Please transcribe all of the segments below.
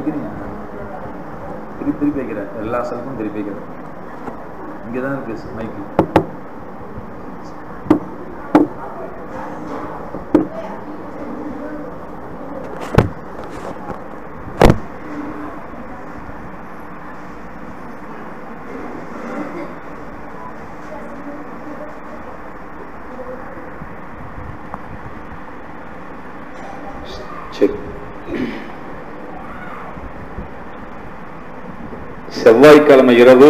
வைக்கிறீங்க? திருப்பி வைக்கிற எல்லா செல்ஃபும் திருப்பி வைக்கிற. இங்கே தான் இருக்கு மைக்கு. செவ்வாய்க்கிழமை இரவு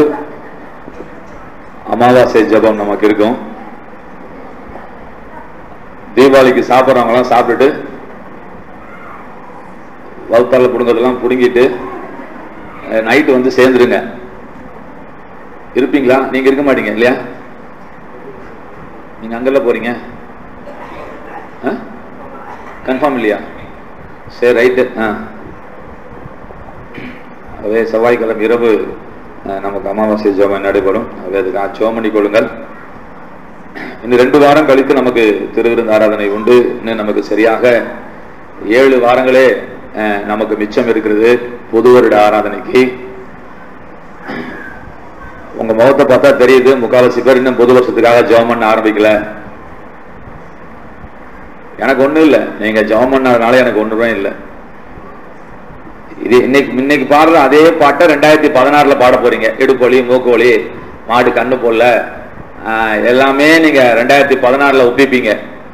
அமாவாசை ஜபம் நமக்கு இருக்கும். தீபாவளிக்கு சாப்பிட்றவங்களாம் சாப்பிட்டுட்டு வகுத்தால புடுங்கிறதெல்லாம் புடுங்கிட்டு நைட்டு வந்து சேர்ந்துருங்க. இருப்பீங்களா? நீங்க இருக்க மாட்டீங்க இல்லையா? நீங்க அங்கெல்லாம் போறீங்க, கன்ஃபார்ம் இல்லையா? சரி, ரைட்டு. அதே செவ்வாய்க்கிழமை இரவு நமக்கு அமாவாசை ஜெபம் நடைபெறும். அதுக்கு ஜெபம் பண்ணி கொள்ளுங்கள். இன்னும் 2 வாரம் கழித்து நமக்கு திருவிருந்து ஆராதனை உண்டு. இன்னும் நமக்கு சரியாக 7 வாரங்களே நமக்கு மிச்சம் இருக்கிறது புது வருட ஆராதனைக்கு. உங்க முகத்தை பார்த்தா தெரியுது, முக்கால்வாசி பேர் இன்னும் புது வருஷத்துக்காக ஜெபம் பண்ண ஆரம்பிக்கல. எனக்கு ஒண்ணும் இல்லை, நீங்க ஜெபம் பண்ணதுனால எனக்கு ஒண்ணுமே இல்லை. இது இன்னைக்கு பாடுற அதே பாட்டை 2016 பாட போறீங்க. இடுப்பு வலி, மூக்கு வலி, மாடு கண்ணு போடல, எல்லாமே நீங்க 2016 ஒப்பிப்பீங்க.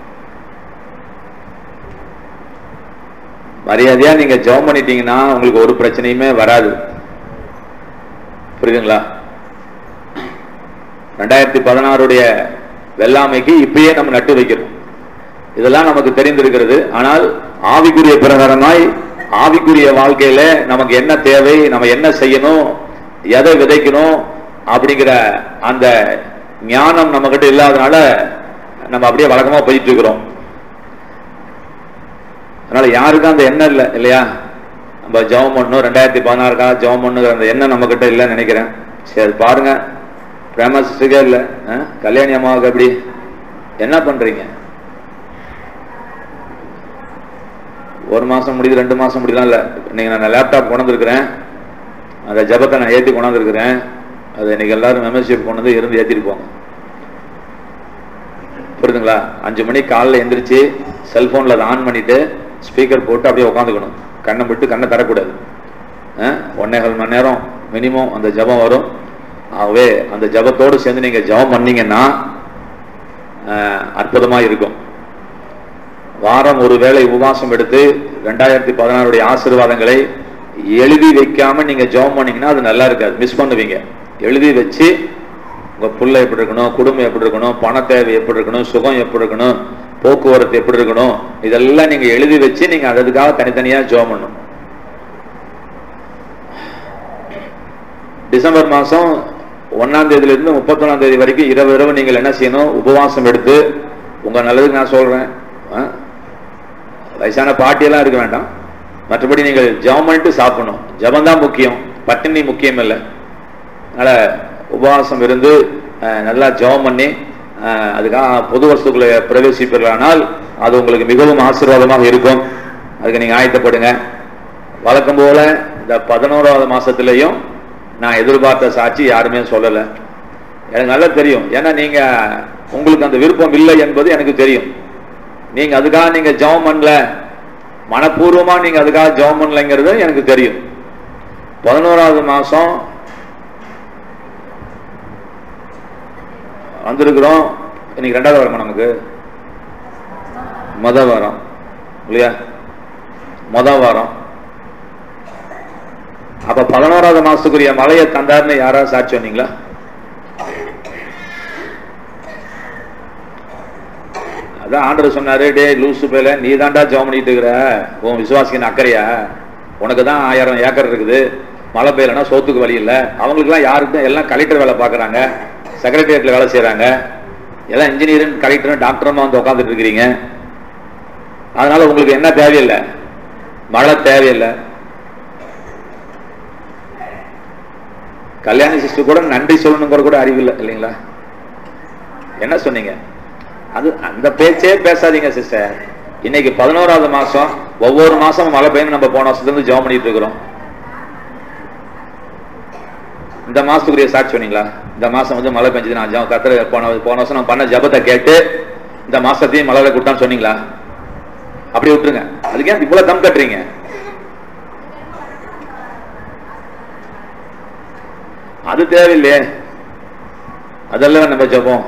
மரியாதையா நீங்க ஜெபம் பண்ணிட்டீங்கன்னா உங்களுக்கு ஒரு பிரச்சனையுமே வராது. புரியுதுங்களா? 2016 வெள்ளாமைக்கு இப்பயே நம்ம நட்டு வைக்கிறோம். இதெல்லாம் நமக்கு தெரிந்திருக்கிறது. ஆனால் ஆவிக்குரிய பிரகாரமாய் ஆவிக்குரிய வாழ்க்கையில நமக்கு என்ன தேவை, நம்ம என்ன செய்யணும், எதை விதைக்கணும் அப்படிங்கிற அந்த ஞானம் நம்ம கிட்ட இல்லாதனால நம்ம அப்படியே வழக்கமா போயிட்டு இருக்கிறோம். அதனால யாருக்கும் அந்த எண்ணம் இல்லை இல்லையா? நம்ம ஜெபம் பண்ணணும், 2016 ஜெபம் பண்ணுங்கிற அந்த எண்ணம் நம்ம கிட்ட இல்லைன்னு நினைக்கிறேன். சரி, பாருங்க, பிரேமசிஸ்டருக்கே இல்லை, கல்யாணி அம்மாவுக்கு எப்படி என்ன பண்றீங்க? 1 மாசம் முடியுது, 2 மாசம் முடியலாம் இல்லை. இன்னைக்கு நான் லேப்டாப் கொண்டாந்துருக்கிறேன், அந்த ஜபத்தை நான் ஏற்றி கொண்டாந்துருக்கிறேன். அது இன்னைக்கு எல்லாரும் மெம்பர்ஷிப் கொண்டு வந்து இருந்து ஏற்றிட்டு போங்க. புரியுதுங்களா? 5 மணிக்கு காலையில் எந்திரிச்சு செல்போனில் அதை ஆன் பண்ணிட்டு ஸ்பீக்கர் போட்டு அப்படியே உட்காந்துக்கணும். கண்ணை விட்டு கண்ணை தரக்கூடாது. 1.25 மணி நேரம் மினிமம் அந்த ஜபம் வரும். ஆகவே அந்த ஜபத்தோடு சேர்ந்து நீங்கள் ஜபம் பண்ணீங்கன்னா அற்புதமாக இருக்கும். வாரம் ஒரு வேளை உபவாசம் எடுத்து 2016 ஆசீர்வாதங்களை எழுதி வைக்காம நீங்க ஜெபம் பண்ணீங்கன்னா அது நல்லா இருக்காது, மிஸ் பண்ணுவீங்க. எழுதி வச்சு உங்க புள்ள எப்படி இருக்கணும், குடும்பம் எப்படி இருக்கணும், பண தேவை எப்படி இருக்கணும், சுகம் எப்படி இருக்கணும், போக்குவரத்து எப்படி இருக்கணும், இதெல்லாம் நீங்க எழுதி வச்சு நீங்க அதுக்காக தனித்தனியா ஜெபம் பண்ணணும். டிசம்பர் மாசம் 1ஆம் தேதியிலிருந்து 31ஆம் தேதி வரைக்கும் இரவு நீங்கள் என்ன செய்யணும்? உபவாசம் எடுத்து, உங்க நல்லதுக்கு நான் சொல்றேன், வயசான பாட்டியெல்லாம் இருக்க வேண்டாம், மற்றபடி நீங்கள் ஜெபம் பண்ணிட்டு சாப்பிடணும். ஜெபம் தான் முக்கியம், பட்டினி முக்கியம் இல்லை. அதனால உபவாசம் இருந்து நல்லா ஜெபம் பண்ணி அதுக்காக புது வருஷத்துக்குள்ள பிரவேசிப்பீர்களானால் அது உங்களுக்கு மிகவும் ஆசீர்வாதமாக இருக்கும். அதுக்கு நீங்க ஆயத்தப்படுங்க. வழக்கம் போல இந்த 11ஆவது மாசத்திலையும் நான் எதிர்பார்த்த சாட்சி யாருமே சொல்லலை. எனக்கு நல்லா தெரியும், ஏன்னா நீங்க உங்களுக்கு அந்த விருப்பம் இல்லை என்பது எனக்கு தெரியும். நீங்க அதுக்காக நீங்க ஜெபம் பண்ணல, மனப்பூர்வமா நீங்க அதுக்காக ஜெபம் பண்ணலைங்கிறது எனக்கு தெரியும். 11ஆவது மாசம் வந்திருக்கிறோம். இன்னைக்கு 2வது வாரம், நமக்கு மொத வாரம் இல்லையா? மொத வாரம். அப்ப 11ஆவது மாசத்துக்குரிய மழையை தந்தாருன்னு யாராவது சாட்சி சொன்னீங்களா? அதான் ஆண்டவர் சொன்னாரு, டே லூசு பேல, நீ தாண்டா ஜெபம் பண்ணிட்டு இருக்கிற, உன் விசுவாசிக்கு அக்கறையா? உனக்கு தான் 1000 ஏக்கர் இருக்குது, மழை பெய்யலன்னா சோத்துக்கு வழி இல்லை. அவங்களுக்குலாம் யாருக்கும் எல்லாம் கலெக்டர் வேலை பார்க்குறாங்க, செக்ரட்டரியேட்ல வேலை செய்யறாங்க, எல்லாம் இன்ஜினியரும் கலெக்டரும் டாக்டருமா வந்து உட்காந்துட்டு இருக்கிறீங்க. அதனால உங்களுக்கு என்ன தேவையில்லை? மழை தேவையில்லை. கல்யாணி சிஸ்டர் கூட நன்றி சொல்லணுங்கிற கூட அறிவில்லை இல்லைங்களா? என்ன சொன்னீங்க? அது அந்த பேச்சே பேசாதீங்க சிஸ்டர். இன்னைக்கு 11ஆவது மாசம், ஒவ்வொரு மாசமும் மழை பெய்யும். நம்ம போன வருஷத்துல இருந்து ஜெபம் பண்ணிட்டு இருக்கிறோம். இந்த மாசத்துக்குரிய சாட்சி சொன்னீங்களா? இந்த மாசம் வந்து மழை பெஞ்சது, நான் கத்தர் போன வருஷம் நான் பண்ண ஜபத்தை கேட்டு இந்த மாசத்தையும் மழை கொடுத்தான்னு சொன்னீங்களா? அப்படி விட்டுருங்க. அதுக்கே இவ்வளவு தம் கட்டுறீங்க? அது தேவையில்லையே, அதெல்லாம் நம்ம ஜபம்.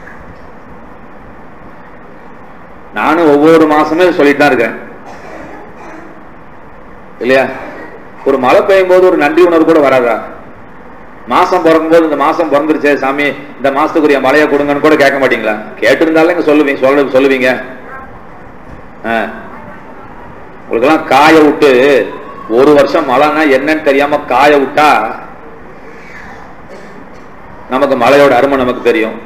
நானும் ஒவ்வொரு மாசமே சொல்லிட்டு தான் இருக்கேன் இல்லையா? ஒரு மழை பெய்யும் போது ஒரு நன்றி உணர்வு கூட வராதா? மாசம் பிறக்கும் போது இந்த மாசம் பிறந்துருச்சே சாமி, இந்த மாசத்துக்குரிய மழையை கொடுங்கன்னு கூட கேட்க மாட்டீங்களா? கேட்டிருந்தாலும் இங்க சொல்லுவீங்க. உங்களுக்கெல்லாம் காய விட்டு ஒரு வருஷம் மழைன்னா என்னன்னு தெரியாம காய விட்டா நமக்கு மழையோட அருமை நமக்கு தெரியும்.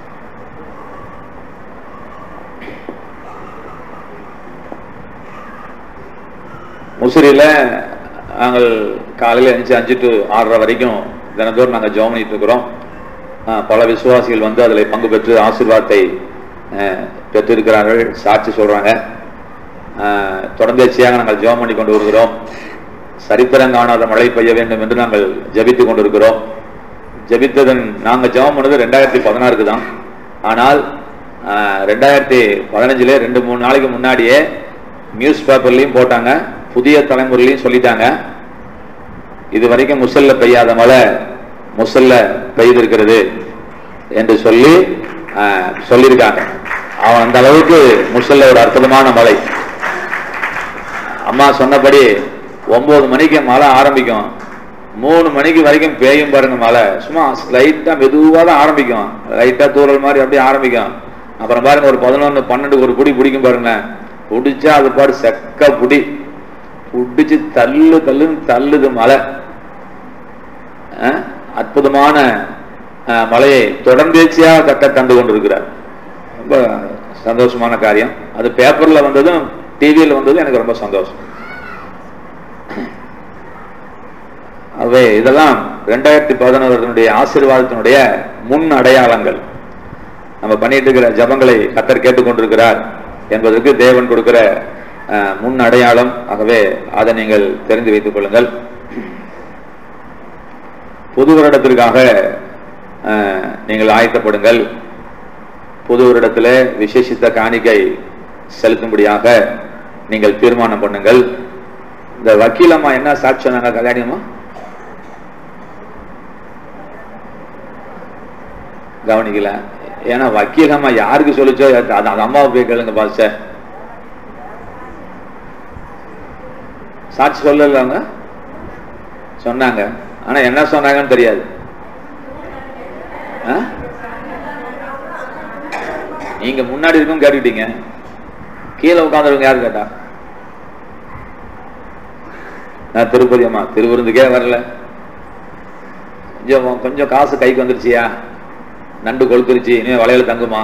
முசிறியில நாங்கள் காலையில் 5 to 6:30 வரைக்கும் தினத்தோடு நாங்கள் ஜெபம் பண்ணிட்டு இருக்கிறோம். பல விசுவாசிகள் வந்து அதில் பங்கு பெற்று ஆசீர்வாதத்தை பெற்றிருக்கிறார்கள், சாட்சி சொல்றாங்க. தொடர்ந்தேச்சியாக நாங்கள் ஜெபம் பண்ணி கொண்டு வருகிறோம். சரித்திரம் காணாத மழை பெய்ய வேண்டும் என்று நாங்கள் ஜெபித்து கொண்டிருக்கிறோம். ஜெபித்ததன் நாங்கள் ஜெபம் பண்ணது 2016 தான். ஆனால் 2015 2-3 நாளைக்கு முன்னாடியே நியூஸ் பேப்பர்லையும் போட்டாங்க, புதிய தலைமுறையிலையும் சொல்லிட்டாங்க, இது வரைக்கும் முசல்ல பெய்யாத மழை முசல்ல பெய்திருக்கிறது என்று சொல்லியிருக்காங்க. அவன் அந்த அளவுக்கு முசல்ல ஒரு அற்புதமான மழை. அம்மா சொன்னபடி 9 மணிக்கு மழை ஆரம்பிக்கும், 3 மணிக்கு வரைக்கும் பெய்யும் பாருங்க மழை. சும்மா லைட்டா மெதுவாக தான் ஆரம்பிக்கும், லைட்டா தூரல் மாதிரி அப்படியே ஆரம்பிக்கும். அப்புறம் பாருங்க ஒரு 11-12 ஒரு புடி பிடிக்கும் பாருங்க. பிடிச்சா அது பாரு செக்க பிடிச்சு தள்ளுன்னு தள்ளுது மழை. அற்புதமான மழையை தொடர்ந்தேச்சியாக கண்டு கொண்டிருக்கிறார். ரொம்ப சந்தோஷமான காரியம். அது பேப்பர்ல வந்ததும் டிவியில் வந்ததும் எனக்கு ரொம்ப சந்தோஷம். ஆகவே இதெல்லாம் 2011 ஆசீர்வாதத்தினுடைய முன் அடையாளங்கள். நம்ம பண்ணிட்டு இருக்கிற ஜபங்களை கர்த்தர் கேட்டுக்கொண்டிருக்கிறார் என்பதற்கு தேவன் கொடுக்கிற முன் அடையாளம். ஆகவே அதை நீங்கள் தெரிந்து வைத்துக் கொள்ளுங்கள். புது வருடத்திற்காக நீங்கள் ஆயத்தப்படுங்கள். புது வருடத்தில் விசேஷித்த காணிக்கை செலுத்தும்படியாக நீங்கள் தீர்மானம் பண்ணுங்கள். இந்த வக்கீலம்மா என்ன சாட்சி சொன்னாங்க? கல்யாணியம்மா கவனிக்கல. ஏன்னா வக்கீலம்மா யாருக்கு சொல்லிச்சோ அந்த அம்மாவை போய் கேளுங்க. பாச சாட்சி சொல்லல, அவங்க சொன்னாங்க. ஆனா என்ன சொன்னாங்கன்னு தெரியாது. நீங்க முன்னாடி இருக்கும் கேட்டுக்கிட்டீங்க, கீழே உட்கார்ந்தவங்க யாரு கேட்டா? நான் திருப்பதி அம்மா, திருவிருந்துக்கே வரல, கொஞ்சம் காசு கைக்கு வந்துருச்சியா, நண்டு கொழுத்துருச்சு, இனிமே வளையல தங்குமா?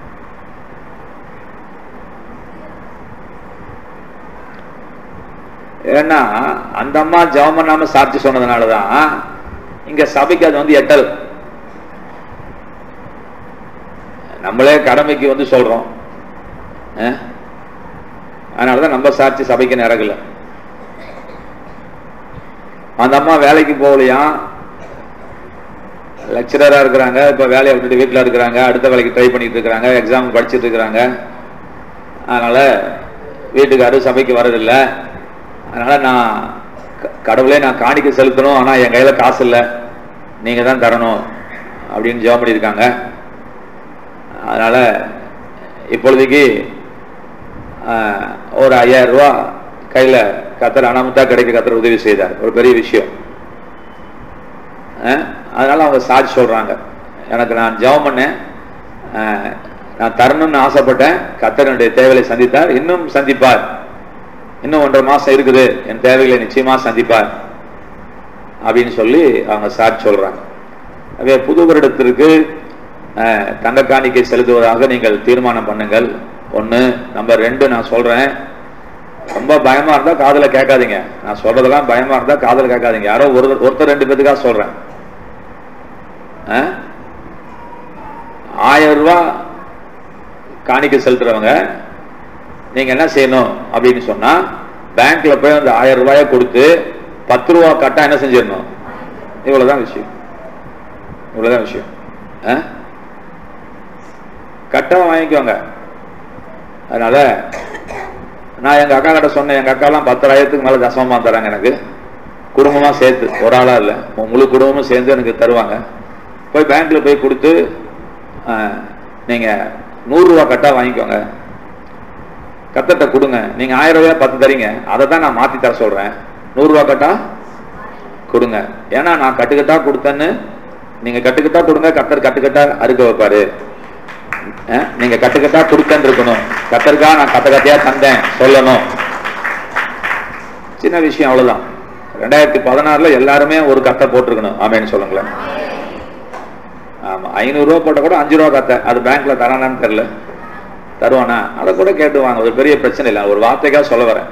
ஏன்னா அந்த அம்மா ஜெபம் பண்ணாம சாட்சி சொன்னதுனாலதான் இங்க சபைக்கு அது வந்து எட்டல். நம்மளே கடமைக்கு வந்து சொல்றோம், அதனாலதான் நம்ம சாட்சி சபைக்கு நிறகல. அந்த அம்மா வேலைக்கு போகலையா, லெக்சரரா இருக்கிறாங்க, இப்ப வேலையை விட்டுட்டு வீட்டுல இருக்கிறாங்க, அடுத்த வேலைக்கு ட்ரை பண்ணிட்டு இருக்கிறாங்க, எக்ஸாம் படிச்சுட்டு இருக்கிறாங்க. அதனால வீட்டுக்காரு சபைக்கு வர்றதில்லை. அதனால நான் கடவுளே நான் காணிக்கை செலுத்தணும், ஆனா என் கையில காசு இல்லை, நீங்க தான் தரணும் அப்படின்னு ஜெபம் பண்ணியிருக்காங்க. அதனால இப்பொழுதைக்கு ஒரு 5000 ரூபா கையில கர்த்தர் அனாமத்தா கிடைக்க கர்த்தர் உதவி செய்தார். ஒரு பெரிய விஷயம். அதனால அவங்க சாட்சி சொல்றாங்க, எனக்கு நான் ஜெபம் பண்ணேன், நான் தரணும்னு ஆசைப்பட்டேன், கர்த்தர் என்னுடைய தேவைகளை சந்தித்தார், இன்னும் சந்திப்பார், இன்னும் 1.5 மாசம் இருக்குது, என் தேவைகளை நிச்சயமா சந்திப்பார் அப்படின்னு சொல்லி அவங்க சாட்சி சொல்றாங்க. அதே புது வருடத்திற்கு தங்க காணிக்கை செலுத்துவதாக நீங்கள் தீர்மானம் பண்ணுங்கள். 1. நம்பர் 2 நான் சொல்றேன், ரொம்ப பயமா இருந்தா காதுல கேட்காதீங்க. நான் சொல்றதெல்லாம் பயமா இருந்தா காதுல கேட்காதீங்க. யாரோ ஒருத்தர் 2 பேத்துக்காக சொல்றேன். 1000 ரூபாய் காணிக்கை செலுத்துறவங்க நீங்க என்ன செய்யணும் அப்படின்னு சொன்னா, பேங்க்ல போய் அந்த 1000 ரூபாயை கொடுத்து 10 ரூபா கட்டா என்ன செஞ்சிடணும்? இவ்வளவுதான் விஷயம். இவ்வளவுதான் விஷயம். கட்டமா வாங்கிக்குவாங்க. அதனால நான் எங்க அக்கா கிட்ட சொன்னேன், எங்க அக்காலாம் 10,000க்கு மேல தசமமா தராங்க எனக்கு, குடும்பமா சேர்த்து, ஒரு ஆளா இல்ல, முழு குடும்பமும் சேர்ந்து எனக்கு தருவாங்க. போய் பேங்க்ல போய் கொடுத்து நீங்க 100 ரூபா கட்டா வாங்கிக்கோங்க, கத்தட்ட கொடுங்க, நீங்க 1000 ரூபாய் 10 தரீங்க, அதை தான் நான் மாத்தி தர சொல்றேன், 100 ரூபா கட்டா கொடுங்க. ஏன்னா நான் கட்டுக்கட்டா கொடுத்தேன்னு, நீங்க கட்டுக்கட்டா கொடுங்க, கத்தர் கட்டுக்கட்டா அறுக்க வைப்பாரு. நீங்க கட்டுக்கட்டா கொடுத்தேன்னு இருக்கணும், கத்தருக்கா நான் கத்தையா தந்தேன் சொல்லணும். சின்ன விஷயம், அவ்வளவுதான். 2016 எல்லாருமே ஒரு கத்தை போட்டிருக்கணும். ஆமேன்னு சொல்லுங்களேன். ஆமா, 500 ரூபா போட்ட கூட 5 ரூபா கத்தை, அது பேங்க்ல தரானான்னு தெரியல, தருவானா அதை கூட கேட்டுவாங்க, ஒரு பெரிய பிரச்சனை இல்லை. ஒரு வார்த்தைக்காக சொல்ல வரேன்,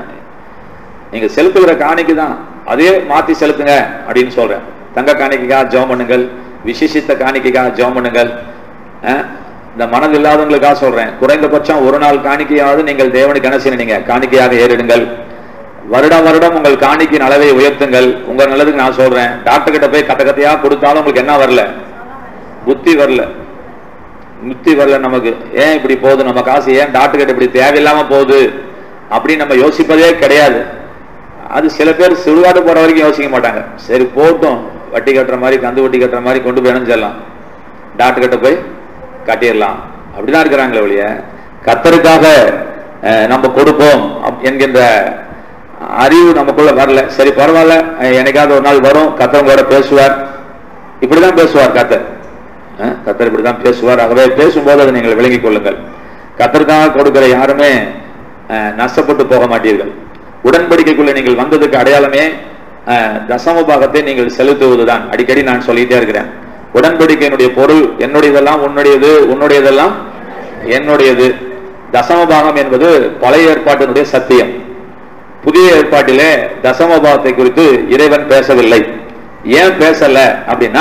நீங்க செலுத்துகிற காணிக்கு தான் அதே மாத்தி செலுத்துங்க அப்படின்னு சொல்றேன். தங்க காணிக்கைக்காக ஜெபம் பண்ணுங்கள், விசேஷித்த காணிக்கைக்காக ஜெபம் பண்ணுங்கள். இந்த மனது இல்லாதவங்களுக்காக சொல்றேன், குறைந்தபட்சம் ஒரு நாள் காணிக்கையாவது நீங்கள் தேவனுக்கு என்ன செய்யணும், நீங்க காணிக்கையாக ஏறிடுங்கள். வருடம் வருடம் உங்கள் காணிக்கையின் அளவை உயர்த்துங்கள். உங்க நல்லதுக்கு நான் சொல்றேன், டாக்டர் கிட்ட போய் கத்த கத்தையா கொடுத்தாலும் உங்களுக்கு என்ன வரல, புத்தி வரல, புத்தி வரல. நமக்கு ஏன் இப்படி போகுது, நம்ம காசு ஏன் டாக்டர் கிட்ட இப்படி தேவையில்லாம போகுது அப்படின்னு நம்ம யோசிப்பதே கிடையாது. அது சில பேர் சுடுகாடு போற வரைக்கும் யோசிக்க மாட்டாங்க. சரி போட்டும், வட்டி கட்டுற மாதிரி, கந்து வட்டி கட்டுற மாதிரி கொண்டு போய் இணைஞ்சிடலாம், டாக்டர் கிட்ட போய் கட்டிடலாம், அப்படிதான் இருக்கிறாங்களே ஒழிய கத்தருக்காக நம்ம கொடுப்போம் என்கின்ற அறிவு நமக்குள்ள வரல. சரி பரவாயில்ல, என்னைக்காவது ஒரு நாள் வரும், கத்தவங்களோட பேசுவார், இப்படிதான் பேசுவார் கத்தர். கத்தர் இப்படிதான் பேசுவார். ஆகவே பேசும்போது அதை நீங்கள் விளங்கிக் கொள்ளுங்கள். கத்தருக்காக கொடுக்கிற யாருமே நஷ்டப்பட்டு போக மாட்டீர்கள். உடன்படிக்கைக்குள்ள நீங்கள் வந்ததுக்கு அடையாளமே தசம பாகத்தை நீங்கள் செலுத்துவதுதான். அடிக்கடி நான் சொல்லிட்டே இருக்கிறேன், உடன்படிக்கையினுடைய பொருள் என்னுடையதெல்லாம் உன்னுடையது, உன்னுடையதெல்லாம் என்னுடையது. தசம பாகம் என்பது பழைய ஏற்பாட்டினுடைய சத்தியம். புதிய ஏற்பாட்டிலே தசம பாகத்தை குறித்து இறைவன் பேசவில்லை. ஏன் பேசல அப்படின்னா,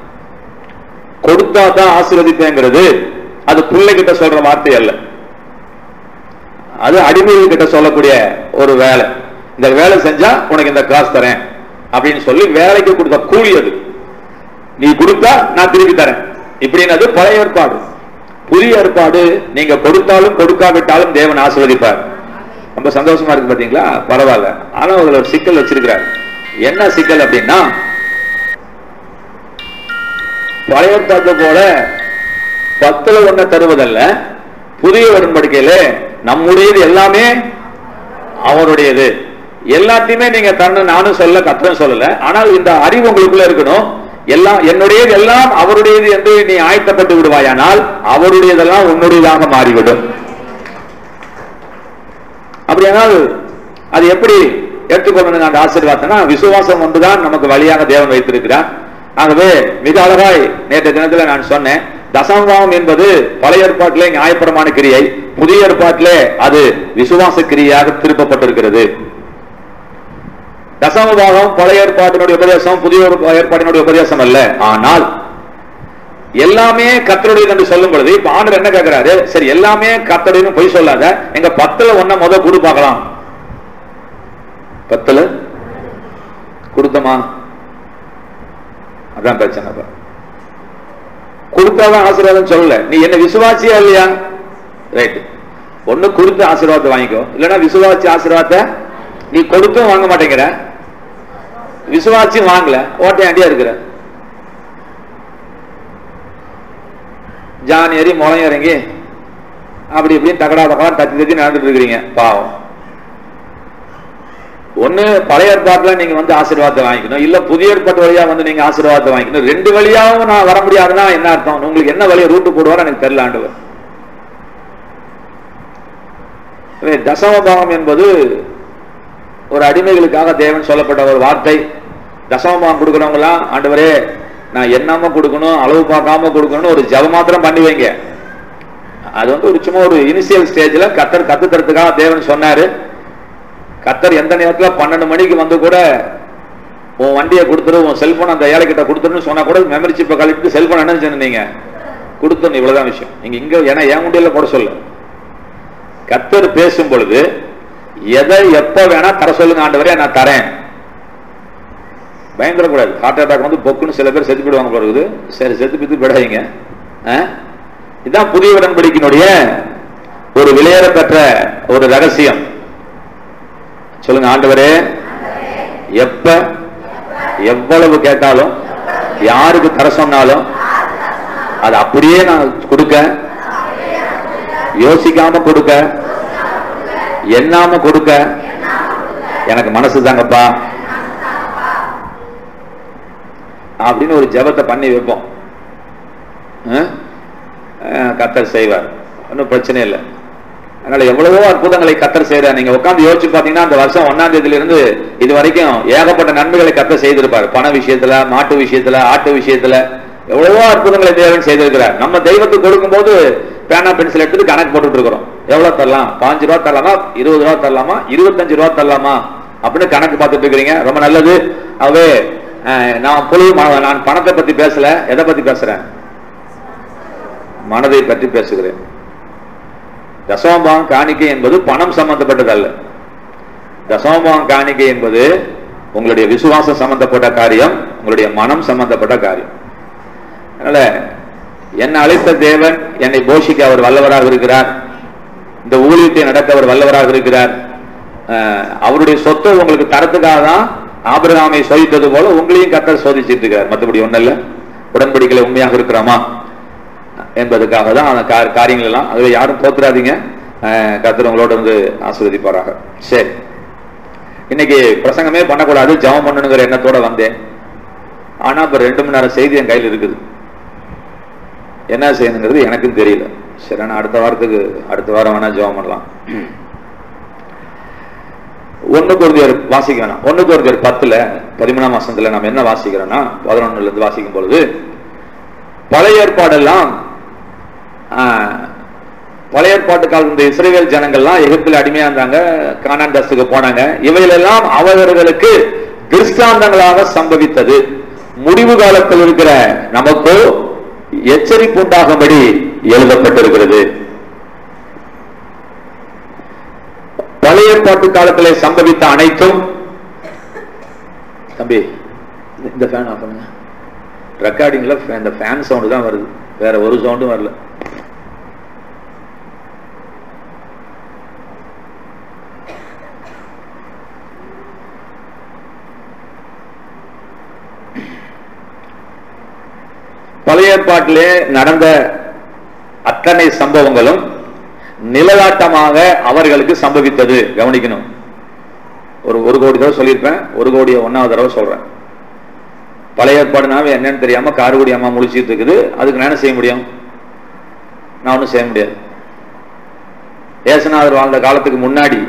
கொடுத்தா தான் ஆசீர்வதிப்பேங்கிறது அது பிள்ளைகிட்ட சொல்ற வார்த்தை அல்ல, அது அடிமைகள் கிட்ட சொல்லக்கூடிய ஒரு வேலை. இந்த வேலை செஞ்சா உனக்கு இந்த காசு தரேன் அப்படின்னு சொல்லி வேலைக்கு கொடுத்த கூலி அது. நீ கொடுத்தா நான் திருப்பி தரேன் இப்படின்னு அது பழைய ஏற்பாடு. புதிய ஏற்பாடு நீங்க கொடுத்தாலும் கொடுக்காவிட்டாலும் தேவன் ஆசீர்வதிப்பார். ரொம்ப சந்தோஷமா இருக்கு பாத்தீங்களா? பரவாயில்ல. ஆனா அதுல ஒரு சிக்கல் வச்சிருக்கிறார். என்ன சிக்கல் அப்படின்னா, பழைய ஏற்பாட்டை போல 10ல் 1 தருவதல்ல, புதிய உடன்படிக்கையில நம்முடையது எல்லாமே அவருடையது. எல்லாத்தையுமே நீங்க தரணும் நானும் சொல்ல, கத்தரும் சொல்லல. ஆனால் இந்த அறிவு உங்களுக்குள்ள இருக்கணும், எல்லாம் என்னுடையது எல்லாம் அவருடையது என்று நீ ஆயத்தப்பட்டு விடுவாயானால் அவருடையதெல்லாம் உன்னுடையதாக மாறிவிடும். அப்படியானால் அது எப்படி ஏற்றுக்கொள்ளணும் அந்த ஆசீர்வாதம்னா, விசுவாசம் ஒன்றுதான் நமக்கு வழியாக தேவன் வைத்திருக்கிறார். ஆகவே மிக அழகாய் நேற்று தினத்தில் நான் சொன்னேன், தசமபாகம் என்பது பழைய ஏற்பாட்டிலே நியாயப்பிரமாண கிரியை, புதிய ஏற்பாட்டிலே அது விசுவாச கிரியாக திருப்பப்பட்டிருக்கிறது. தசமபாகம் பழைய ஏற்பாட்டினுடைய உபதேசம், புதிய ஏற்பாட்டினுடைய உபதேசம் அல்ல. ஆனால் எல்லாமே கர்த்தருடையது என்று சொல்லும் பொழுது இப்ப ஆண்டவர் என்ன கேட்கிறாரு, சரி எல்லாமே கர்த்தருடையது பொய் சொல்லாத, எங்க 10ல் 1 முத கொடு பார்க்கலாம். 10ல் கொடுத்தமா? அதான் பிரச்சனை. கொடுத்தாதான் ஆசீர்வாதம் சொல்லல. நீ என்ன விசுவாசியா இல்லையா? ரைட், ஒண்ணு கொடுத்து ஆசீர்வாதத்தை வாங்கிக்கோ, இல்லைன்னா விசுவாசி ஆசீர்வாதத்தை நீ கொடுத்தும் வாங்க மாட்டேங்கிற, விசுவாசியும் வாங்கல, ஓட்டையாண்டியா இருக்கிற. ஜான் ஏறி முளம் இறங்கி அப்படி இப்படின்னு தகடா தகடா தத்தி தத்தி நடந்துட்டு இருக்கிறீங்க. பாவம். ஒண்ணு பழைய ஏற்பாட்டுல நீங்க வந்து ஆசீர்வாதத்தை வாங்கிக்கணும், இல்ல புதிய ஏற்பாட்டு வழியா வந்து நீங்க ஆசீர்வாதத்தை வாங்கிக்கணும். 2 வழியாவும் நான் வர முடியாதுன்னா என்ன அர்த்தம்? உங்களுக்கு என்ன வழியை ரூட்டு போடுவார் எனக்கு தெரியல ஆண்டவர். தசமபாகம் என்பது ஒரு அடிமைகளுக்காக தேவன் சொல்லப்பட்ட ஒரு வார்த்தை. தசமபாகம் கொடுக்கிறவங்க எல்லாம், ஆண்டவரே நான் எண்ணாம கொடுக்கணும், அளவு பார்க்காம கொடுக்கணும்னு ஒரு ஜெபம் மாத்திரம் பண்ணி வைங்க. அது வந்து ஒரு சும்மா ஒரு இனிஷியல் ஸ்டேஜ்ல கத்தர் கத்து தரத்துக்காக தேவன் சொன்னாரு. கத்தர் எந்த நேரத்தில் 12 மணிக்கு வந்து கூட உன் வண்டியை கொடுத்துரு, உன் செல்போன் அந்த ஏழைக்கிட்ட கொடுத்துருன்னு சொன்னா கூட மெமரி சிப்பை கழிட்டு செல்போன் என்ன சொன்னீங்க கொடுத்துடணும். இவ்வளவுதான் விஷயம். நீங்க இங்க ஏன்னா என் முண்டியில போட சொல்ல. கத்தர் பேசும் பொழுது எதை எப்ப வேணா தர சொல்லுங்க, ஆண்டவரே நான் தரேன். பயந்துடக்கூடாது. ஹார்ட் அட்டாக் வந்து பொக்குன்னு சில பேர் செத்து போயிடுவாங்க போல இருக்குது. சரி, செத்து பித்து போயிடாதீங்க. இதுதான் புதிய உடன்படிக்கையினுடைய ஒரு விலையேற பெற்ற ஒரு ரகசியம். சொல்லுங்க, ஆண்டவரே எப்ப எவ்வளவு கேட்டாலும் யாருக்கு தர சொன்னாலும் அது அப்படியே நான் கொடுக்க, யோசிக்காம கொடுக்க, எண்ணாம கொடுக்க எனக்கு மனசு தாங்கப்பா அப்படின்னு ஒரு ஜெபத்தை பண்ணி வைப்போம். கர்த்தர் செய்வார், ஒன்றும் பிரச்சனை இல்லை. அதனால எவ்வளவோ அற்புதங்களை கர்த்தர் செய்யறார். நீங்க உட்கார்ந்து யோசிச்சு பாத்தீங்கன்னா அந்த வருஷம் 1ஆம் தேதியிலிருந்து இது வரைக்கும் ஏகப்பட்ட நன்மைகளை கர்த்தர் செய்திருப்பார். பண விஷயத்துல, மாட்டு விஷயத்துல, ஆட்டு விஷயத்துல எவ்வளவோ அற்புதங்களை தேவன் செய்திருக்கிறார். நம்ம தெய்வத்துக்கு கொடுக்கும் போது பேனா பென்சில் எடுத்துட்டு கணக்கு போட்டுட்டு இருக்கிறோம். எவ்வளவு தரலாம்? 5 ரூபா தரலாமா, 20 ரூபா தரலாமா, 25 ரூபா தரலாமா அப்படின்னு கணக்கு பார்த்துட்டு இருக்கிறீங்க. ரொம்ப நல்லது. அவே நான் பணத்தை பத்தி பேசல, எதை பத்தி பேசுறேன்? மனதை பற்றி பேசுகிறேன். தசமபாகம் காணிக்கை என்பது பணம் சம்பந்தப்பட்டது அல்ல. தசமபாகம் காணிக்கை என்பது உங்களுடைய விசுவாசம் சம்பந்தப்பட்ட காரியம், உங்களுடைய மனம் சம்பந்தப்பட்ட காரியம். அதனால என்னை அழைத்த தேவன் என்னை போஷிக்க அவர் வல்லவராக இருக்கிறார். இந்த ஊழியத்தை நடக்க அவர் வல்லவராக இருக்கிறார். அவருடைய சொத்தை உங்களுக்கு தரத்துக்காக தான் ஆபிரகாமை சோதித்தது போல உங்களையும் கர்த்தர் சோதிச்சுட்டு இருக்கிறார். மற்றபடி ஒண்ணு இல்ல. உடன்படிக்கையில உண்மையாக இருக்கிறோமா என்பதுக்காக தான் அந்த காரியங்கள் எல்லாம். அதுல யாரும் தோத்துறாதீங்க. கர்த்தர் உங்களோட வந்து ஆசீர்வதிப்பாராக. சரி, இன்னைக்கு பிரசங்கமே பண்ணக்கூடாது, ஜெபம் பண்ணணுங்கிற எண்ணத்தோட வந்தேன். ஆனா இப்ப 2 மணி நேரம் செய்தி என் கையில் இருக்குது. என்ன செய்யணுங்கிறது எனக்கும் தெரியல. சரி, நான் அடுத்த வாரம் வேணா ஜெபம் பண்ணலாம். 1 கொரிந்தியர் வாசிக்க வேணாம். 1 கொரிந்தியர் 10:13 வசனத்துல நம்ம என்ன வாசிக்கிறோம்னா, 11 இருந்து வாசிக்கும் பொழுது பழைய ஏற்பாடெல்லாம், பழைய ஏற்பாட்டு காலத்துல இந்த இஸ்ரவேல் ஜனங்கள்லாம் எகிப்தில் அடிமையா இருந்தாங்க, கானான் தேசத்துக்கு போனாங்க. இவைகளெல்லாம் அவர்களுக்கு திருஷ்டாந்தங்களாக சம்பவித்தது. முடிவு காலத்தில் இருக்கிற நமக்கு எச்சரிப்பு உண்டாகும்படி எழுதப்பட்டிருக்கிறது. பழைய ஏற்பாட்டு காலத்திலே சம்பவித்த அனைத்தும், தம்பி இந்த ஃபேன் ஆஃப் பண்ணுங்க. ரெக்கார்டிங்ல இந்த ஃபேன் சவுண்ட் தான் வருது, வேற ஒரு சவுண்டும் வரல. பழைய ஏற்பாட்டிலே நடந்த அத்தனை சம்பவங்களும் நிலநாட்டமாக அவர்களுக்கு சம்பவித்தது. கவனிக்கணும். ஒரு கோடி தடவை சொல்லியிருப்பேன், 1 கோடியை 1வது தடவை சொல்றேன். பழைய ஏற்பாடுனாவே என்னன்னு தெரியாம கார்குடி அம்மா முழிச்சிட்டு இருக்குது. அதுக்கு நான் என்ன செய்ய முடியும்? நான் ஒன்றும் செய்ய முடியாது. ஏசுநாதர் வாழ்ந்த காலத்துக்கு முன்னாடி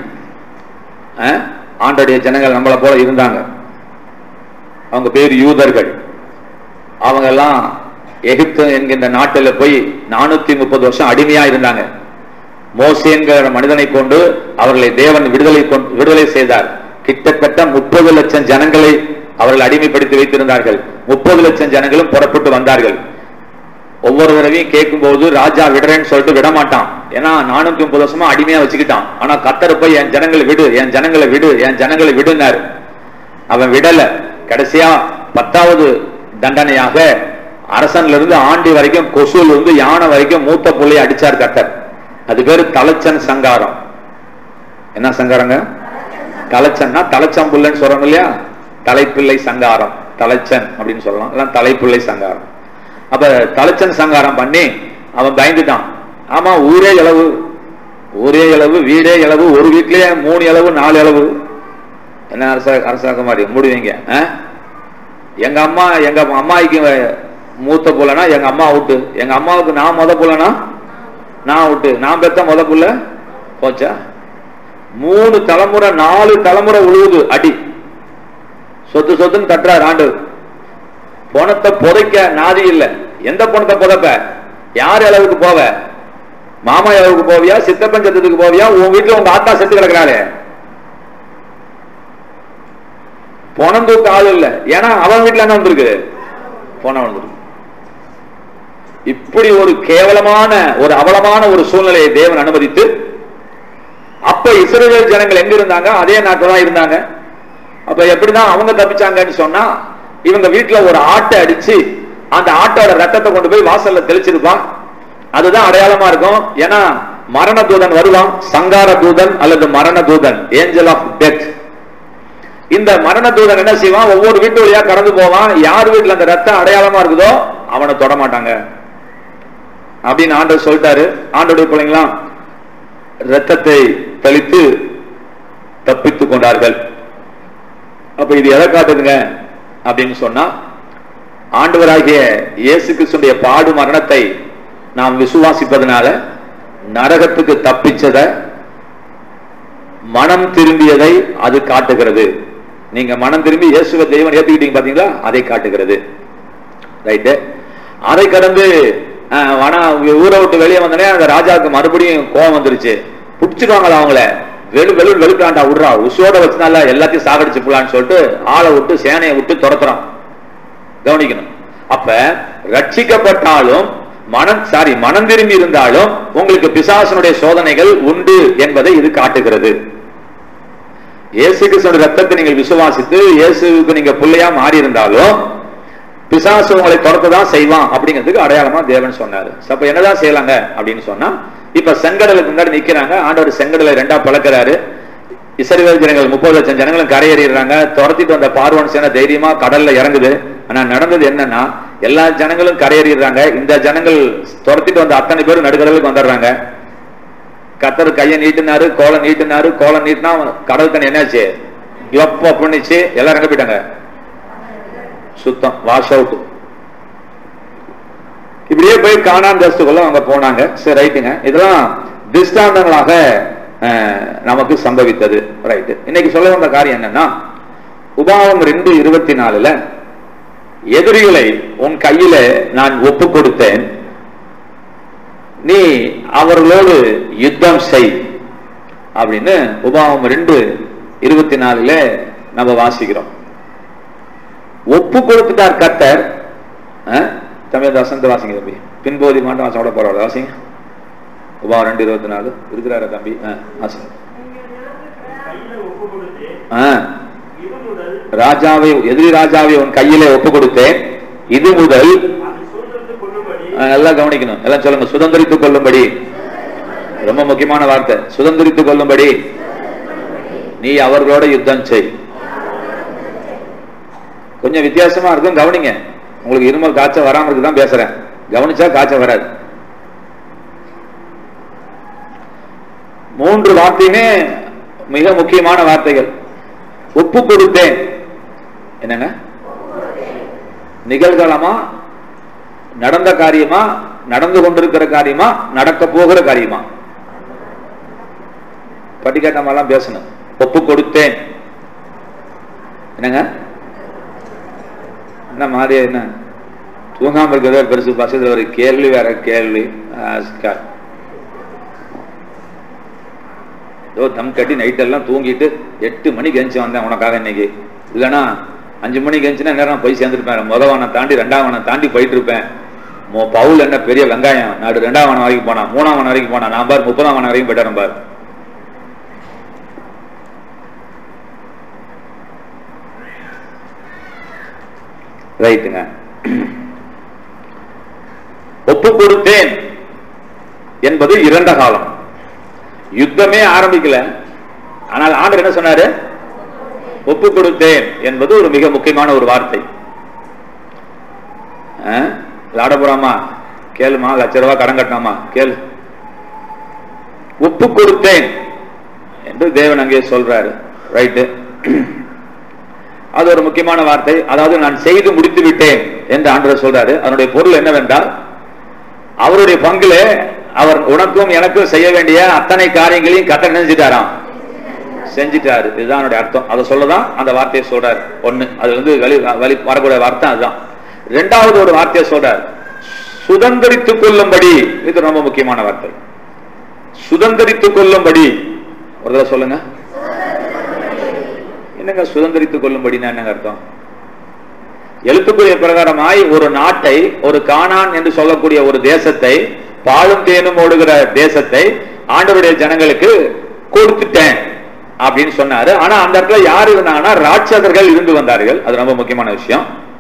ஆண்டோடைய ஜனங்கள் நம்மளை போல இருந்தாங்க. அவங்க பேர் யூதர்கள். அவங்க எல்லாம் எகிப்து என்கின்ற நாட்டில் போய் 430 வருஷம் அடிமையா இருந்தாங்க. மோசே என்கிற மனிதனை கொண்டு அவர்களை தேவன் விடுதலை செய்தார். கிட்டத்தட்ட 30 லட்சம் ஜனங்களை அவர்கள் அடிமைப்படுத்தி வைத்திருந்தார்கள். 30 லட்சம் ஜனங்களும் புறப்பட்டு வந்தார்கள். ஒவ்வொரு தடவையும் கேட்கும் போது ராஜா விடுறேன்னு சொல்லிட்டு விட மாட்டான். ஏன்னா 430 வருஷமா அடிமையா வச்சுக்கிட்டான். ஆனா கர்த்தர் போய் என் ஜனங்களை விடு, என் ஜனங்களை விடு, என் ஜனங்களை விடுனாரு. அவன் விடல. கடைசியா 10வது தண்டனையாக அரசன்ல இருந்து ஆண்டி வரைக்கும், கொசூல் இருந்து யானை வரைக்கும் மூத்த புள்ளையை அடிச்சார் கர்த்தர். அது பேரு தலைச்சன் சங்காரம். என்ன சங்காரங்க? தலைச்சன்னா தலைச்சம்புள்ளன்னு சொல்றாங்க இல்லையா, தலைப்பிள்ளை சங்காரம், தலைச்சன் அப்படின்னு சொல்லலாம், தலைப்பிள்ளை சங்காரம். அப்ப தலைச்சன் சங்காரம் பண்ணி அவன் பயந்துட்டான். ஆமா, ஊரே இளவு, வீடே இளவு, ஒரு வீட்லயே 3 இளவு 4 இளவு. என்ன அரசாங்க மாதிரி முடிவீங்க? எங்க அம்மாய்க்கு மூத்த புள்ளனா எங்க அம்மா அவுட்டு, எங்க அம்மாவுக்கு நான் முத புள்ளனா நான் அவுட்டு, நான் பெத்த முத புள்ள போச்சா. 3 தலைமுறை 4 தலைமுறை உழுவுது அடி. சொத்துன்னு தட்டுறாரு ஆண்டு. பணத்தை புதைக்க நாதி இல்ல. எந்த பணத்தை புதைப்ப? யார் அளவுக்கு போவ? மாமா அளவுக்கு போவியா, சித்தப்பன் சத்தத்துக்கு போவியா, உன் வீட்டுல உங்க ஆத்தா செத்து கிடக்கிறாளே, பணம் தூக்க ஆள் இல்ல. ஏன்னா அவன் வீட்டுல என்ன வந்திருக்கு? பணம் வந்திருக்கு. இப்படி ஒரு கேவலமான ஒரு அவலமான ஒரு சூழ்நிலையை தேவன் அனுமதித்து, அப்ப இஸ்ரவேல் ஜனங்கள் எங்க இருந்தாங்க? அதே நாட்டில் தான் இருந்தாங்க. அப்ப எப்படிதான் அவங்க தப்பிச்சாங்கன்னு சொன்னா, இவங்க வீட்டுல ஒரு ஆட்டை அடிச்சு அந்த ஆட்டோட ரத்தத்தை கொண்டு போய் வாசல்ல தெளிச்சிருப்பான். அதுதான் அடையாளமா இருக்கும். ஏன்னா மரண தூதன் வருவான், சங்கார தூதன் அல்லது மரண தூதன், ஏஞ்சல் ஆஃப் டெத். இந்த மரண தூதன் என்ன செய்வான், ஒவ்வொரு வீட்டு வழியா கடந்து போவான். யார் வீட்டுல அந்த ரத்தம் அடையாளமா இருக்குதோ அவனை தொட மாட்டாங்க அப்படின்னு ஆண்டவர் சொல்லிட்டாரு. ஆண்டோடைய பிள்ளைங்களா ரத்தத்தை தெளித்து தப்பித்துக் கொண்டார்கள். அப்ப இது எதை காட்டுதுங்க அப்படின்னு சொன்னா, ஆண்டவராகிய இயேசு கிறிஸ்துவின் பாடு மரணத்தை நாம் விசுவாசிப்பதனால நரகத்துக்கு தப்பிச்சத, மனம் திரும்பியதை அது காட்டுகிறது. நீங்க மனம் திரும்பி இயேசுவை தெய்வம் ஏத்துக்கிட்டீங்க பாத்தீங்களா, அதை காட்டுகிறது. ரைட்டு. அதை கடந்து ஊரை விட்டு வெளியே வந்தனே அந்த ராஜாவுக்கு மறுபடியும் கோபம் வந்துருச்சு. பிடிச்சிடுவாங்களா அவங்கள, வெளுக்காண்டா விடுறா, உசோட வச்சுனால எல்லாத்தையும் சாகடிச்சு போலான்னு சொல்லிட்டு ஆளை விட்டு சேனையை விட்டு துரத்துறான். கவனிக்கணும். அப்ப ரட்சிக்கப்பட்டாலும் மனம் திரும்பி இருந்தாலும் உங்களுக்கு பிசாசனுடைய சோதனைகள் உண்டு என்பதை இது காட்டுகிறது. இயேசு கிறிஸ்துவின் ரத்தத்தை நீங்கள் விசுவாசித்து இயேசுவுக்கு நீங்க பிள்ளையா மாறி இருந்தாலும் பிசாசு உங்களை துரத்ததான் செய்வான் அப்படிங்கிறதுக்கு அடையாளமா தேவன் சொன்னாரு. அப்ப என்னதான் செய்யலாங்க அப்படின்னு சொன்னா, இப்ப செங்கடலுக்கு முன்னாடி நிக்கிறாங்க. ஆண்டவர் செங்கடலை ரெண்டா பழக்கிறாரு. இஸ்ரவேல் ஜனங்கள் 30 லட்சம் ஜனங்களும் கரையேறிடுறாங்க. துரத்திட்டு வந்த பார்வோன் சேனை தைரியமா கடல்ல இறங்குது. ஆனா நடந்தது என்னன்னா, எல்லா ஜனங்களும் கரையேறிடுறாங்க. இந்த ஜனங்கள் துரத்திட்டு வந்த அத்தனை பேரும் நடுக்கடலுக்கு வந்துடுறாங்க. கர்த்தர் கையை நீட்டினாரு, கோலம் நீட்டினாரு. கோலம் நீட்டினா கடல் தண்ணி என்னாச்சு, எப்ப பண்ணிச்சு, எல்லாம் இறங்க போயிட்டாங்க. சுத்தம், வாஷ் அவுட். இப்படியே போய் கானான் தேசத்துக்குள்ள அவங்க போனாங்க. சரி, ரைட்டுங்க. இதெல்லாம் திஷ்டாந்தங்களாக நமக்கு சம்பவித்தது. ரைட்டு. இன்னைக்கு சொல்ல வந்த காரியம் என்னன்னா, உபாகமம் 2:24 எதிரிகளை உன் கையில நான் ஒப்பு கொடுத்தேன், நீ அவர்களோடு யுத்தம் செய் அப்படின்னு உபாகமம் 2:24 நம்ம வாசிக்கிறோம். ஒப்பு கொடுத்துட்டார் கர்த்தர். தமிழ் வசந்த வாசிங்க தம்பி, பின்போதி மாட்டம் வாசோட போற வாசிங்க. உபாகமம் 2:24 இருக்கிறார தம்பி, வாசிங்க. ராஜாவை, எதிரி ராஜாவை உன் கையிலே ஒப்பு கொடுத்தேன், இது முதல், எல்லாம் கவனிக்கணும், எல்லாம் சொல்லுங்க, சுதந்திரித்துக் கொள்ளும்படி. ரொம்ப முக்கியமான வார்த்தை, சுதந்திரித்துக் கொள்ளும்படி நீ அவர்களோட யுத்தம் செய். கொஞ்சம் வித்தியாசமா இருக்கும், கவனிங்க. உங்களுக்கு இருமல் காய்ச்சல் வராம இருக்குதான் பேசுறேன், கவனிச்சா காய்ச்சல் வராது. 3 வார்த்தையுமே மிக முக்கியமான வார்த்தைகள். ஒப்பு கொடுத்தேன், என்னங்க, நிகழ்காலமா, நடந்த காரியமா, நடந்து கொண்டிருக்கிற காரியமா, நடக்க போகிற காரியமா, பட்டிக்காட்டமெல்லாம் பேசணும். ஒப்பு கொடுத்தேன், என்னங்க, என்ன மாதிரி, என்ன தூங்காம இருக்கிறத பெருசு பசத்துல ஒரு கேள்வி, வேற கேள்வி. ஏதோ தம் கட்டி நைட்டெல்லாம் தூங்கிட்டு 8 மணிக்கு எந்திச்சு வந்தேன் உனக்காக இன்னைக்கு. இல்லைன்னா 5 மணிக்கு எந்திச்சுன்னா நேரம் போய் சேர்ந்துருப்பேன். முதவானை தாண்டி 2ஆம் வானம் தாண்டி போயிட்டு இருப்பேன். பவுல் என்ன பெரிய வெங்காயம், நாடு 2ஆம் வானம் வரைக்கும் போனா, 3ஆம் வானம் வரைக்கும் போனா, நான் பாரு 30ஆம் வானம் வரைக்கும் போயிட்டேன் பாரு. ரைட்டுங்க. ஒப்பு கொடுத்தேன் என்பது இறந்த காலம், யுத்தமே ஆரம்பிக்கல. ஆனால் ஆண்டவர் என்ன சொன்னாரு, ஒப்பு கொடுத்தேன் என்பது ஒரு மிக முக்கியமான ஒரு வார்த்தை. லாடபுராமா கேளுமா, ₹1,00,000 கடன் கட்டினாமா கேளு. ஒப்பு கொடுத்தேன் என்று தேவன் அங்கே சொல்றாரு. ரைட்டு. அது ஒரு முக்கியமான வார்த்தை. அதாவது நான் செய்து முடித்து விட்டேன் என்று ஆண்டவர் சொல்றாரு. அதனுடைய பொருள் என்னவென்றால், அவருடைய பங்கிலே அவர் உனக்கும் எனக்கும் செய்ய வேண்டிய அத்தனை காரியங்களையும் கர்த்தர் நினைச்சிட்டாராம், செஞ்சிட்டாரு. இதுதான் அர்த்தம். அதை சொல்லதான் அந்த வார்த்தையை சொல்றாரு. ஒண்ணு, அது வந்து வரக்கூடிய வார்த்தை அதுதான். 2வது ஒரு வார்த்தையை சொல்றார், சுதந்திரித்துக் கொள்ளும்படி. இது ரொம்ப முக்கியமான வார்த்தை, சுதந்திரித்துக் கொள்ளும்படி. ஒரு தடவை சொல்லுங்க. என்னங்க சுதந்திரித்துக் கொள்ளும்படினா என்னங்க அர்த்தம்? எழுத்துக்குரிய பிரகாரமாய் ஒரு நாட்டை, ஒரு கானான் என்று சொல்லக்கூடிய ஒரு தேசத்தை, பாலும் தேனும் ஓடுகிற தேசத்தை ஆண்டவருடைய ஜனங்களுக்கு கொடுத்துட்டேன் அப்படின்னு சொன்னாரு. ஆனா அந்த இடத்துல யார் இருந்தாங்கன்னா ராட்சதர்கள் இருந்து வந்தார்கள். அது ரொம்ப முக்கியமான விஷயம்.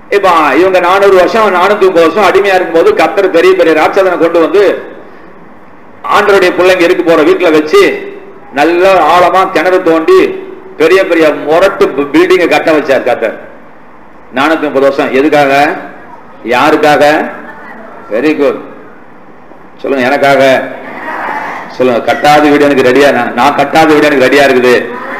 இப்ப இவங்க 400 வருஷம் 430 வருஷம் அடிமையா இருக்கும்போது கர்த்தர் பெரிய பெரிய ராட்சதனை கொண்டு வந்து ஆண்டவருடைய பிள்ளைங்க இருக்கு போற வீட்டுல வச்சு நல்ல ஆழமா கிணறு தோண்டி பெரிய பெரிய முரட்டு பில்டிங்க கட்ட வச்சார் கர்த்தர் 430 வருஷம். எதுக்காக? யாருக்காக? வெரி குட், சொல்லுங்க. எனக்காக. சொல்லுங்க. கட்டாத வீடு எனக்கு ரெடியா, நான் கட்டாத வீடு எனக்கு ரெடியா இருக்குது.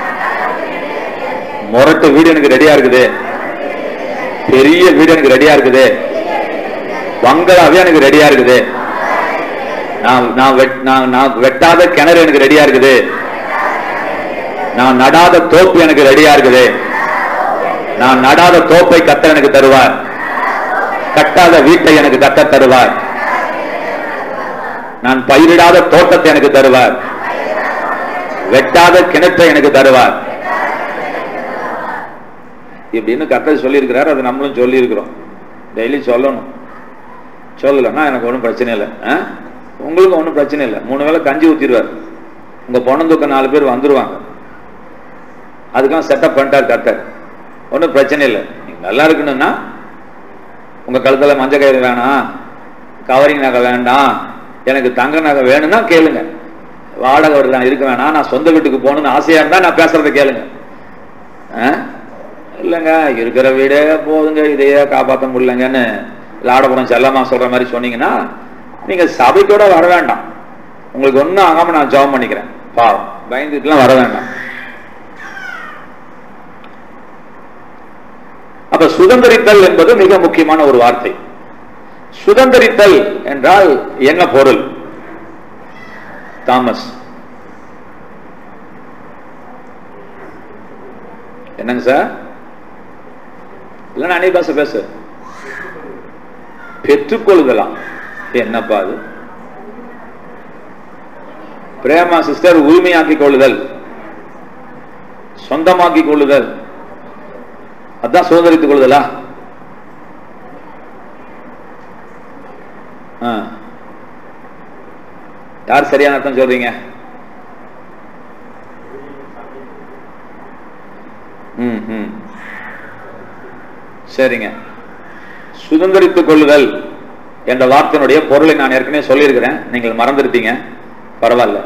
முரட்டு வீடு எனக்கு ரெடியா இருக்குது. பெரிய வீடு எனக்கு ரெடியா இருக்குது. பங்களாவே எனக்கு ரெடியா இருக்குது. நான் வெட்டாத கிணறு எனக்கு ரெடியா இருக்குது. நான் நடாத தோப்பு எனக்கு ரெடியா இருக்குது. நான் நடாத தோப்பை கர்த்தர் எனக்கு தருவார். கட்டாத வீட்டை எனக்கு கர்த்தர் தருவார். நான் பயிரிடாத தோட்டத்தை எனக்கு தருவார். வெட்டாத கிணற்றை எனக்கு தருவார். இப்படின்னு கர்த்தர் சொல்லி இருக்கிறார். அது நம்மளும் சொல்லி இருக்கிறோம். டெய்லி சொல்லணும். சொல்லலன்னா எனக்கு ஒன்றும் பிரச்சனை இல்லை. உங்களுக்கு ஒன்றும் பிரச்சனை இல்லை. 3 வேளை கஞ்சி ஊத்திடுவார். உங்க பொண்ணந்துக்க 4 பேர் வந்துருவாங்க. அதுக்காக செட்டப் பண்ணிட்டார் கர்த்தர். ஒன்றும் பிரச்சனை இல்லை. நீங்க நல்லா இருக்கணும்னா உங்க கழுத்துல மஞ்சள் கயிறு வேணாம், கவரிங் நகை வேண்டாம், எனக்கு தங்க நகை வேணும்னா கேளுங்க. வாடகை வருதான் இருக்க வேணாம், நான் சொந்த வீட்டுக்கு போகணும்னு ஆசையா இருந்தா நான் பேசுறதை கேளுங்க. இல்லைங்க இருக்கிற வீடே போதுங்க, இதையே காப்பாற்ற முடியலங்கன்னு லாடபுரம் செல்லமா சொல்ற மாதிரி சொன்னீங்கன்னா நீங்க சபைக்கூட வர வேண்டாம். உங்களுக்கு ஒன்றும் ஆகாம நான் ஜெபம் பண்ணிக்கிறேன். பாவம், பயந்துட்டுலாம் வர வேண்டாம். அப்ப சுதந்திரித்தல் என்பது மிக முக்கியமான ஒரு வார்த்தை. சுதந்திரித்தல் என்றால் என்ன பொருள்? தாமஸ் என்னங்க சார்? இல்லைன்னா அன்னை பாச பேசு. பெற்றுக்கொள்ளுதலாம். என்னப்பா அது? பிரேமா சிஸ்டர், உரிமையாக்கிக் கொள்ளுதல், சொந்தமாக்கிக் கொள்ளுதல், அதான் சுதந்திரித்துக் கொள்ளுதலா? யார் சரியான அர்த்தம் சொல்றீங்க? சரிங்க. சுதந்திரித்துக் கொள்ளுதல் என்ற வார்த்தையினுடைய பொருளை நான் ஏற்கனவே சொல்லியிருக்கிறேன். நீங்கள் மறந்துருப்பீங்க, பரவாயில்ல.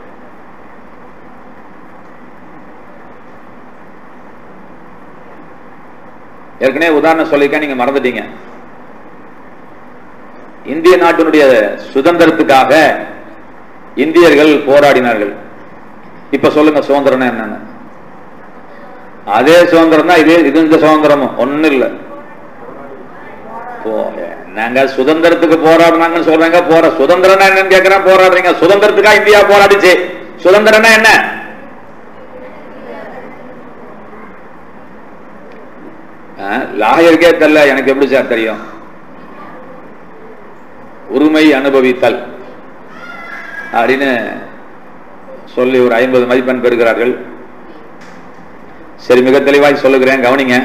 ஏற்கனவே உதாரணம் சொல்லிக்க நீங்க மறந்துட்டீங்க. இந்திய நாட்டினுடைய சுதந்திரத்துக்காக இந்தியர்கள் போராடினார்கள். இப்ப சொல்லுங்க சுதந்திரம் என்னன்னு? அதே சுதந்திரம் தான். இது இந்த சுதந்திரமும் ஒண்ணு இல்ல. நாங்க சுதந்திரத்துக்கு போராடினாங்கன்னு சொல்றாங்க. சுதந்திரம் என்னன்னு கேட்கிறேன். போராடுறீங்க. சுதந்திரத்துக்காக இந்தியா போராடிச்சு. சுதந்திரம்னா என்ன? லாயருக்கே தெரியல, எனக்கு எப்படி சார் தெரியும்? உரிமை அனுபவித்தல் அப்படின்னு சொல்லி ஒரு 50 மதிப்பெண் பெறுகிறார்கள். சரி, மிக தெளிவாய் சொல்லுகிறேன், கவனிங்க.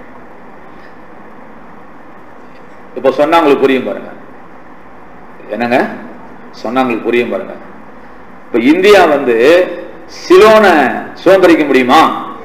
இப்ப சொன்னா உங்களுக்கு புரியும் பாருங்க. என்னங்க சொன்னா உங்களுக்கு புரியும் பாருங்க. இப்ப இந்தியா சிலோன சுதந்திரிக்க முடியுமா?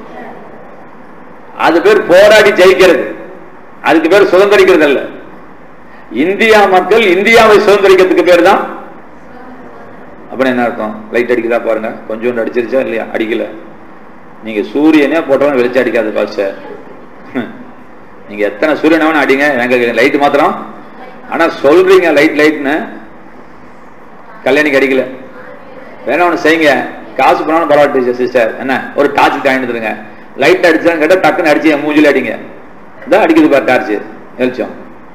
அது பேர் போராடி ஜெயிக்கிறது. அதுக்கு பேர் சுதந்திரிக்கிறது அல்ல. இந்தியா மக்கள் இந்தியாவை சுதந்திரிக்கிறதுக்கு பேர் தான். அப்படின்னு என்ன அர்த்தம்? லைட் அடிக்குதா பாருங்க. கொஞ்சோண்டு அடிச்சிருச்சா இல்லையா? அடிக்கல. நீங்க சூரியனே போட்டவன வெளிச்சம் அடிக்காது பாஷ. நீங்க எத்தனை சூரியனவன் அடிங்க, எனக்கு லைட் மாத்திரம். ஆனா சொல்றீங்க லைட் லைட்னு. கல்யாணிக்கு அடிக்கல. வேணா ஒண்ணு செய்யுங்க, காசு பண்ணாலும் பரவாயில்ல சிஸ்டர், என்ன ஒரு டார்ச் காயிடுங்க. லைட் அடிச்சான்னு கேட்டா டக்குன்னு அடிச்சு என் மூஞ்சில அடிங்க. இதான் அடிக்குது பாரு டார்ச் வெளிச்சம்.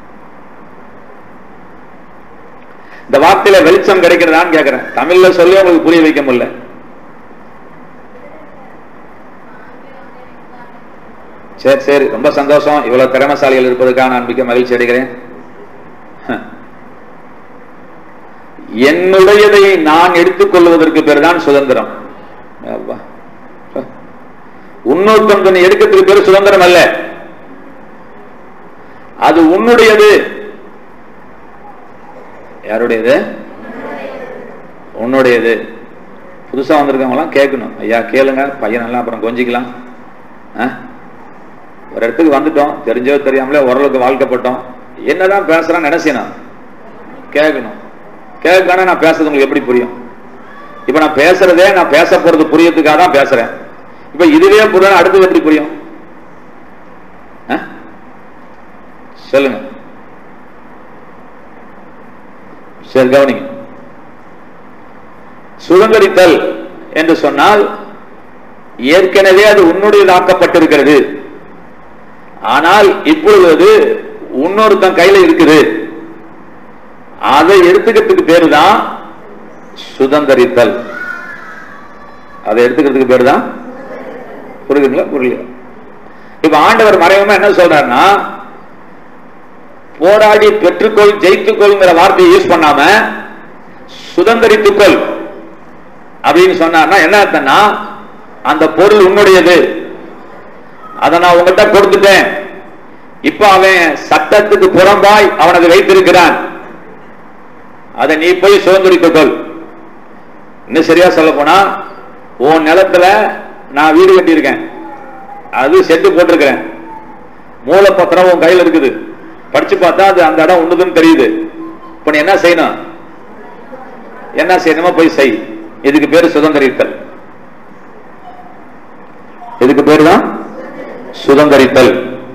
இந்த வார்த்தையில வெளிச்சம் கிடைக்கிறதான்னு கேட்கிறேன். தமிழ்ல சொல்லி உங்களுக்கு புரிய வைக்க முடியல. சரி சரி, ரொம்ப சந்தோஷம். இவ்வளவு திறமசாலிகள் இருப்பதற்காக நான் மிக மகிழ்ச்சி அடைகிறேன். என்னுடையதை நான் எடுத்துக் கொள்வதற்கு பேர் தான் சுதந்திரம். உன்னொருத்தன் எடுக்கிறதுக்கு பேர் சுதந்திரம் அல்ல. அது உன்னுடையது. யாருடையது? உன்னுடையது. புதுசா வந்திருக்கவங்க எல்லாம் கேட்கணும். ஐயா கேளுங்க, பையன் எல்லாம் அப்புறம் கொஞ்சிக்கலாம். ஒரு இடத்துக்கு வந்துட்டோம், தெரிஞ்சோ தெரியாமலே ஓரளவுக்கு வாழ்க்கப்பட்டோம். என்னதான் பேசுறான்னு நினைச்சேன், கேட்கணும். கேட்கணும் நான் பேசுறது உங்களுக்கு எப்படி புரியும்? இப்ப நான் பேசுறதே நான் பேச போறது புரியறதுக்காக தான் பேசுறேன். இப்ப இதுவே புரிய அடுத்தது எப்படி புரியும்? சொல்லுங்க. சரி கவனிங்க. சுதந்திரித்தல் என்று சொன்னால் ஏற்கனவே அது உன்னுடையதாக்கப்பட்டிருக்கிறது. ஆனால் இப்பொழுது இன்னொருத்தன் கையில இருக்குது. அதை எடுத்துக்கிறதுக்கு பேரு தான் சுதந்திரித்தல். அதை எடுத்துக்கிறதுக்கு பேரு தான். புரியுதுங்களா? புரியல. இப்ப ஆண்டவர் மறைமுகமா என்ன சொல்றாருன்னா, போராடி பெற்றுக்கொள் ஜெயித்துக்கொள்ங்கிற வார்த்தையை யூஸ் பண்ணாம சுதந்திரித்துக்கொள் அப்படின்னு சொன்னார்னா என்ன அர்த்தம்னா, அந்த பொருள் உன்னுடையது, அதை நான் உங்ககிட்ட கொடுத்துட்டேன், இப்ப அவன் சட்டத்துக்கு புறம்பாய் அவனது வைத்திருக்கிறான், அதை நீ போய் சுதந்திரித்துக்கொள். இன்னும் சரியா சொல்ல போனா, உன் நிலத்துல நான் வீடு கட்டியிருக்கேன், அது செட்டு போட்டிருக்கிறேன், மூலப்பத்திரம் உன் கையில் இருக்குது, படிச்சு பார்த்தா அது அந்த இடம் உண்டுதுன்னு தெரியுது. இப்ப நீ என்ன செய்யணும்? என்ன செய்யணுமோ போய் செய். இதுக்கு பேரு சுதந்திரித்தல். இதுக்கு பேரு தான் சுதந்திரித்தல்.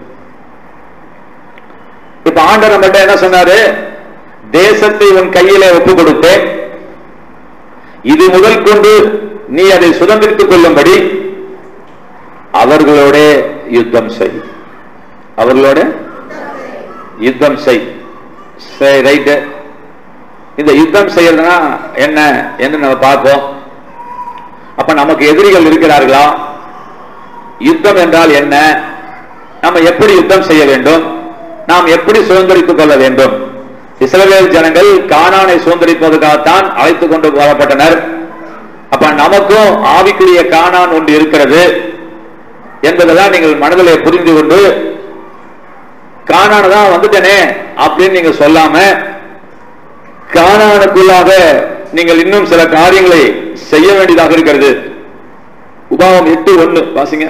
இப்ப ஆண்டவர் மட்டும் என்ன சொன்னாரு? தேசத்தை உன் கையிலே ஒப்பு கொடுத்தேன், இது முதல் கொண்டு நீ அதை சுதந்திரித்துக் கொள்ளும்படி அவர்களோட யுத்தம் செய். அவர்களோட யுத்தம் செய். ரைட். இந்த யுத்தம் செய்யறதுனா என்ன என்று நம்ம பார்ப்போம். அப்ப நமக்கு எதிரிகள் இருக்கிறார்களா? யுத்தம் என்றால் என்ன? நம்ம எப்படி யுத்தம் செய்ய வேண்டும்? நாம் எப்படி சுதந்திரித்துக் கொள்ள வேண்டும்? இஸ்ரவேல் ஜனங்கள் கானானை சுதந்திரிப்பதற்காகத்தான் அழைத்துக் கொண்டு வரப்பட்டனர். அப்ப நமக்கும் ஆவிக்குரிய கானான் ஒன்று இருக்கிறது என்பதெல்லாம் நீங்கள் மனதிலே புரிந்து கொண்டு, கானான தான் வந்துட்டனே அப்படின்னு நீங்க சொல்லாம, கானானுக்குள்ளாக நீங்கள் இன்னும் சில காரியங்களை செய்ய வேண்டியதாக இருக்கிறது. உபாகம் 8:1 வாசிங்க.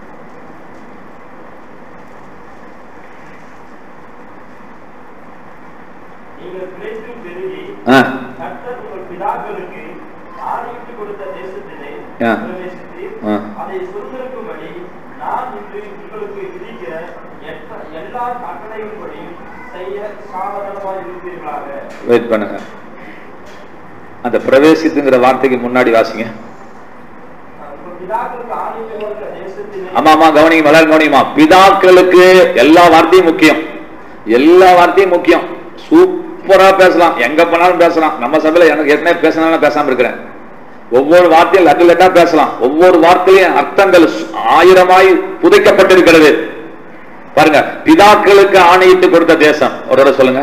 வெயிட் பண்ணுங்க. அந்த பிரவேசித்துங்கிற வார்த்தைக்கு முன்னாடி வாசிங்க. ஆமா ஆமா கவனிங்க, எல்லாரும் கவனிமா. பிதாக்களுக்கு எல்லா வார்த்தையும் முக்கியம், எல்லா வார்த்தையும் முக்கியம். சூப்பரா பேசலாம், எங்க போனாலும் பேசலாம். நம்ம சபையில எனக்கு ஏற்கனவே பேசினாலும் பேசாம இருக்கிறேன். ஒவ்வொரு வார்த்தையும் லட்டு லட்டா பேசலாம். ஒவ்வொரு வார்த்தையும் அர்த்தங்கள் ஆயிரமாய் புதைக்கப்பட்டிருக்கிறது. பாருங்க, பிதாக்களுக்கு ஆணையிட்டு கொடுத்த தேசம். ஒரு சொல்லுங்க,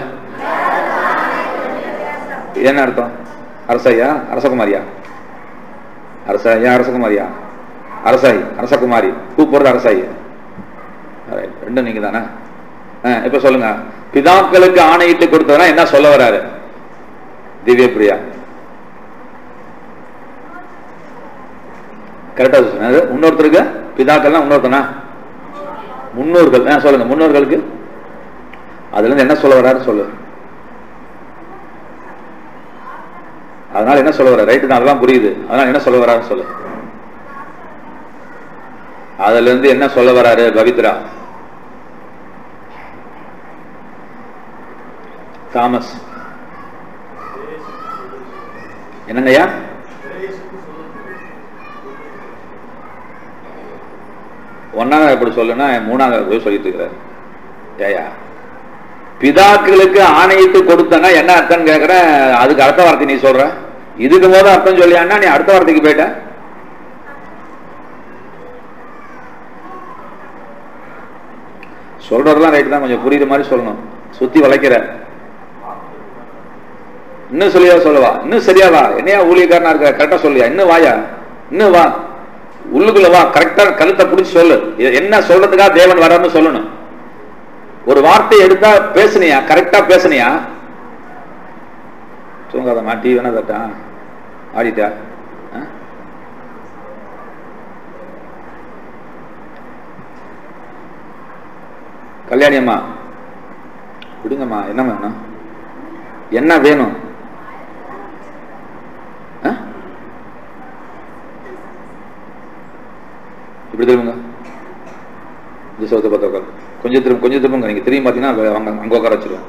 என்ன அர்த்தம்? அரசையா, அரசகுமாரியா? அரசையா, அரசகுமாரியா? அரசாய், அரசகுமாரி. கூப்பிடுறது அரசாய், ரெண்டும் நீங்க தானே. இப்ப சொல்லுங்க, பிதாக்களுக்கு ஆணையிட்டு கொடுத்ததுனா என்ன சொல்ல வராரு திவ்ய பிரியா? கரெக்டா சொன்னாரு. முன்னோர்த்தருக்கு பிதாக்கள்னா முன்னோர்த்தனா? முன்னோர்கள். சொல்லுங்க, முன்னோர்களுக்கு அதுல இருந்து என்ன சொல்ல வராரு சொல்லு. அதனால என்ன சொல்ல வர? ரைட்டு தான், அதெல்லாம் புரியுது. அதனால என்ன சொல்ல வராரு சொல்லு. அதுல இருந்து என்ன சொல்ல வராரு பவித்ரா? தாமஸ் என்னங்கய்யா? ஒன்னாவது எப்படி சொல்லுன்னா மூணாவது போய் சொல்லிட்டு இருக்கிறார். ஏயா, பிதாக்களுக்கு ஆணையிட்டு கொடுத்தனா என்ன அர்த்தம் கேட்கிற? அதுக்கு அடுத்த வார்த்தை நீ சொல்ற. இதுக்கு போது அர்த்தம் சொல்லியான்னா நீ அடுத்த வார்த்தைக்கு போயிட்ட. சொல்றதெல்லாம் ரைட்டு தான், கொஞ்சம் புரியுற மாதிரி சொல்லணும். சுத்தி வளைக்கிற. இன்னும் சொல்லியா சொல்லவா? இன்னும் சரியாவா? என்னையா ஊழியக்காரனா இருக்க? கரெக்டா சொல்லியா? இன்னும் வாயா, இன்னும் வா, உள்ளுக்குள்ள வா, கரெக்டா கருத்தை பிடிச்சி சொல்லு. என்ன சொல்றதுக்காக தேவன் வரான்னு சொல்லணும். ஒரு வார்த்தை எடுத்தா பேசுனியா? கரெக்டா பேசுனியா? தூங்காத மாட்டி வேணா தட்டா ஆடிட்டா. கல்யாணி அம்மா விடுங்கம்மா, என்ன வேணும், என்ன வேணும்? இப்படி திரும்புங்க, இந்த சோத்தை பார்த்து உட்காரு. கொஞ்சம் திரும்புங்க. நீங்க திரும்பி பார்த்தீங்கன்னா அங்க உட்கார வச்சிருவோம்.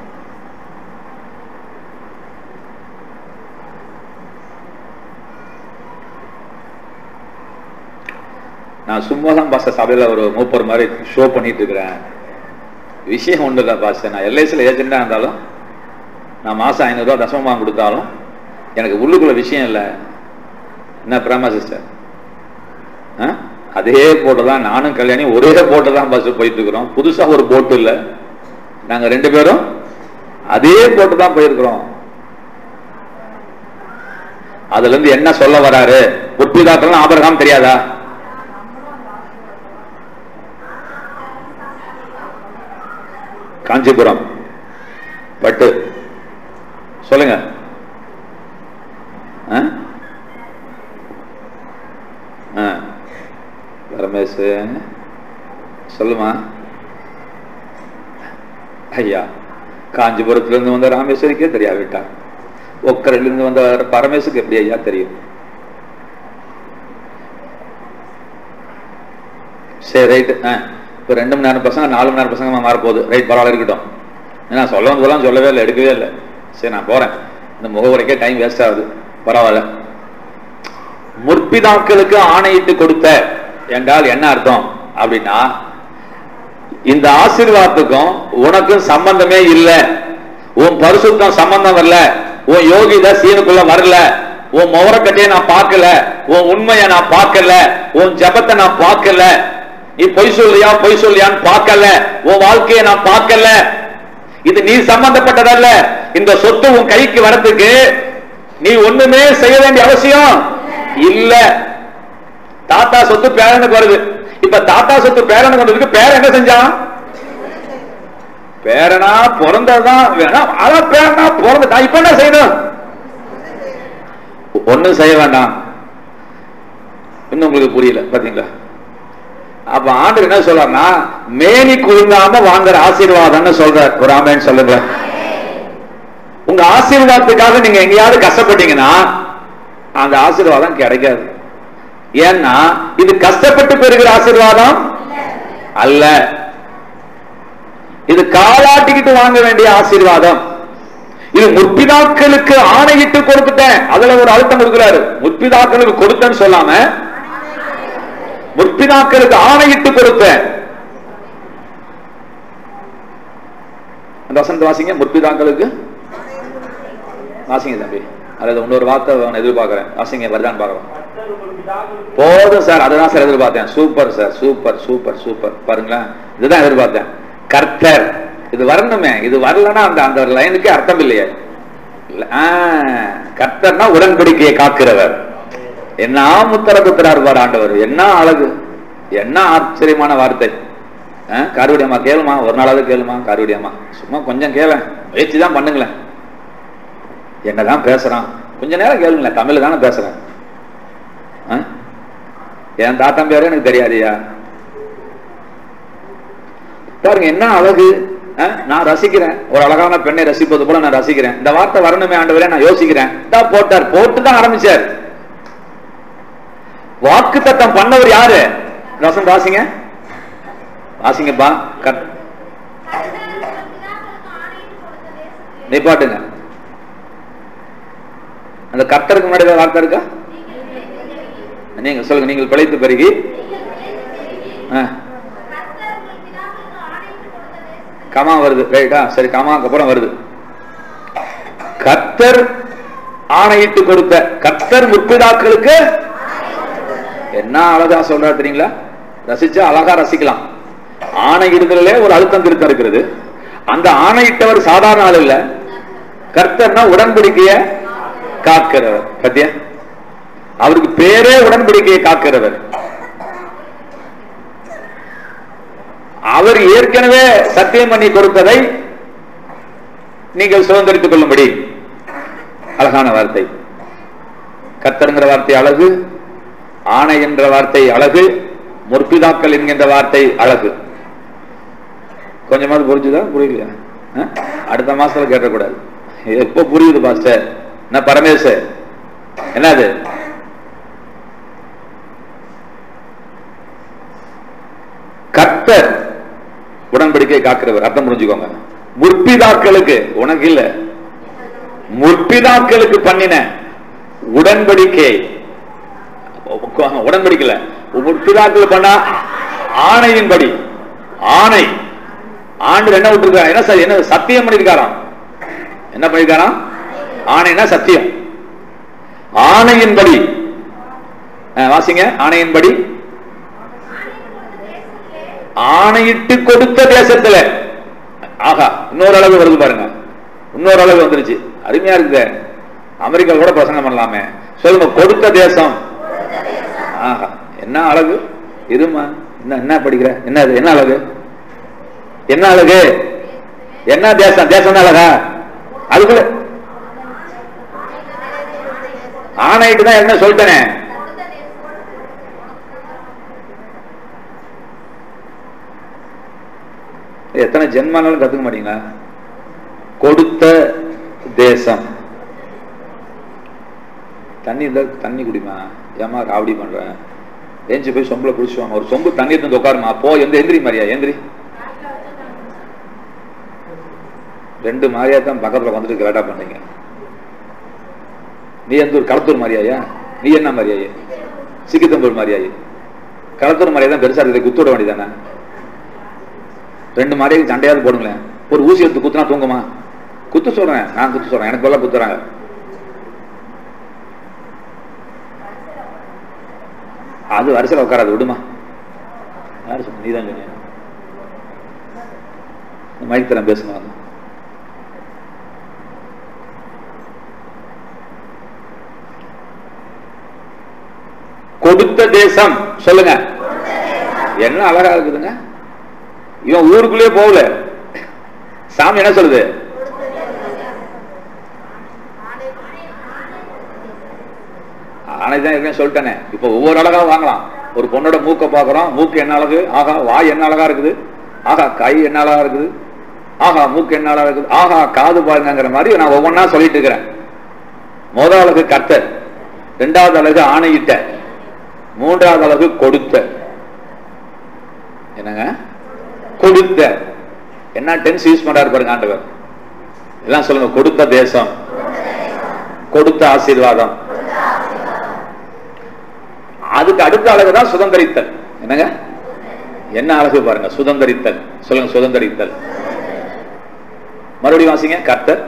நான் சும்மா தான் பாச சபையில ஒரு மூப்பர் மாதிரி ஷோ பண்ணிட்டு இருக்கிறேன். விஷயம் ஒண்ணு இல்லை பாச. நான் எல்ஐசியில் ஏஜெண்டா இருந்தாலும், நான் மாசம் 500 ரூபா தசமமாக கொடுத்தாலும் எனக்கு உள்ளுக்குள்ள விஷயம் இல்லை. என்ன பிரேமா சிஸ்டர்? அதே போட்டு தான் நானும் கல்யாணி ஒரே போட்டு தான் பஸ் போயிட்டு இருக்கிறோம். புதுசா ஒரு போட்டு இல்லை, நாங்க 2 பேரும் அதே போட்டு தான் போயிருக்கிறோம். அதுல இருந்து என்ன சொல்ல வராரு? புத்திதாக்கள் ஆபிரகாம் தெரியாதா? காஞ்சிபுரம் பட்டு சொல்லுங்க. ரமேஷ் சொல்லுமா. ஐயா, காஞ்சிபுரத்திலிருந்து வந்த ராமேஸ்வரிக்கே தெரியாவிட்டா, ஒக்கரிலிருந்து வந்த பரமேசுக்கு எப்படி ஐயா தெரியும்? சரி ரைட்டு. இப்போ 2 மணி நேரம் பசங்க 4 மணி நேரம் பசங்க மாறப்போகுது. ரைட், பரவாயில்ல இருக்கட்டும். ஏன்னா சொல்லலாம் சொல்லவே இல்லை, எடுக்கவே இல்லை. சரி நான் போறேன். இந்த முகவுரைக்கே டைம் வேஸ்ட் ஆகுது. பரவாயில்ல. முற்பிதாக்களுக்கு ஆணையிட்டு கொடுத்த என்றால் என்ன அர்த்தம் அப்படின்னா, இந்த ஆசீர்வாதத்துக்கும் உனக்கும் சம்பந்தமே இல்லை. உன் பரிசுத்தம் சம்பந்தம் வரல, உன் யோகிதா சீனுக்குள்ள வரல, உன் முகரக்கட்டையை நான் பார்க்கல, உன் உண்மையை நான் பார்க்கல, உன் ஜபத்தை நான் பார்க்கல, நீ பொய் சொல்லியான்னு பார்க்கல, உன் வாழ்க்கையை நான் பார்க்கல. இது நீ சம்பந்தப்பட்டதல்ல. இந்த சொத்து உன் கைக்கு வரதுக்கு நீ ஒண்ணுமே செய்ய வேண்டிய அவசியம் இல்ல. தாத்தா சொத்து பேரனுக்கு வருது. இப்ப தாத்தா சொத்து பேரனுக்கு வந்ததுக்கு பேரன் என்ன செஞ்சான்? பேரனா பிறந்ததான் வேணாம், அதான் பேரனா பிறந்துட்டான். இப்ப என்ன செய்யணும்? ஒண்ணும் செய்ய வேண்டாம். இன்னும் உங்களுக்கு புரியல பாத்தீங்களா? அப்ப ஆண்டவர் என்ன சொல்றாருன்னா, மேனி குழுங்காம வாங்குற ஆசீர்வாதம்னு சொல்றார். ஒரு ஆமென் சொல்லுங்க. உங்க ஆசீர்வாதத்துக்காக நீங்க எங்கேயாவது கஷ்டப்பட்டீங்கன்னா அந்த ஆசீர்வாதம் கிடைக்காது. ஏன்னா இது கஷ்டப்பட்டு பெறுகிற ஆசீர்வாதம் அல்ல, இது காலாட்டிக்கிட்டு வாங்க வேண்டிய ஆசீர்வாதம். இது முற்பிதாக்களுக்கு ஆணையிட்டு கொடுத்துட்டேன், அதுல ஒரு அழுத்தம் கொடுக்கிறாரு. முற்பிதாக்களுக்கு கொடுத்தேன்னு சொல்லாம முற்பிதாக்களுக்கு ஆணையிட்டு கொடுத்தேன். அந்த வசனத்தை வாசிங்க. முற்பிதாக்களுக்கு வாசிங்க தம்பி. அல்லது இன்னொரு வார்த்தை எதிர்பார்க்கிறேன். வாசிங்க, வருதான்னு பார்க்கலாம். போதும் சார், அதுதான் சார் எதிர்பார்த்தேன். Super sir, super super super. பாருங்களேன், இதுதான் எதிர்பார்த்தேன். கர்த்தர், இது வரணுமே. இது வரலன்னா அந்த லைனுக்கு அர்த்தம் இல்லையே. கர்த்தர்னா உடன்படிக்கையை காக்கிறவர். என்ன முத்தர குத்துறாரு பாரு ஆண்டவர். என்ன அழகு, என்ன ஆச்சரியமான வார்த்தை. கார்வடியம்மா கேளுமா, ஒரு நாளாவது கேளுமா கார்வடியம்மா. சும்மா கொஞ்சம் கேள, முயற்சி தான் பண்ணுங்களேன். என்னதான் பேசுறான் கொஞ்ச நேரம் கேளுங்களேன். தமிழ் தானே பேசுறேன். என் தாத்தன் பேரு எனக்கு தெரியாதியா. பாருங்க என்ன அழகு. நான் ரசிக்கிறேன், ஒரு அழகான பெண்ணை ரசிப்பது போல நான் ரசிக்கிறேன். இந்த வார்த்தை வரணுமே ஆண்டவரே நான் யோசிக்கிறேன். போட்டார், போட்டுதான் ஆரம்பிச்சார். வாக்கு தத்தம் பண்ணவர் யாரு? ரசம் வாசிங்க, வாசிங்கப்பா. நிப்பாட்டுங்க. அந்த கர்த்தருக்கு முன்னாடி வார்த்தை இருக்கா? நீங்க சொல்லுங்க. நீங்கள் பிழைத்து பெருகி கமா வருது. ரைட்டா, சரி. கமாக்கு அப்புறம் வருது கர்த்தர் ஆணையிட்டு கொடுத்த. கர்த்தர் முற்பிதாக்களுக்கு என்ன அழகா சொல்றா தெரியுங்களா? ரசிச்சா அழகா ரசிக்கலாம். ஆணையிடுதலே ஒரு அழுத்தம் திருத்தம் இருக்கிறது. அந்த ஆணையிட்டவர் சாதாரண ஆள் இல்ல. கர்த்தர்னா உடன்படிக்கைய காக்கிறவர். பத்தியா, அவருக்கு பேரே உடன்படிக்கையை காக்கிறவர். அவர் ஏற்கனவே சத்தியம் பண்ணி கொடுத்ததை நீங்கள் சுதந்திரித்துக் கொள்ளும்படி. அழகான வார்த்தை. கர்த்தர்ங்கிற வார்த்தை அழகு, ஆணை என்ற வார்த்தை அழகு, முற்பிதாக்கள் என்கின்ற வார்த்தை அழகு. கொஞ்சமாவது புரிஞ்சுதா? புரியலையா? அடுத்த மாசத்துல கேட்டக்கூடாது. எப்ப புரியுது பாஸ்டர்? என்ன பரமேஸ்வர் என்னது? கர்த்தர் உடன்படிக்கை காக்கிறவர். அர்த்தம் புரிஞ்சுக்கோங்க. முற்பிதாக்களுக்கு, உனக்கு இல்ல, முற்பிதாக்களுக்கு பண்ணின உடன்படிக்கை, உடன்படிக்கல, முற்பிதாக்கள் பண்ண ஆணையின்படி, ஆணை ஆண்டு என்ன விட்டுருக்காரு? என்ன சத்தியம் பண்ணிருக்காராம்? என்ன பண்ணிருக்காராம்? ஆணைனா சத்தியம். ஆணையின்படி வாசிங்க. ஆணையின்படி ஆணையிட்டு கொடுத்த தேசத்துல. ஆகா, இன்னொரு அளவு வருது பாருங்க. இன்னொரு அளவு வந்துருச்சு. அருமையா இருக்கு. அமெரிக்கா கூட பிரசங்கம் பண்ணலாமே. சொல்லுங்க, கொடுத்த தேசம். ஆஹா, என்ன அழகு. இருமா, என்ன படிக்கிற? என்ன என்ன அழகு? என்ன அழகு? என்ன தேசம்? தேசம் தான் அழகா? அதுக்குள்ள ஆணையிட்டு தான் என்ன சொல்லிட்டேனே. எத்தனை ஜென்மானாலும் கத்துக்க மாட்டீங்களா? கொடுத்த தேசம். தண்ணி குடிமா. ஏமா ராவடி பண்ற? ஏஞ்சி போய் சொம்புல குடிச்சுவாங்க. ஒரு சொம்பு தண்ணி எடுத்து உட்காருமா. போ. எந்திரி மாரியா, எந்திரி. 2 மாரியா தான் பக்கத்துல வந்துட்டு கரெக்டா பண்ணீங்க. நீ எந்த ஒரு களத்தூர் மாரியாயா? நீ என்ன மாரியாயே? சிக்கித்தம்பூர் மாரியாயே? களத்தூர் மாரியா தான் பெருசா இருக்குது. குத்துட வேண்டியதானே? 2 மாரியாக்கு சண்டையாவது போடுங்களேன். ஒரு ஊசி எடுத்து குத்துனா தூங்குமா? குத்து சொல்றேன், நான் குத்து சொல்றேன். எனக்கு எல்லாம் குத்துறாங்க. அது வரிசையில் உட்காராது. விடுமா. யாரு சொன்ன? நீதான் சொன்ன. மைக் தரம் பேசுங்க. கொடுத்த தேசம். சொல்லுங்க. என்ன அழகா இருக்குதுங்க. இவன் ஊருக்குள்ளே போகல. சாமி என்ன சொல்லுது? ஆனைதான் சொல்லிட்டேனே. இப்ப ஒவ்வொரு அழகா வாங்கலாம். ஒரு பொண்ணோட மூக்க பாக்குறோம். மூக்கு என்ன அழகு. ஆகா, வாய் என்ன அழகா இருக்குது. ஆகா, கை என்ன அழகா இருக்குது. ஆகா, மூக்கு என்ன அழகா இருக்குது. ஆகா, காது பாருங்கிற மாதிரி நான் ஒவ்வொன்னா சொல்லிட்டு இருக்கிறேன். முதல் அழகு கர்த்தர், 2வது அழகு ஆணையிட்ட, 3வது அழகு கொடுத்த. என்னங்க கொடுத்த? என்ன டென்ஸ் யூஸ் பண்றாரு பாருங்க ஆண்டவர். எல்லாம் சொல்லுங்க. கொடுத்த தேசம், கொடுத்த ஆசீர்வாதம். அதுக்கு அடுத்த அழகுதான் சுதந்திரித்தல். என்னங்க? என்ன அழகு பாருங்க. சுதந்திரித்தல். சொல்லுங்க, சுதந்திரித்தல். மறுபடியும் வாசிங்க. கர்த்தர்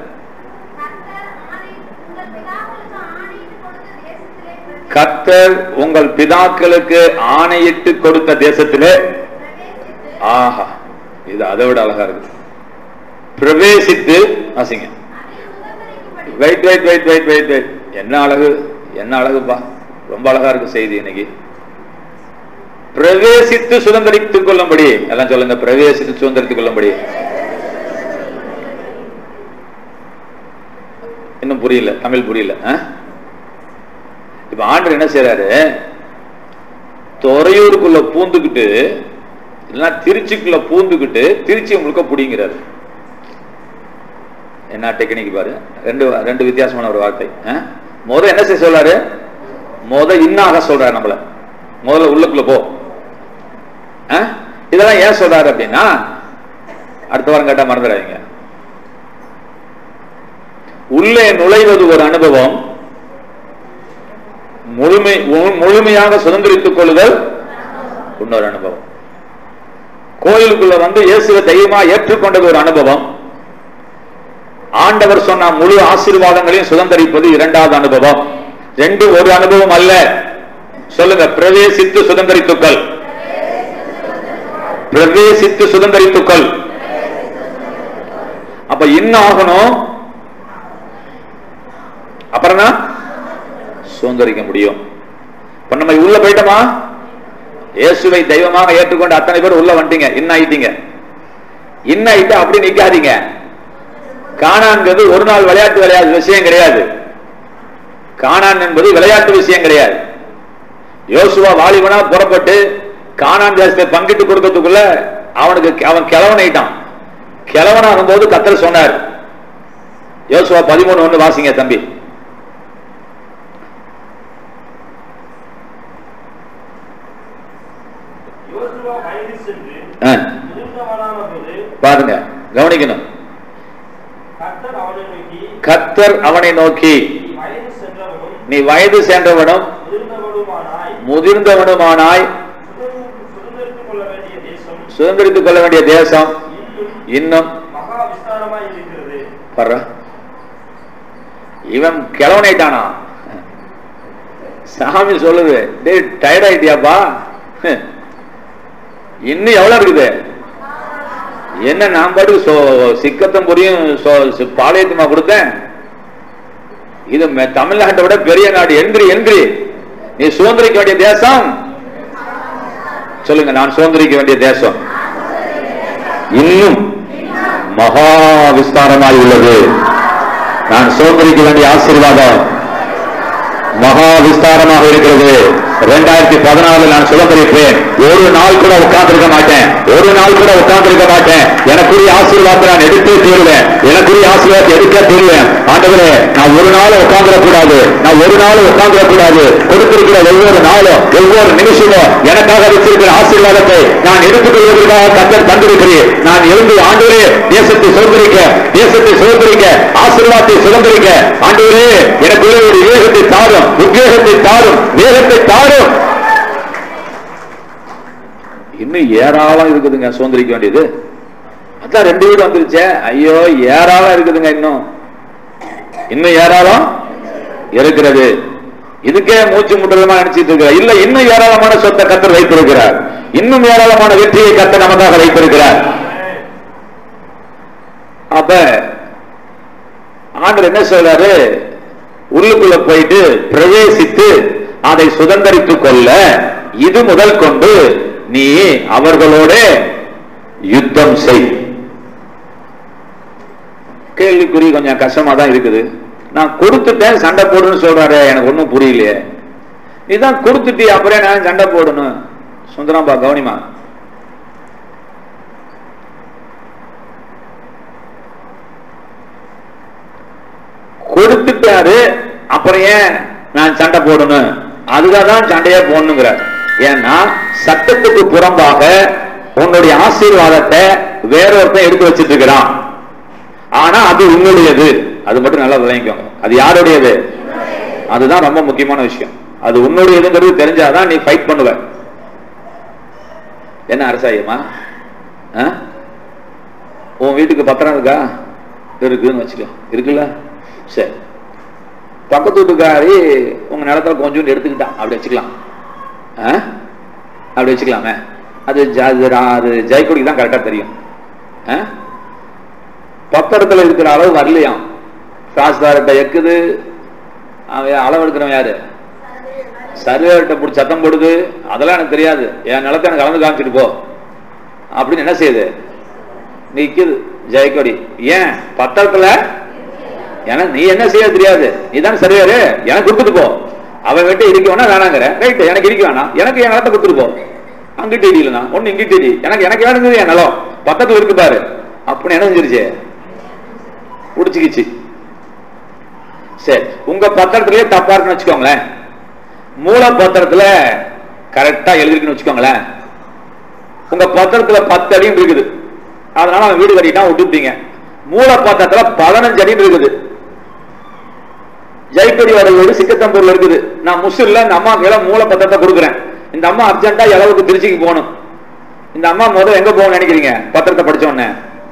கர்த்தர் உங்கள் பிதாக்களுக்கு ஆணையிட்டு கொடுத்த தேசத்திலே. ஆஹா, இது அதை விட அழகா இருக்கு. பிரவேசித்து வாசிங்க. Wait wait wait wait wait wait. என்ன அழகு, என்ன அழகுப்பா. ரொம்ப அழகா இருக்கு செய்தி இன்னைக்கு. பிரவேசித்து சுதந்திரித்துக் கொள்ளும்படி. எல்லாம் சொல்லுங்க. பிரவேசித்து சுதந்திரித்துக் கொள்ளும்படி. இன்னும் புரியல, தமிழ் புரியல. இப்ப ஆண்டவர் என்ன செய்யறாரு? துறையூருக்குள்ள பூந்துக்கிட்டு, இல்லைன்னா திருச்சிக்குள்ள பூந்துக்கிட்டு திருச்சி முழுக்க புடிங்கிறாரு. என்ன டெக்னிக் பாரு. ரெண்டு வித்தியாசமான ஒரு வார்த்தை. முதல்ல என்ன செய்ய சொல்றாரு? இன்னாக சொல்றாரு நம்மள. முதல்ல உள்ளுக்குள்ள போ. இதெல்லாம் ஏன் சொல்றாரு அப்படின்னா, அடுத்த வாரம் கேட்டா மறந்துடாதீங்க. உள்ளே நுழைவது ஒரு அனுபவம், முழுமையாக சுதந்திரித்துக் கொள்ளுதல் இன்னொரு அனுபவம். கோயிலுக்குள்ள வந்து இயேசுவை தெய்வமா ஏற்றுக்கொண்டது ஒரு அனுபவம். ஆண்டவர் சொன்ன முழு ஆசீர்வாதங்களையும் சுதந்திரிப்பது 2வது அனுபவம். 2 ஒரு அனுபவம் அல்ல. சொல்லுங்க. பிரவேசித்து சுதந்திரித்துக்கள். பிரவேசித்து சுதந்திரித்துக்கள். அப்ப இன்னும் ஆகணும். அப்புறம் சுதந்திரிக்க முடியும். இப்ப நம்ம உள்ள போயிட்டோமா? இயேசுவை தெய்வமாக ஏற்றுக்கொண்ட அத்தனை பேர் உள்ள வந்துட்டீங்க. இன்னாயிட்டீங்க. இன்னாயிட்டு அப்படி நிக்காதீங்க. கானான்கிறது ஒரு நாள் விளையாட்டு விஷயம் கிடையாது. கானான் என்பது விளையாட்டு விஷயம் கிடையாது. யோசுவா வாலிபனா புறப்பட்டு கானான் தேசத்தை பங்கிட்டு கொடுக்கறதுக்குள்ள அவன் கிழவனாயிட்டான். கிழவனாகும் போது கர்த்தர் சொன்னார். யோசுவா 13:1 வாசிங்க தம்பி. பாருங்க, கவனிக்கணும். கர்த்தர் அவனை நோக்கி, நீ வயது சென்றவனும் முதிர்ந்தவனுமானாய் சுதந்திரித்துக் கொள்ள வேண்டிய தேசம் இன்னும் இவன் கிழவனாயிட்டானா? சாமி சொல்லுது, டயர்ட் ஆயிட்டியாப்பா, இன்னும் எவ்வளவு இருக்குது? என்ன நான் பாட்டு சிக்கத்தம் புரியும் பாளையத்துமா கொடுத்தேன். இது தமிழ்நாட்டை விட பெரிய நாடு. என்கிரி நீ சுதந்திரிக்க வேண்டிய தேசம். சொல்லுங்க, நான் சுதந்திரிக்க வேண்டிய தேசம் இன்னும் மகா விஸ்தாரமாய் உள்ளது. நான் சுதந்திரிக்க வேண்டிய ஆசீர்வாதம் மகா விஸ்தாரமாக இருக்கிறது. 2014 நான் சுதந்திரிப்பேன். ஒரு நாள் கூட உட்கார்ந்திருக்க மாட்டேன். எனக்குரிய ஆசீர்வாதத்தை நான் எடுத்தே தீருவேன். எனக்குரிய ஆசீர்வாதத்தை எடுக்க தீருவேன். ஆண்டவரே, நான் ஒரு நாள் உட்கார்ந்துடக்கூடாது. கொடுத்திருக்கிற ஒவ்வொரு நாளும் ஒவ்வொரு நிமிஷமும் எனக்காக வச்சிருக்கிற ஆசீர்வாதத்தை நான் எடுத்துக் கொள்வதற்காக கர்த்தர் தந்திருக்கிறேன். நான் எழுந்து ஆண்டவரே தேசத்தை சுதந்திரிக்க ஆசீர்வாதத்தை சுதந்திரிக்க ஆண்டவரே எனக்குள்ள ஒரு வேகத்தை தாரும், உத்வேகத்தை தாரும், வேகத்தை தாரும். இன்னும் ஏராளம் இருக்குதுங்க சுதந்திரிக்க வேண்டியது. அதான் 2 வீடு வந்துருச்சே. ஐயோ, ஏராளம் இருக்குதுங்க. இன்னும் ஏராளம் இருக்கிறது. இதுக்கே மூச்சு முட்டமா நினைச்சிட்டு இருக்கிறார். இல்ல, இன்னும் ஏராளமான சொத்தை கர்த்தர் வைத்திருக்கிறார். இன்னும் ஏராளமான வெற்றியை கர்த்தர் நமக்காக வைத்திருக்கிறார். அப்ப ஆண்டவர் என்ன சொல்றாரு? உள்ளுக்குள்ள போயிட்டு பிரவேசித்து அதை சுதந்திரித்துக் கொள்ள இது முதல் கொண்டு நீ அவர்களோட யுத்தம் செய். கேள்விக்குறி கொஞ்சம் கஷ்டமா தான் இருக்குது. நான் கொடுத்துட்டேன், சண்டை போடுன்னு சொல்றாரு. எனக்கு ஒன்னும் புரியலையே. நீதான் கொடுத்துட்டி, அப்புறம் நான் சண்டை போடணும். சுந்தரம்பா கவனிமா, கொடுத்துட்டாரு, அப்புறம் ஏன் நான் சண்டை போடணும்? அதுக்காக தான் சண்டையே போடணுங்கிறார். ஏன்னா சட்டத்துக்கு புறம்பாக உன்னுடைய ஆசீர்வாதத்தை வேறொருத்தன் எடுத்து வச்சிட்டு இருக்கிறான். ஆனா அது உன்னுடையது. அது மட்டும் நல்லா விளங்கிக்கோங்க. அது யாருடையது? அதுதான் ரொம்ப முக்கியமான விஷயம். அது உன்னுடையதுங்கிறது தெரிஞ்சாதான் நீ ஃபைட் பண்ணுவ. என்ன அரசாயமா? உன் வீட்டுக்கு பத்திரம் இருக்கா? இருக்குன்னு வச்சுக்கோ. இருக்குல்ல? சரி, பக்கத்து வீட்டுக்காரி உங்க நிலத்துல கொஞ்சம் எடுத்துக்கிட்டான், அப்படி வச்சுக்கலாம். அப்படி வச்சுக்கலாமே. அது ஜெயக்கொடிக்கு தான் கரெக்டா தெரியும். பத்திரத்துல இருக்கிற அளவு வரலையாம். தாசில்தார்கிட்ட எக்குது. அளவு எடுக்கிறவன் யாரு? சர்வேர்கிட்ட பிடிச்சி சத்தம் போடுது. அதெல்லாம் எனக்கு தெரியாது, என் நிலத்தை எனக்கு கலந்து காமிச்சிட்டு போ அப்படின்னு என்ன செய்யுது? நிக்குது ஜெயக்கொடி. ஏன் பத்திரத்துல? எனக்கு நீ என்ன செய்ய தெரியாது, நீதான் சர்வேரு, எனக்கு கொடுத்துட்டு போ. அவன் கிட்ட இடிக்க வேணா வேணாங்கிற, ரைட்டு, எனக்கு இடிக்க வேணாம், எனக்கு என் நிலத்தை கொடுத்துட்டு போ. அங்கிட்டு இடியிலனா ஒண்ணு, இங்கிட்டு இடி, எனக்கு வேணுங்கிறது என் நிலம் பக்கத்துல இருக்கு பாரு அப்படின்னு என்ன செஞ்சிருச்சு? புடிச்சுக்கிச்சு. சரி, உங்க பத்திரத்திலேயே தப்பா இருக்குன்னு வச்சுக்கோங்களேன். மூல பத்திரத்துல கரெக்டா எழுதிருக்குன்னு வச்சுக்கோங்களேன். உங்க பத்திரத்துல 10 அடி இருக்குது, அதனால அவன் வீடு கட்டிட்டா விட்டுட்டீங்க. மூல பத்திரத்துல 15 அடி இருக்குது. ஜெயக்கொடியோட வீடு சிக்கத்தம்பூர்ல இருக்குது. நான் முசில்ல இந்த அம்மா மேல மூல பத்திரத்தை கொடுக்குறேன். இந்த அம்மா அர்ஜென்டா அளவுக்கு திருச்சிக்கு போகணும். இந்த அம்மா முதல்ல எங்க போகணும்னு நினைக்கிறீங்க? பத்திரத்தை படிச்ச உடனே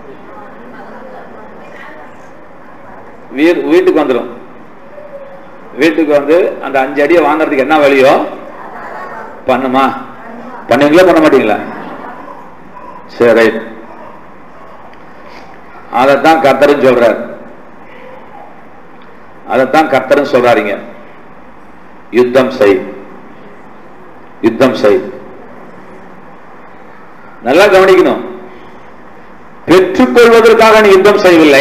வீட்டுக்கு வந்துடும். வீட்டுக்கு வந்து அந்த 5 அடியை வாங்கறதுக்கு என்ன வழியோ பண்ணுமா? பண்ணுவீங்களா பண்ண மாட்டீங்களா? சரி, அதைத்தான் கர்த்தரும் சொல்றார். அதைத்தான் கர்த்தரும் சொல்றாருங்க. யுத்தம் செய், யுத்தம் செய். நல்லா கவனிக்கணும். பெற்றுக்கொள்வதற்காக நீ யுத்தம் செய்யவில்லை,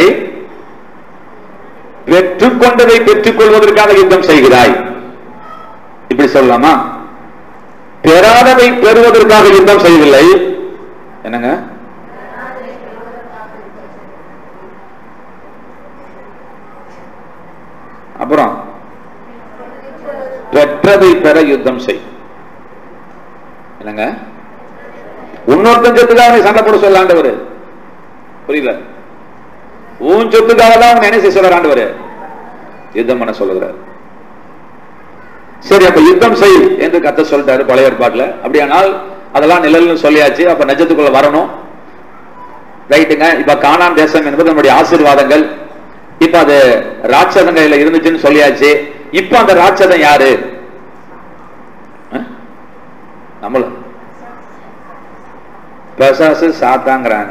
பெற்றுக்கொண்டதை பெற்றுக்கொள்வதற்காக யுத்தம் செய்கிறாய். இப்படி சொல்லலாமா? பெறாததை பெறுவதற்காக யுத்தம் செய்யவில்லை. என்னங்க? பெற்றதை பெற யுத்தம் செய். என்னங்க, இன்னொருத்தன் சொத்துக்காக சண்டை போட சொல்ல ஆண்டவர், புரியல? உன் சொத்துக்காக தான் அவன் என்ன செய்ய சொல்ற ஆண்டவர்? யுத்தம் பண்ண சொல்லுகிறார். சரி, அப்ப யுத்தம் செய் என்று கர்த்தர் சொல்லிட்டாரு பழைய ஏற்பாட்டுல. அப்படியானால் அதெல்லாம் நிழல்னு சொல்லியாச்சு. அப்ப நெஜத்துக்குள்ள வரணும், ரைட்டுங்க. இப்ப கானான் தேசம் என்பது நம்முடைய ஆசீர்வாதங்கள். இப்ப அது ராட்சதன் கையில இருந்துச்சுன்னு சொல்லியாச்சு. இப்ப அந்த ராட்சதன் யாரு? நம்மள பிசாசு சாத்தாங்கிறாங்க.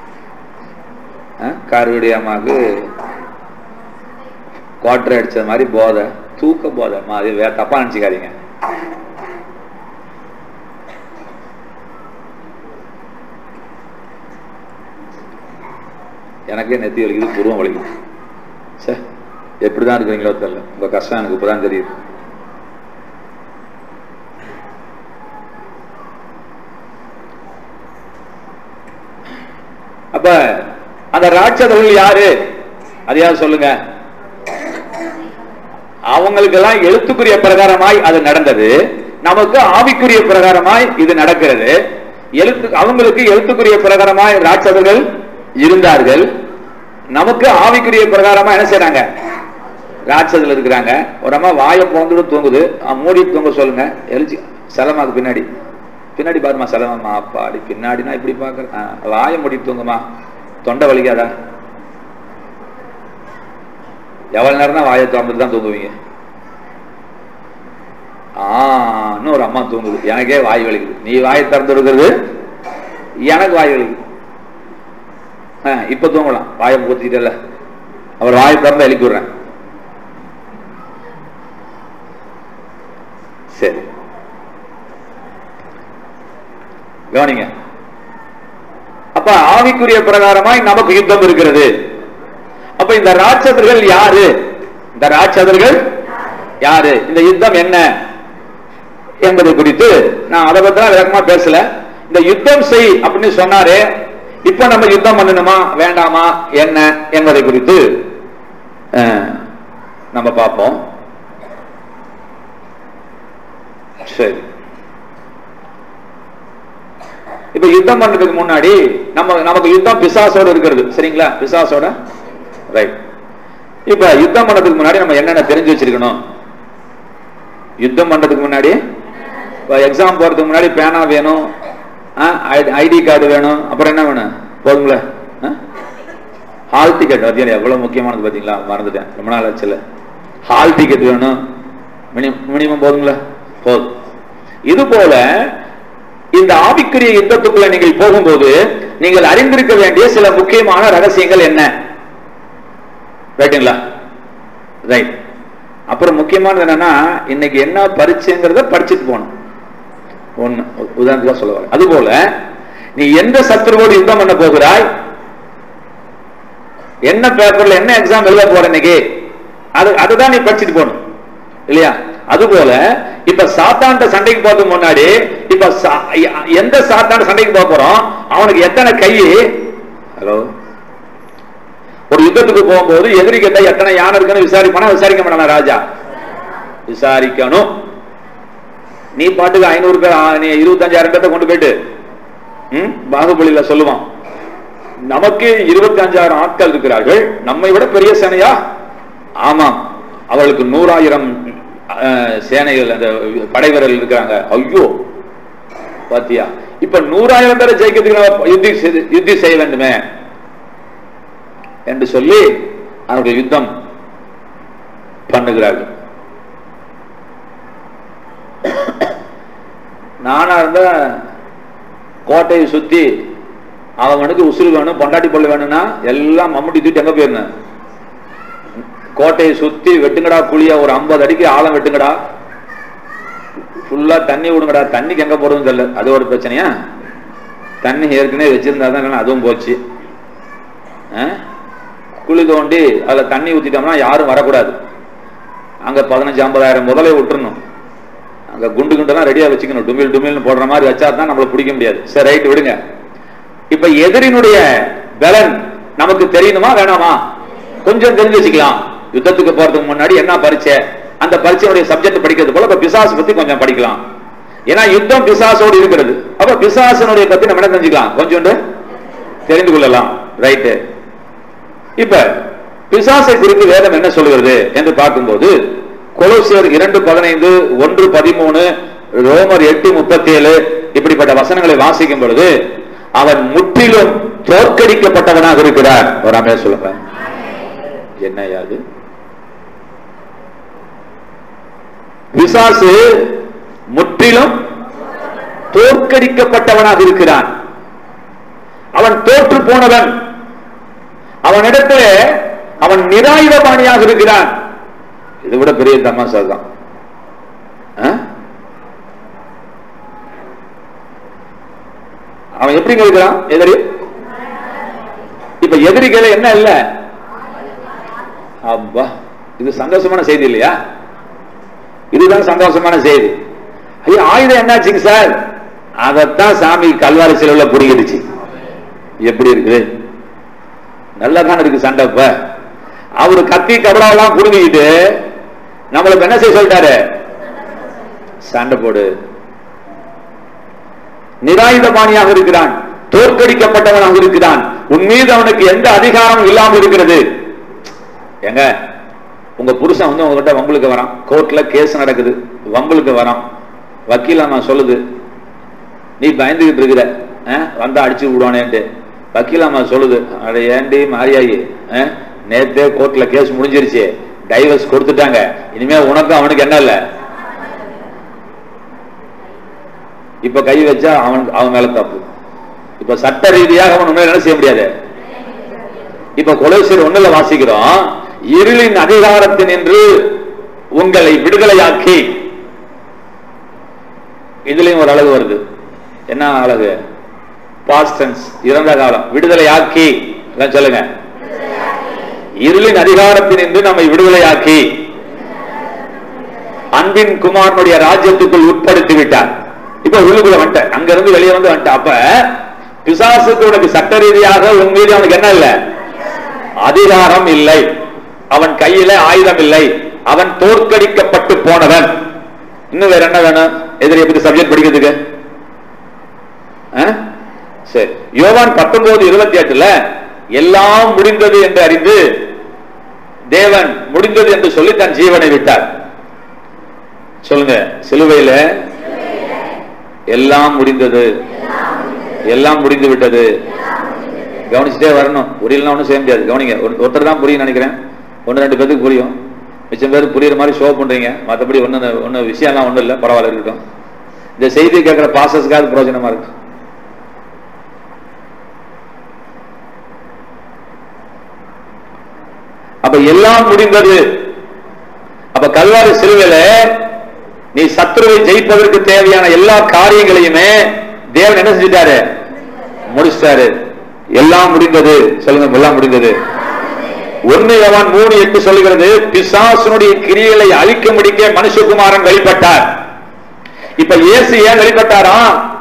கார்வடி அம்மாவுக்கு குவார்டர் அடிச்சது மாதிரி போதை, தூக்க போதை. அது வேற தப்பா நினைச்சுக்காதீங்க. எனக்கே நெத்தி வலிக்குது, புருவம் வலிக்குது. சே, எப்படிதான் இருக்கிறீங்களோ தெரியல. உங்க கஷ்டம் எனக்கு இப்பதான் தெரியுது. அப்ப அந்த ராட்சதர்கள் யாரு? அதையாவது சொல்லுங்க. அவங்களுக்கு எல்லாம் எழுத்துக்குரிய பிரகாரமாய் அது நடந்தது. நமக்கு ஆவிக்குரிய பிரகாரமாய் இது நடக்கிறது. அவங்களுக்கு எழுத்துக்குரிய பிரகாரமாய் ராட்சதர்கள் இருந்தார்கள். நமக்கு ஆவிக்குரிய பிரகாரமா என்ன செய்யறாங்க? ராட்சதர்கள் இருக்கிறாங்க. ஒரு அம்மா வாயை போந்துட்டு தூங்குது, மூடி தூங்க சொல்லுங்க. எழுச்சி செலமாக்கு பின்னாடி பின்னாடி பாருமா, செலவம்மா அப்பாடி பின்னாடினா இப்படி பாக்குறேன். வாயை மூடி தூங்குமா, தொண்டை வலிக்காதா? எவ்வளவு நேரம் தான் வாயை திறந்துட்டு தான் தூங்குவீங்க? இன்னும் ஒரு அம்மா தூங்குது, எனக்கே வாய் வலிக்குது. நீ வாயை திறந்து இருக்கிறது, எனக்கு வாய் வலிக்குது. இப்ப தூங்கலாம், வாயை ஊத்திட்டல. அவர் வாயை திறந்து எழுப்பி விடுறேன். சரி, கவனிங்க. அப்ப ஆவிக்குரிய பிரகாரமாய் நமக்கு யுத்தம் இருக்கிறது. அப்ப இந்த ராட்சதர்கள் யாரு? இந்த ராட்சதர்கள் யாரு? இந்த யுத்தம் என்ன என்பதை குறித்து நான் அதை பத்தி விளக்கமா பேசல. இந்த யுத்தம் செய் அப்படின்னு சொன்னாரு. இப்ப நம்ம யுத்தம் பண்ணணுமா வேண்டாமா என்ன என்பதை குறித்து நம்ம பார்ப்போம். சரி, இப்ப யுத்தம் பண்றதுக்கு முன்னாடி நமக்கு யுத்தம் பிசாசோட இருக்கிறது. சரிங்களா? பிசாசோட, ரைட். இப்ப யுத்தம் பண்றதுக்கு முன்னாடி நம்ம என்னென்ன தெரிஞ்சு வச்சிருக்கணும்? யுத்தம் பண்றதுக்கு முன்னாடி எக்ஸாம் போறதுக்கு முன்னாடி பேனா வேணும், ஐடி கார்டு வேணும், அப்புறம் என்ன வேணும்? போதுங்களா? Hall ticket. எவ்வளவு முக்கியமானது பாத்தீங்களா? மறந்துட்டேன், ரொம்ப நாள் ஆச்சுல. ஹால் டிக்கெட் வேணும், மினிமம். போதுங்களா? போதும். இது போல இந்த ஆவிக்குரிய யுத்தத்துக்குள்ள நீங்கள் போகும்போது நீங்கள் அறிந்திருக்க வேண்டிய சில முக்கியமான ரகசியங்கள் என்ன? ரைட்டுங்களா? ரைட். அப்புறம் முக்கியமானது என்னன்னா, இன்னைக்கு என்ன பரீட்சைங்கிறத படிச்சுட்டு போகணும். ஒண்ணு உதாரணத்துக்கு சொல்ல வர. அதுபோல நீ எந்த சத்துருவோடு யுத்தம் பண்ண போகிறாய், என்ன பேப்பர்ல என்ன எக்ஸாம் எழுத போற இன்னைக்கு, அதுதான் நீ படிச்சுட்டு போகணும், இல்லையா? அதுபோல இப்ப சாத்தான்ட்ட சண்டைக்கு போறதுக்கு முன்னாடி இப்ப எந்த சாத்தான்ட்ட சண்டைக்கு போக போறோம், அவனுக்கு எத்தனை கை? ஹலோ, ஒரு யுத்தத்துக்கு போகும்போது எதிரி கிட்ட எத்தனை யானை இருக்குன்னு விசாரிப்பானா? விசாரிக்க மாட்டானா ராஜா? விசாரிக்கணும். நீ பாட்டுக்கு 500 பேர், நீ 25,000 பேர்த்த கொண்டு போயிட்டு பாகுபலியில சொல்லுவான், நமக்கு 25,000 ஆட்கள் இருக்கிறார்கள், நம்மை விட பெரிய சேனையா? ஆமாம், அவர்களுக்கு 100,000 சேனைகள், அந்த படைவர்கள் இருக்கிறாங்க. ஐயோ பாத்தியா, இப்ப 100,000 பேரை ஜெயிக்கிறதுக்கு யுத்தம் செய்ய வேண்டுமே என்று சொல்லி அவர்கள் யுத்தம் பண்ணுகிறார்கள். நானா இருந்த கோட்டையை சுத்தி அவனுக்கு உசுறு வேணும், பொண்டாட்டி பொருள் வேணும்னா எல்லாம் மம்முட்டி தூட்டி எங்க போயிருந்தேன்? கோட்டையை சுத்தி வெட்டுங்கடா, குழிய ஒரு 50 அடிக்கு ஆழம் வெட்டுங்கடா, ஃபுல்லா தண்ணி விடுங்கடா. தண்ணிக்கு எங்க போறதுன்னு தெரியல, அது ஒரு பிரச்சனையா? தண்ணி ஏற்கனவே வச்சிருந்தா தான் அதுவும் போச்சு. குழி தோண்டி அதுல தண்ணி ஊத்திட்டோம்னா யாரும் வரக்கூடாது. அங்க 15,000-50,000 முதலே விட்டுறணும். அங்க குண்டு குண்டெல்லாம் ரெடியா வச்சுக்கணும். டுமில் டுமில்னு போடுற மாதிரி வச்சா தான் நம்மள பிடிக்க முடியாது. சரி, ரைட், விடுங்க. இப்ப எதிரினுடைய பலன் நமக்கு தெரியணுமா வேணாமா? கொஞ்சம் தெரிஞ்சு வச்சுக்கலாம். யுத்தத்துக்கு போறதுக்கு முன்னாடி என்ன பரீட்சை அந்த பரீட்சையுடைய சப்ஜெக்ட் படிக்கிறது போல இப்ப பிசாசு பத்தி கொஞ்சம் படிக்கலாம். ஏன்னா யுத்தம் பிசாசோடு இருக்கிறது. அப்ப பிசாசனுடைய பத்தி நம்ம என்ன தெரிஞ்சுக்கலாம், கொஞ்சோண்டு தெரிந்து கொள்ளலாம். ரைட்டு. இப்ப பிசாசை குறித்து வேதம் என்ன சொல்கிறது என்று பார்க்கும்போது கொலோசியர் 2:15, 1:13, ரோமர் 8:37 இப்படிப்பட்ட வசனங்களை வாசிக்கும் பொழுது அவன் முற்றிலும் தோற்கடிக்கப்பட்டவனாக இருக்கிறார். ஒரு ஆமென் சொல்லுங்க. என்னையாது பிசாசு முற்றிலும் தோற்கடிக்கப்பட்டவனாக இருக்கிறான். அவன் தோற்று போனவன். அவனிடத்தில் அவன் நிராயுதபாணியாக இருக்கிறான். இது விட பெரிய தமாசா தான். அவன் எப்படி இருக்கிறான் எதிரி? இப்ப எதிரிகளை என்ன இல்ல? அப்பா, இது சந்தோஷமான செய்தி இல்லையா? இதுதான் சந்தோஷமான செய்தி. ஐயா, ஆயுதம் என்னாச்சுங்க சார்? அதத்தான் சாமி கல்வாரி சிலுவையில புடிங்கிடுச்சு. எப்படி இருக்குது? நல்லா தான் இருக்கு சண்டை. இப்ப அவரு கத்தி கபடாவெல்லாம் புடுங்கிட்டு நம்மளுக்கு என்ன செய்ய சொல்லிட்டாரு? சண்டை போடு. நிராயுதபாணியாக இருக்கிறான், தோற்கடிக்கப்பட்டவனாக இருக்கிறான். உன் மீது அவனுக்கு எந்த அதிகாரமும் இல்லாமல் இருக்கிறது. எங்க உங்க புருஷன் வந்து உங்ககிட்ட வம்புலுக்கு வரான், கோர்ட்ல கேஸ் நடக்குது, வம்புலுக்கு வரான், வக்கீல் நான் சொல்லுது நீ பயந்துகிட்டு இருக்கிற, வந்தா அடிச்சு விடுவானேன்ட்டு. வக்கீலாமா சொல்லுது, அட ஏண்டி மாரியாயி, நேத்தே கோர்ட்ல கேஸ் முடிஞ்சிருச்சு, டைவர்ஸ் கொடுத்துட்டாங்க, இனிமே உனக்கு அவனுக்கு என்ன இல்ல. இப்ப கை வச்சா அவன் மேல தப்பு. இப்ப சட்ட ரீதியாக அவன் உண்மையில என்ன செய்ய முடியாது. இப்ப கொலோசியர் 1 வாசிக்கிறோம், இருளின் அதிகாரத்தினின்று உங்களை விடுதலையாக்கி. இதுலயும் ஒரு அழகு வருது. என்ன அழகு? பாஸ்ட் டென்ஸ், இறந்த காலம். விடுதலையாக்கி சொல்லுங்க. இருளின் அதிகாரத்தினின்று நம்மை விடுதலையாக்கி அன்பின் குமாரனுடைய ராஜ்யத்துக்குள் உட்படுத்தி விட்டார். இப்ப உள்ளுக்குள்ள வந்துட்ட, அங்க இருந்து வெளியே வந்து வந்துட்ட. அப்ப பிசாசுக்கு உனக்கு சட்ட ரீதியாக உன் மீது அவனுக்கு என்ன இல்லை? அதிகாரம் இல்லை. அவன் கையில ஆயுதம் இல்லை. அவன் தோற்கடிக்கப்பட்டு போனவன். இன்னும் வேற என்ன வேணும் எதிரியை பத்தி சப்ஜெக்ட் படிக்கிறதுக்கு? சரி, யோவான் 19:28 எல்லாம் முடிந்தது என்று அறிந்து தேவன் முடிந்தது என்று சொல்லி தன் ஜீவனை விட்டார். சொல்லுங்க, சிலுவையில எல்லாம் முடிந்தது, எல்லாம் முடிந்து விட்டது. கவனிச்சுட்டே வரணும், புரியலன்னா ஒன்றும் செய்ய முடியாது. கவனிங்க, ஒருத்தர் தான் புரியும் நினைக்கிறேன், 1-2 பேருக்கு புரியும், மிச்சம் பேருக்கு புரியுற மாதிரி ஷோ பண்றீங்க. மற்றபடி ஒன்றும் விஷயம்லாம் ஒன்றும் இல்லை, பரவாயில்ல இருக்கட்டும். இந்த செய்தி கேட்கிற பாசஸ்க்காக பிரயோஜனமா இருக்கு. அப்ப எல்லாம் முடிந்தது. அப்ப கல்வாரி சிலுவையில நீ சத்துருவை ஜெயிப்பதற்கு தேவையான எல்லா காரியங்களையுமே தேவன் என்ன செஞ்சிட்டாரு? முடிச்சிட்டாரு. எல்லாம் முடிந்தது. சொல்லுங்க, எல்லாம் முடிந்தது. 1 யோவான் 3:8 சொல்லுகிறது, பிசாசுனுடைய கிரியைகளை அழிக்க முடிக்க மனுஷகுமாரன் வெளிப்பட்டார். இப்ப இயேசு ஏன் வெளிப்பட்டாரா?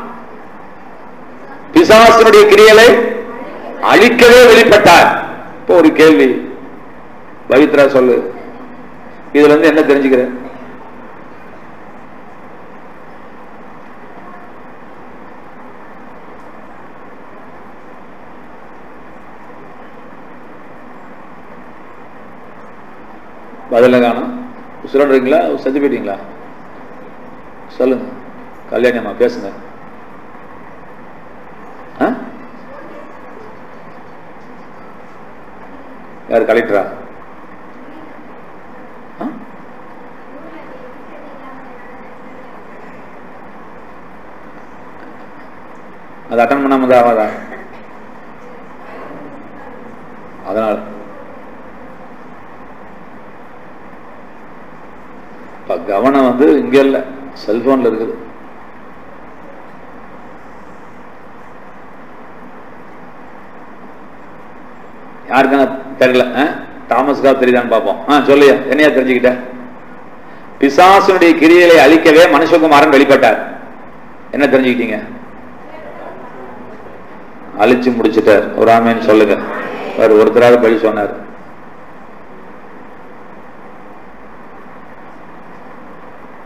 பிசாசுனுடைய கிரியைகளை அழிக்கவே வெளிப்பட்டார். இப்போ ஒரு கேள்வி, பவித்ரா சொல்லு, இதுல இருந்து என்ன தெரிஞ்சுக்கிற? பதில காணும். சொல்றீங்களா? செஞ்சு போயிட்டீங்களா? சொல்லுங்க, கல்யாணமா பேசுங்க. யாரு? கலெக்டரா? அது அட்டன் பண்ணாம ஆகாதா? அதனால கவனம் வந்து இங்க இல்ல, செல்போன்ல இருக்குது. யாருக்கான தெரியல, தாமஸ்கா தெரியுதான்னு பார்ப்போம். சொல்லியா, என்னையா தெரிஞ்சுக்கிட்ட? பிசாசுனுடைய கிரியைகளை அழிக்கவே மனுஷகுமாரன் வெளிப்பட்டார். என்ன தெரிஞ்சுக்கிட்டீங்க? அழிச்சு முடிச்சுட்டார். ஒரு ஆமேன்னு சொல்லுங்க. ஒருத்தராக பழி சொன்னார்.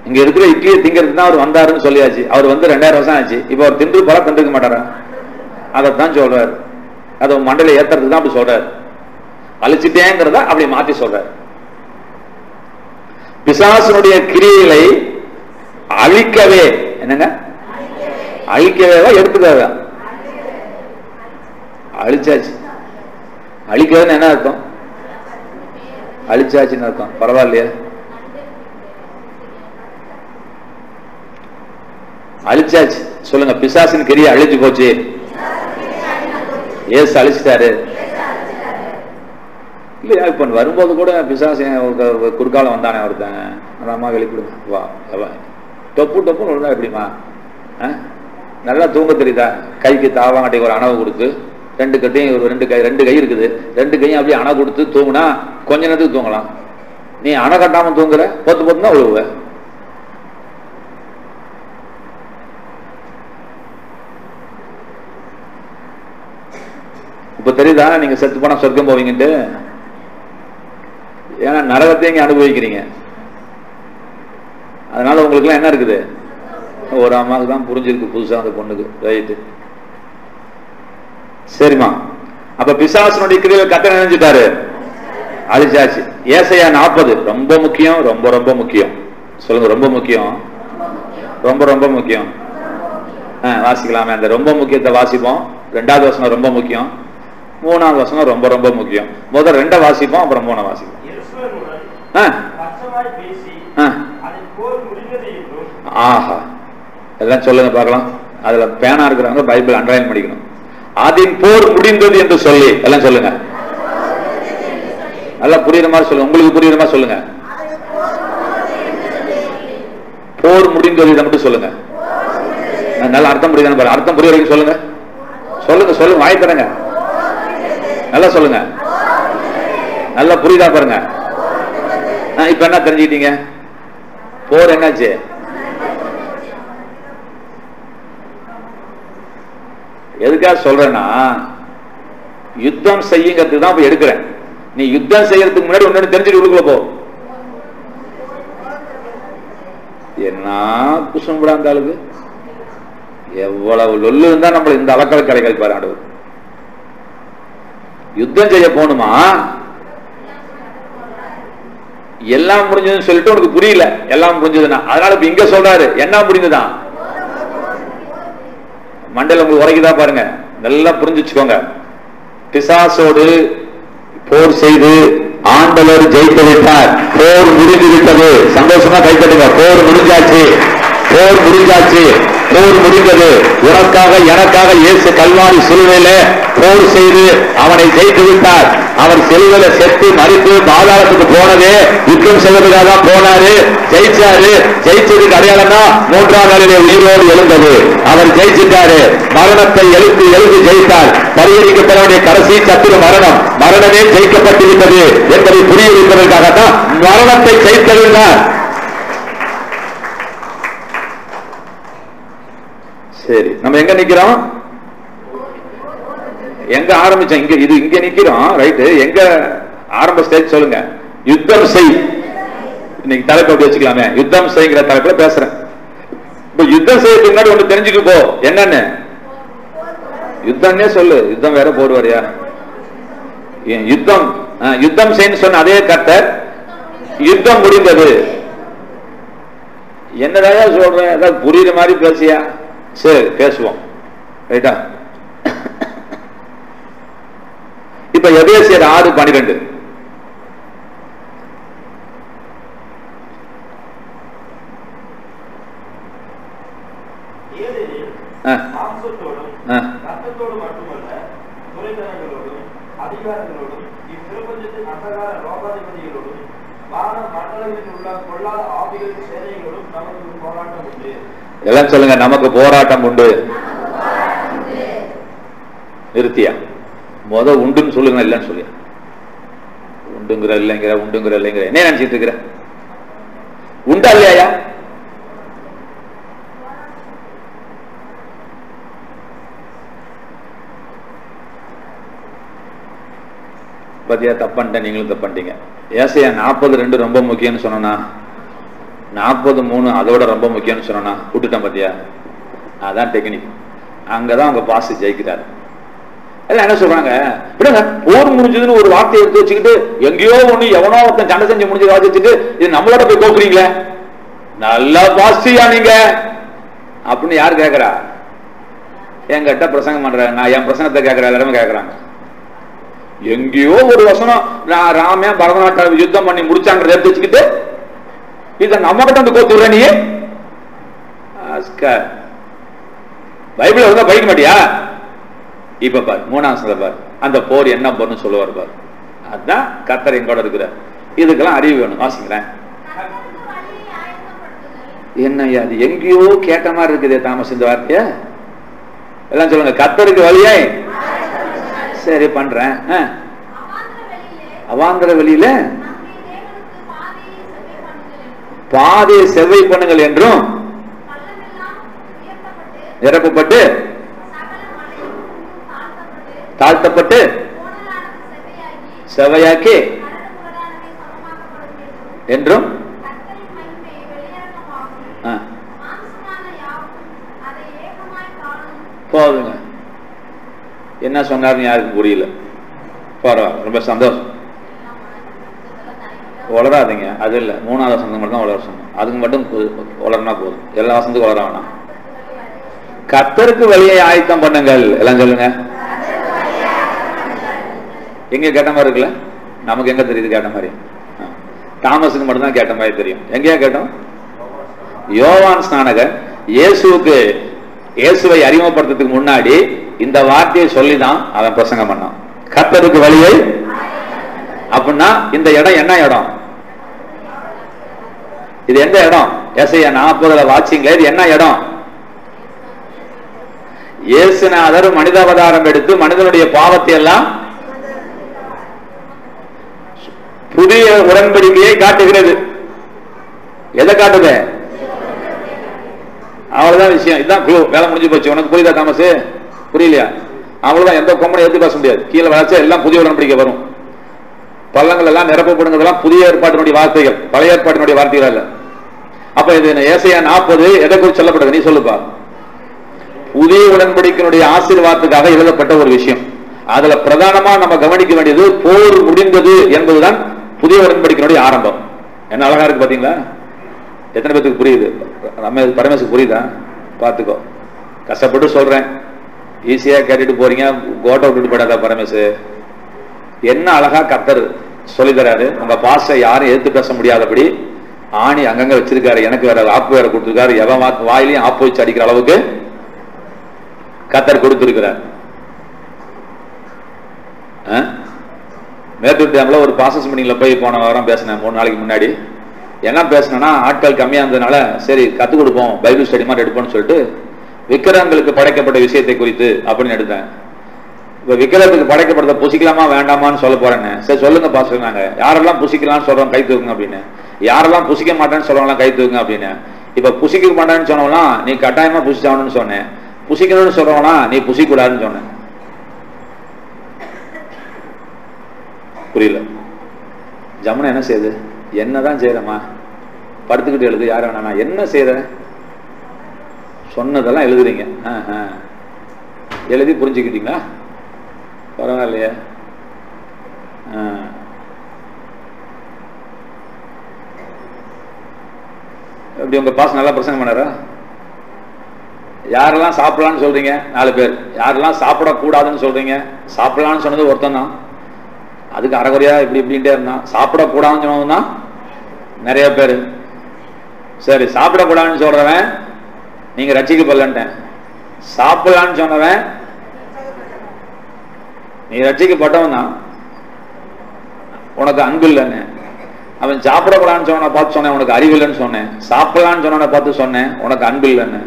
இங்க இருக்கிற இட்லியை திங்கிறது தான் அவர் வந்தாருன்னு சொல்லியாச்சு. அவர் வந்து 2000 வருஷம் ஆச்சு. இப்ப அவர் தின்று போல தின்றுக்க மாட்டாரா? அதைத்தான் சொல்றாரு. அதை மண்டல ஏத்துறதுக்கு தான் அப்படி சொல்றாரு. அழிச்சிட்டேங்கிறத அப்படி மாத்தி சொல்றாரு. பிசாசனுடைய கிரியைகளை அழிக்கவே, என்னங்க அழிக்கவே எடுத்துக்கவே, அழிச்சாச்சு. அழிக்கவேன்னு என்ன அர்த்தம்? அழிச்சாச்சுன்னு அர்த்தம். பரவாயில்லையா? அழிச்சாச்சு சொல்லுங்க. பிசாசின் கிரியை அழிச்சு போச்சு. ஏசு அழிச்சிட்டாரு இல்லையா? இப்ப வரும்போது கூட பிசாசு குறுக்காலம் வந்தானே ஒருத்தன், அந்த அம்மா வெளிப்படுது, வா டொப்பு டொப்புன்னு விழுந்தா எப்படிமா? நல்லா தூங்க தெரியுதா? கைக்கு தாவாங்கட்டி ஒரு அணவு கொடுத்து, ரெண்டு கட்டையும் ஒரு ரெண்டு கை இருக்குது, ரெண்டு கையும் அப்படியே அணை கொடுத்து தூங்குனா கொஞ்ச நேரத்துக்கு தூங்கலாம். நீ அணை கட்டாம தூங்குற, பொத்து பொத்துனா விழுவ. இப்ப தெரியுதா நீங்க செத்து போனா சொர்க்கம் போவீங்கன்ட்டு? ஏன்னா நரகத்தையும் இங்க அனுபவிக்கிறீங்க. அதனால உங்களுக்கு எல்லாம் என்ன இருக்குது? ஒரு அம்மாவுக்கு தான் புரிஞ்சிருக்கு புதுசா அந்த பொண்ணுக்கு. ரைட்டு, சரிமா. அப்ப பிசாசனுடைய கிரியைகளை கத்த நினைஞ்சிட்டாரு, அழிச்சாச்சு. ஏசாயா 40 ரொம்ப முக்கியம், ரொம்ப ரொம்ப முக்கியம். சொல்லுங்க, ரொம்ப முக்கியம், ரொம்ப ரொம்ப முக்கியம். வாசிக்கலாமே? அந்த ரொம்ப முக்கியத்தை வாசிப்போம். 2வது வசனம் ரொம்ப முக்கியம், 3வது வசனம் ரொம்ப ரொம்ப முக்கியம். முதல் 2 வாசிப்போம், அப்புறம் 3 வாசிப்போம். ஆஹா, எல்லாம் சொல்லுங்க பார்க்கலாம். அதுல பேனா இருக்கிறவங்க பைபிள் அண்டர்லைன் பண்ணிக்கணும். அதின் போர் முடிந்தது என்று சொல்லி எல்லாம் சொல்லுங்க. நல்லா புரியுற மாதிரி சொல்லுங்க, உங்களுக்கு புரியுற மாதிரி சொல்லுங்க. போர் முடிந்தது இதை மட்டும் சொல்லுங்க. நல்லா அர்த்தம் புரியுதானு பாருங்க. அர்த்தம் புரிய வரைக்கும் சொல்லுங்க. சொல்லுங்க சொல்லுங்க, வாய் தரங்க, நல்லா சொல்லுங்க. நல்லா புரியுதா பாருங்க. இப்ப என்ன தெரிஞ்சுக்கிட்டீங்க? போர் என்னாச்சு? எதுக்காக சொல்றேன்னா, யுத்தம் செய்யுங்கிறதுக்கு தான் இப்ப எடுக்கிறேன். நீ யுத்தம் செய்யறதுக்கு முன்னாடி ஒன்னு தெரிஞ்சுட்டு உள்ள போ. என்ன குசும்புடா அந்த ஆளுக்கு, எவ்வளவு லொல்லு இருந்தா நம்மள இந்த அளக்கலை கலைகள் பாரு ஆண்டவர். யுத்தம் செய்ய போகணுமா? எல்லாம் முடிஞ்சதுன்னு சொல்லிட்டு உனக்கு புரியல. எல்லாம் முடிஞ்சதுன்னா அதனால இப்ப இங்க சொல்றாரு என்ன முடிந்ததுதான். மண்டல உங்களுக்கு உரைக்குதா பாருங்க, நல்லா புரிஞ்சுச்சுக்கோங்க. பிசாசோடு போர் செய்து ஆண்டவர் ஜெயித்து விட்டார். போர் முடிந்து விட்டது. சந்தோஷமா கைத்தட்டுங்க. போர் முடிஞ்சாச்சு, போர் முடிஞ்சாச்சு, போர் முடிந்தது. உனக்காக எனக்காக இயேசு கல்வாரி சிலுவையில போர் செய்து அவனை ஜெயித்து விட்டார். அவர் சிலுவையில செத்து மறித்து பாதாளத்துக்கு போனதே யுத்தம் செய்வதற்காக தான் போனாரு. ஜெயிச்சாரு. ஜெயிச்சதுக்கு அடையாளம் தான் 3ஆம் நாளிலே உயிரோடு எழுந்தது. அவர் ஜெயிச்சிட்டாரு. மரணத்தை எழுந்து எழுந்து ஜெயித்தார். பரிகரிக்கப்பட வேண்டிய கடைசி சத்துரு மரணம். மரணமே ஜெயிக்கப்பட்டிருக்கிறது என்பதை புரிய வைப்பதற்காகத்தான் மரணத்தை ஜெயித்ததுதான். சரி, நம்ம எங்க நிக்கிறோம்? எங்க ஆரம்பிச்சோம்? இங்க இது இங்க நிக்கிறோம். ரைட்டு, எங்க ஆரம்ப ஸ்டேஜ் சொல்லுங்க. யுத்தம் செய். இன்னைக்கு தலைப்பு அப்படி வச்சுக்கலாமே, யுத்தம் செய்கிற தலைப்புல பேசுறேன். இப்ப யுத்தம் செய்யறதுக்கு முன்னாடி ஒண்ணு தெரிஞ்சுட்டு போ. என்னன்னு? யுத்தம்னே சொல்லு. யுத்தம் வேற போடுவாரியா? யுத்தம் யுத்தம் செய்யு சொன்ன அதே கர்த்தர் யுத்தம் முடிந்தது. என்னதாயா சொல்றேன்? ஏதாவது புரியுற மாதிரி பேசியா? சரி, பேசுவோம். ரைட்டா? இப்ப எபேசியர் 6:12 எல்லாம் சொல்லுங்க. நமக்கு போராட்டம் உண்டு. நிறுத்தியா? முத உண்டுன்னு சொல்லுங்க. இல்லன்னு சொல்லியா? உண்டுங்கிற இல்லைங்கிற, உண்டுங்கிற இல்லைங்கிற என்ன நினைச்சிட்டு இருக்கிற? உண்டா இல்லையா? பத்தியா? தப்பன்ட்ட, நீங்களும் தப்பன்ட்டீங்க. ஏசாயா 40:2 ரொம்ப முக்கியம்னு சொன்னா, 43 அதோட ரொம்ப முக்கியம்னு சொன்னா விட்டுட்டேன் பாத்தியா. அதான் டெக்னிக். அங்கதான் அவங்க பாஸ் ஜெயிக்கிறாரு. எல்லாம் என்ன சொல்றாங்க, விடுங்க போர் முடிஞ்சதுன்னு ஒரு வார்த்தையை எடுத்து வச்சுக்கிட்டு எங்கேயோ ஒண்ணு எவனோ ஒருத்தன் சண்டை செஞ்சு முடிஞ்சு வாசி வச்சுட்டு இது நம்மளோட போய் கோக்குறீங்களே, நல்லா பாஸ்டியா நீங்க அப்படின்னு யாரு கேட்கறா? என்கிட்ட பிரசங்கம் பண்ற நான் என் பிரசங்கத்தை கேட்கற எல்லாருமே கேட்கறாங்க. எங்கேயோ ஒரு வசனம் நான் ராமே பரதநாட்டியம் யுத்தம் பண்ணி முடிச்சாங்கிறத எடுத்து வச்சுக்கிட்டு இத நம்ம கிட்ட வந்து கோத்துற நீ பைபிள் இருந்தா படிக்க மாட்டியா? இப்ப பாரு 3 பாரு அந்த போர் என்ன பண்ணும் சொல்லுவார் பாரு. அதுதான் கர்த்தர் எங்கூட இருக்கிறார். இதுக்கெல்லாம் அறிவு வேணும். வாசிக்கிறேன். என்னையா அது எங்கேயோ கேட்ட மாதிரி இருக்குதே தாமஸ் இந்த வார்த்தைய. எல்லாம் சொல்லுங்க, கர்த்தருக்கு வழியே சரி பண்றேன். அவாந்திர வெளியில பாதையை செவ்வை பண்ணுங்கள் என்றும் நிரப்பப்பட்டு தாழ்த்தப்பட்டு செவையாக்கி என்றும் போதுங்க. என்ன சொன்னார்னு யாருக்கும் புரியல. பரவாயில்ல, ரொம்ப சந்தோஷம். வளராதீங்க, அது இல்லை. 3வது வசனம் மட்டும் தான் வளர சொன்னோம். அதுக்கு மட்டும் வளர்னா போதும், எல்லா வசனத்துக்கும் வளர வேணாம். கர்த்தருக்கு வழியை ஆயத்தம் பண்ணுங்கள். எல்லாம் சொல்லுங்க. எங்க கேட்ட மாதிரி இருக்குல்ல? நமக்கு எங்க தெரியுது கேட்ட மாதிரி? தாமஸுக்கு மட்டும் தான் கேட்ட மாதிரி தெரியும். எங்கேயா கேட்டோம்? யோவான் ஸ்நானகர் இயேசுவை அறிமுகப்படுத்துறதுக்கு முன்னாடி இந்த வார்த்தையை சொல்லிதான் அவன் பிரசங்கம் பண்ணான். கர்த்தருக்கு வழியை. அப்படின்னா இந்த இடம் என்ன இடம்? இது எந்த இடம்? ஏசாயா 40 வாட்சிங்களே, இது என்ன இடம்? இயேசுநாதர் மனித அவதாரம் எடுத்து மனிதனுடைய பாவத்தை எல்லாம் புதிய உடன்படிக்கையை காட்டுகிறது. எதை காட்டுது? அவ்வளவுதான் விஷயம். இதுதான் வேலை முடிஞ்சு போச்சு. உனக்கு புரியுதா தாமஸ்? புரியலையா? அவ்வளவுதான். எந்த கொம்பனை ஏற்றி பேச முடியாது. கீழே வளர்ச்சா எல்லாம் புதிய உடன்படிக்கை வரும். பள்ளங்கள் எல்லாம் நிரப்பப்படுங்கிறதெல்லாம் புதிய ஏற்பாட்டினுடைய வார்த்தைகள், பழைய ஏற்பாட்டினுடைய வார்த்தைகள் அல்ல. அப்ப இது ஏசாயா 40 எதை குறித்து சொல்லப்படுது? நீ சொல்லுப்பா. புதிய உடன்படிக்கையினுடைய ஆசீர்வாதத்துக்காக எழுதப்பட்ட ஒரு விஷயம். அதுல பிரதானமா நம்ம கவனிக்க வேண்டியது போர் முடிந்தது என்பதுதான் புதிய உடன்படிக்கையினுடைய ஆரம்பம். என்ன அழகா இருக்கு பாத்தீங்களா? எத்தனை பேருக்கு புரியுது? நம்ம பரமேசுக்கு புரியுதா? பாத்துக்கோ, கஷ்டப்பட்டு சொல்றேன். ஈஸியா கேட்டுட்டு போறீங்க, கோட்டை விட்டுட்டு போயிடாதா பரமேசு. என்ன அழகா கர்த்தர் சொல்லி தராரு. உங்க பாச யாரும் எதிர்த்து பேச முடியாதபடி ஆணி அங்கங்க வச்சிருக்காரு. எனக்கு வேற ஆப்பு வேற கொடுத்துருக்காரு. எவன் வாயிலையும் ஆப்பு வச்சு அடிக்கிற அளவுக்கு கர்த்தர் கொடுத்திருக்கிறார். மேட்டூர் டேம்ல ஒரு ப்ராசஸ் மீட்டிங்ல போய் போன வாரம் பேசினேன். 3 நாளைக்கு முன்னாடி என்ன பேசினா, ஆட்கள் கம்மியா இருந்ததுனால சரி கத்துக் கொடுப்போம், பைபிள் ஸ்டடி மாதிரி எடுப்போம்னு சொல்லிட்டு விக்கிரகங்களுக்கு படைக்கப்பட்ட விஷயத்தை குறித்து அப்படின்னு எடுத்தேன். இப்ப விக்கிரகத்துக்கு படைக்கப்படுறத புசிக்கலாமா வேண்டாமான்னு சொல்ல போறேன்னு. சரி சொல்லுங்க பாஸ்டர், யாரெல்லாம் புசிக்கலாம்னு சொல்றோம் கை தூக்குங்க அப்படின்னு, யாரெல்லாம் புசிக்க மாட்டேன்னு சொல்றவங்களாம் கை தூக்குங்க அப்படின்னு. இப்ப புசிக்க மாட்டேன்னு சொன்னவங்களாம் நீ கட்டாயமா புசிச்சாகணும்னு சொன்னேன். புசிக்கணும்னு சொல்றவனா நீ புசிக்கூடாதுன்னு சொன்னேன். புரியல? ஜமுனா என்ன செய்யுது? என்னதான் செய்யறமா? படுத்துக்கிட்டு எழுது. யார வேணா நான் என்ன செய்யறேன்? சொன்னதெல்லாம் எழுதுறீங்க. எழுதி புரிஞ்சுக்கிட்டீங்களா? பரவாயில்லையே. எப்படி உங்க பாஸ் நல்லா பிரசங்கம் பண்ணாரா? யாரெல்லாம் சாப்பிடலான்னு சொல்றீங்க? 4 பேர். யாரெல்லாம் சாப்பிடக்கூடாதுன்னு சொல்றீங்க? சாப்பிடலான்னு சொன்னது ஒருத்தன் தான். அதுக்கு அரைகுறையா இப்படி இப்படின்ட்டே இருந்தான். சாப்பிடக்கூடாதுன்னு சொன்னவன் தான் நிறைய பேர். சரி, சாப்பிடக்கூடாதுன்னு சொல்றவன் நீங்க ரட்சிக்கப்படலன்ட்டேன். சாப்பிடலான்னு சொன்னவன் நீ ரட்சிக்கப்பட்டவன் தான், உனக்கு அன்பு இல்லைன்னு. அவன் சாப்பிடக்கூடாதுன்னு சொன்ன பார்த்து சொன்னேன் உனக்கு அறிவு இல்லைன்னு சொன்னேன். சாப்பிடலான்னு சொன்ன பார்த்து சொன்னேன் உனக்கு அன்பு இல்லைன்னு.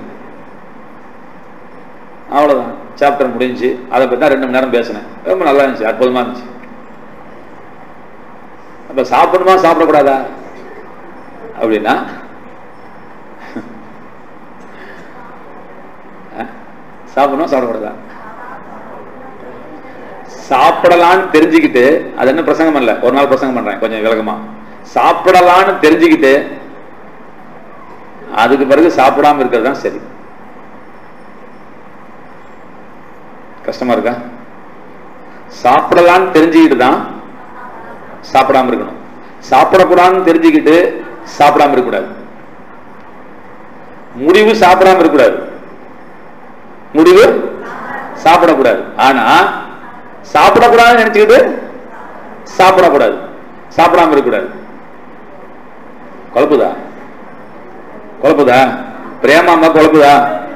அவ்வளவுதான், சாப்டர் முடிஞ்சு. அதை பத்தி தான் 2 மணி நேரம் பேசினேன். ரொம்ப நல்லா இருந்துச்சு, அற்புதமா இருந்துச்சு. அப்ப சாப்பிடணுமா சாப்பிடக்கூடாதா அப்படின்னா சாப்பிடணும் சாப்பிடக்கூடாதா? சாப்பிடலான்னு தெரிஞ்சுக்கிட்டு, அது என்ன பிரசங்கம் இல்ல, ஒரு நாள் பிரசங்கம் பண்றேன் கொஞ்சம் விளக்கமா. சாப்பிடலான்னு தெரிஞ்சுக்கிட்டு அதுக்கு பிறகு சாப்பிடாம இருக்கிறது தான் சரி. கஷ்டமா இருக்கா? சாப்பிடலான்னு தெரிஞ்சுக்கிட்டு தான் சாப்பிடாம இருக்கணும். சாப்பிடக்கூடாதுன்னு தெரிஞ்சுக்கிட்டு சாப்பிடாம இருக்கக்கூடாது. முடிவு சாப்பிடாம இருக்கக்கூடாது, முடிவு சாப்பிடக்கூடாது. ஆனா சாப்பிடக்கூடாதுன்னு நினைச்சுக்கிட்டு சாப்பிடக்கூடாது, சாப்பிடாம இருக்கக்கூடாது. குழப்புதா? குழப்புதா? பிரேமாமா குழப்புதா?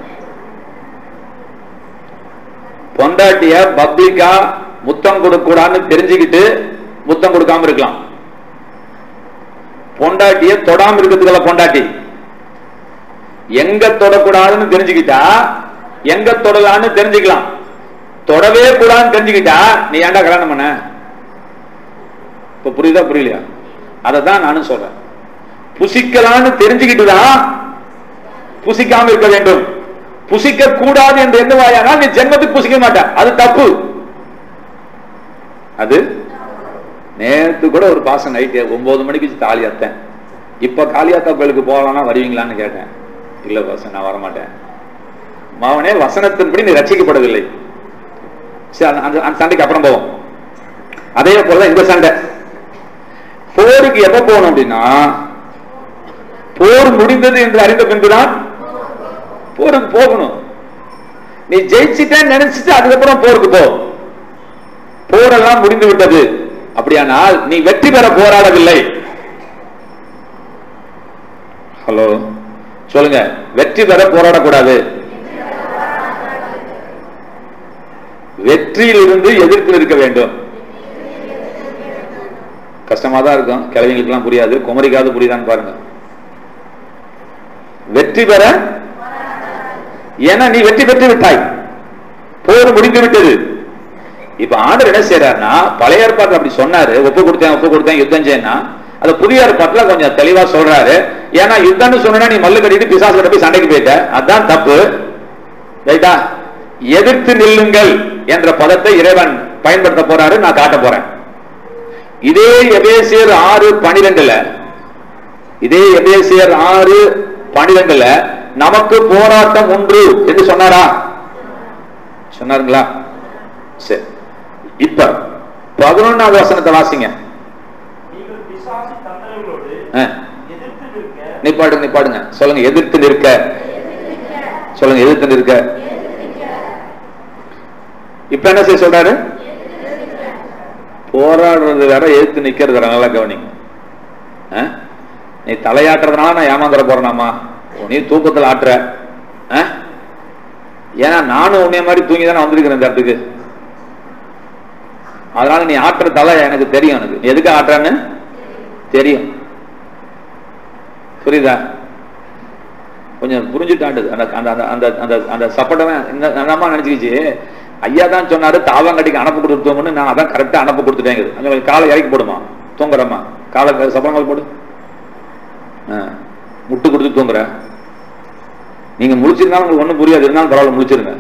பொண்டாட்டிய பப்ளிக்கா முத்தம் கொடுக்க கூடாதுன்னு தெரிஞ்சுக்கிட்டு முத்தம் கொடுக்காம இருக்கலாம். பொண்டாட்டிய தொடாம இருக்கிறதுக்குள்ள பொண்டாட்டி எங்க தொடக்கூடாதுன்னு தெரிஞ்சுக்கிட்டா எங்க தொடலான்னு தெரிஞ்சுக்கலாம். தொடவே கூடாதுன்னு தெரிஞ்சுக்கிட்டா நீ ஏன்டா கல்யாணம் பண்ண? இப்ப புரியுதா புரியலையா? அததான் நானும் சொல்றேன். புசிக்கலான்னு தெரிஞ்சுக்கிட்டு தான் புசிக்காம இருக்க வேண்டும். புசிக்க கூடாது என்று எண்ணுவாயானால் நீ ஜென்மத்துக்கு புசிக்க மாட்ட. அது தப்பு. அது நேற்று கூட ஒரு பாசம் நைட்டு 9 மணிக்கு காளியாத்தேன். இப்ப காளியாத்தா கோயிலுக்கு போகலாம்னா வருவீங்களான்னு கேட்டேன். இல்ல பாசம், நான் வரமாட்டேன். மாவனே, வசனத்தின்படி நீ ரட்சிக்கப்படவில்லை. அந்த சண்டைக்கு அப்புறம் போவோம். அதே போல இந்த சண்டை. போருக்கு எப்ப போகணும் அப்படின்னா, போர் முடிந்தது என்று அறிந்த பின்புதான் போருக்கு போகணும். நீ ஜெயிச்சுட்டேன்னு நினைச்சிட்டு அதுக்கப்புறம் போருக்கு போ. போரெல்லாம் முடிந்து விட்டது. அப்படியானால் நீ வெற்றி பெற போராடவில்லை. ஹலோ சொல்லுங்க, வெற்றி பெற போராடக்கூடாது. வெற்றியில் இருந்து எதிர்த்து நிற்க வேண்டும். கஷ்டமா தான் இருக்கும், கிழவிங்களுக்கு எல்லாம் புரியாது. குமரிக்காவது புரியுதான்னு பாருங்க. வெற்றி பெற, ஏன்னா நீ வெற்றி பெற்று விட்டாய், போர் முடிந்து விட்டது. இப்ப ஆண்டவர் என்ன செய்யறாருன்னா, பழைய ஏற்பாட்டில் அப்படி சொன்னாரு, ஒப்பு கொடுத்தேன் யுத்தம் செய்யனா. அது புதிய ஏற்பாட்டுல கொஞ்சம் தெளிவா சொல்றாரு. ஏன்னா யுத்தம்னு சொன்னா நீ மல்லு கட்டிட்டு பிசாசு கிட்ட போய் சண்டைக்கு போயிட்ட, அதான் தப்பு. ரைட்டா? எதிர்த்து நில்லுங்கள் என்ற பதத்தை இறைவன் பயன்படுத்த போறாரு. நான் காட்ட போறேன். இதே எபேசியர் 6:12 இதே எபேசியர் 6:12 நமக்கு போராட்டம் உண்டு என்று சொன்னாரா? சொன்னாருங்களா? சரி, இப்ப 11வது வசனத்தை வாசிங்க. நிப்பாடுங்க. சொல்லுங்க, எதிர்த்து நிற்க. சொல்லுங்க, எதிர்த்து நிற்க. இப்ப என்ன செய்ய சொல்றாரு? போராடுறது வேற, எதிர்த்து நிக்கிறது வேற. நல்லா கவனிங்க. நீ தலையாட்டுறதுனால நான் ஏமாந்துட போறேனாமா? நீ தூக்கத்தில் ஆட்டுற. ஏன்னா நானும் உன்னைய மாதிரி தூங்கி தானே வந்திருக்கிறேன் இந்த இடத்துக்கு. அதனால நீ ஆட்டுற தலை எனக்கு தெரியும். எனக்கு எதுக்கு ஆட்டுறான்னு தெரியும். புரியுதா? கொஞ்சம் புரிஞ்சுட்டாண்டுது. அந்த சப்பட்டவன் அந்த அம்மா நினைச்சுக்கிச்சு, ஐயா தான் சொன்னாரு தாவங்கட்டிக்கு அனுப்ப கொடுத்துட்டோம்னு. நான் அதான் கரெக்டா அனுப்ப கொடுத்துட்டேங்க. காலை இறக்கி போடுமா, தூங்குறமா, காலை சப்பளங்கள் போடு, முட்டு கொடுத்து தூங்குற. நீங்க முடிச்சிருந்தாலும் உங்களுக்கு ஒண்ணும் புரியாது, இருந்தாலும் பரவாயில்ல முடிச்சிருங்க.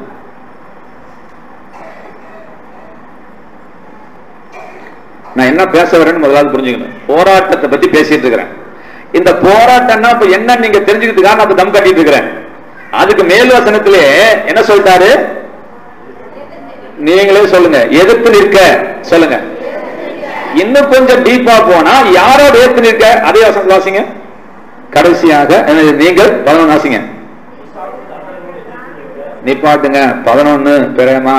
நான் என்ன பேச வரேன்னு முதலாவது புரிஞ்சுக்கணும். போராட்டத்தை பத்தி பேசிட்டு இருக்கிறேன். இந்த போராட்டம்னா இப்ப என்ன நீங்க தெரிஞ்சுக்கிறதுக்காக நான் தம் கட்டிட்டு இருக்கிறேன். அதுக்கு மேல் வசனத்திலே என்ன சொல்லிட்டாரு? நீங்களே சொல்லுங்க, எதிர்த்து நிற்க. சொல்லுங்க, இன்னும் கொஞ்சம் டீப்பா போனா யாரோட எதிர்த்து நிற்க? அதே வசனம் வாசிங்க. கடைசியாக நீங்கள் 11 வாசிங்க. நிப்பாட்டுங்க. 11 பிரேமா.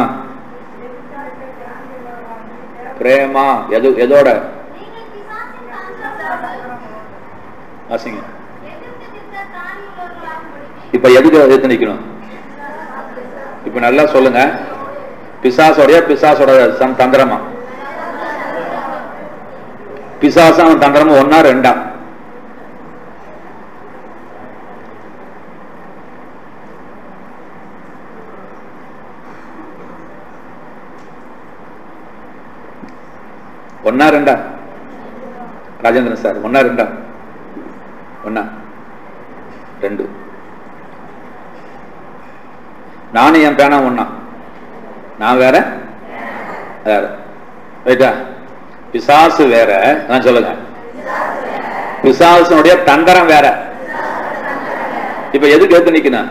பிரேமா எதோட வாசிங்க. இப்ப எதுக்கு எதிர்த்து நிக்கணும்? இப்ப நல்லா சொல்லுங்க. பிசாசோட தந்திரமா? பிசாசு அவன் தந்திரமா 1 2? ஒன்னா 2? ராஜேந்திரன் சார், 1 2? 1 2. நானும் என் பேனா ஒன்னா, நான் வேற வேற. ரைட்டா? பிசாசு வேற. நான் சொல்லுங்க, பிசாசுடைய தந்திரம் வேற. இப்ப எதுக்கு எடுத்து நிக்கணும்?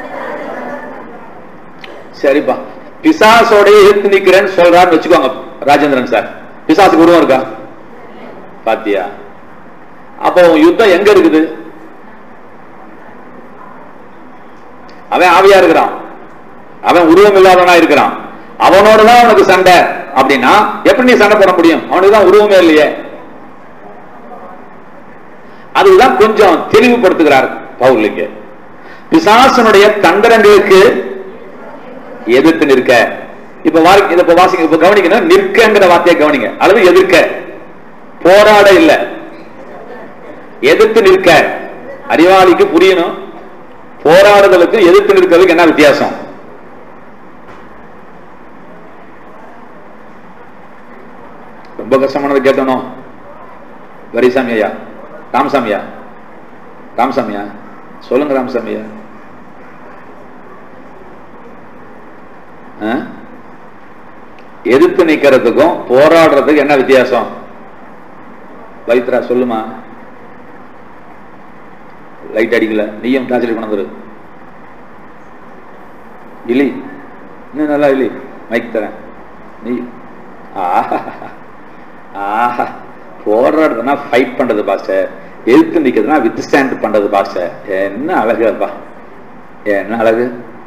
சரிப்பா, பிசாசோட எதிர்த்து நிக்கிறேன்னு சொல்றான்னு வச்சுக்கோங்க ராஜேந்திரன் சார். பிசாசுக்கு உருவம் இருக்கா? பாத்தியா? அப்போ யுத்தம் எங்க இருக்குது? அவன் ஆவியா இருக்கிறான், அவன் உருவம் இல்லாதவனா இருக்கிறான், அவனோட தான் உனக்கு சண்டை அப்படின்னா எப்படி நீ சண்டை போட முடியும்? அவனுக்கு தான் உருவமே இல்லையே. அதுதான் கொஞ்சம் தெளிவுபடுத்துகிறார் பவுலுக்கு. பிசாசனுடைய தந்திரங்களுக்கு எதிர்த்து நிற்க. இப்ப வாசிங்க, இப்ப கவனிக்கணும், நிற்கங்கிற வார்த்தையை கவனிங்க, அல்லது எதிர்க்க. போராட இல்ல, எதிர்த்து நிற்க. அறிவாளிக்கு புரியணும், போராடுதலுக்கு எதிர்த்து நிற்கிறதுக்கு என்ன வித்தியாசம்? ரொம்ப கஷ்டமானது கேட்டணும். வரிசாமியா, ராமசாமியா, ராமசாமியா சொல்லுங்க. ராமசாமியா, எதிர்த்து நிக்கிறதுக்கும் போராடுறதுக்கு என்ன வித்தியாசம்? வைத்ரா சொல்லுமா. லைட் அடிக்கல, நீயும் டார்ச் கொண்டு வந்துரு. இலி இன்னும் நல்லா இலி, மைக் தரேன். நீ போராடுறதுனா ஃபைட் பண்றது பாஸ்டர், எதிர்த்து நிக்கிறதுனா வித் ஸ்டாண்ட் பண்றது பாஸ்டர். என்ன அழகுப்பா, என்ன அழகு.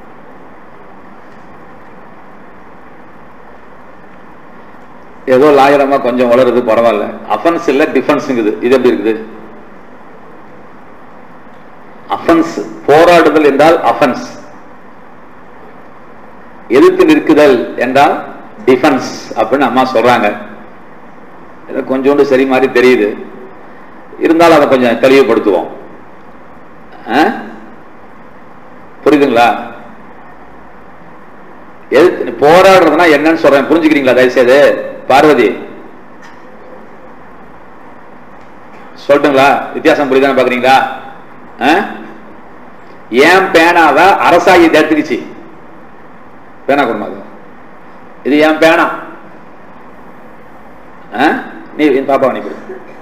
ஏதோ லாயரமா கொஞ்சம் வளருது, பரவாயில்ல. அஃபென்ஸ் இல்ல டிஃபென்ஸ்ங்குது. இது எப்படி இருக்குது? அஃபென்ஸ், போராடுதல் என்றால் அஃபென்ஸ், எதிர்த்து நிற்குதல் என்றால் டிஃபென்ஸ் அப்படின்னு அம்மா சொல்றாங்க. கொஞ்சோண்டு சரி மாதிரி தெரியுது, இருந்தாலும் அதை கொஞ்சம் தெளிவுபடுத்துவோம். புரியுதுங்களா? எதிர்த்து போராடுறதுனா என்னன்னு சொல்றேன், புரிஞ்சுக்கிறீங்களா? தயவுசெய்து பார்வதி சொல்லட்டுங்களா? வித்தியாசம் புரியுதான்னு பாக்குறீங்களா? ஏன் பேனாவை அரசாங்கி தடுத்துக்கிச்சு? பேனா கொடுமாது, இது ஏன் பேனா, நீ என் பாப்பா அனுப்பி,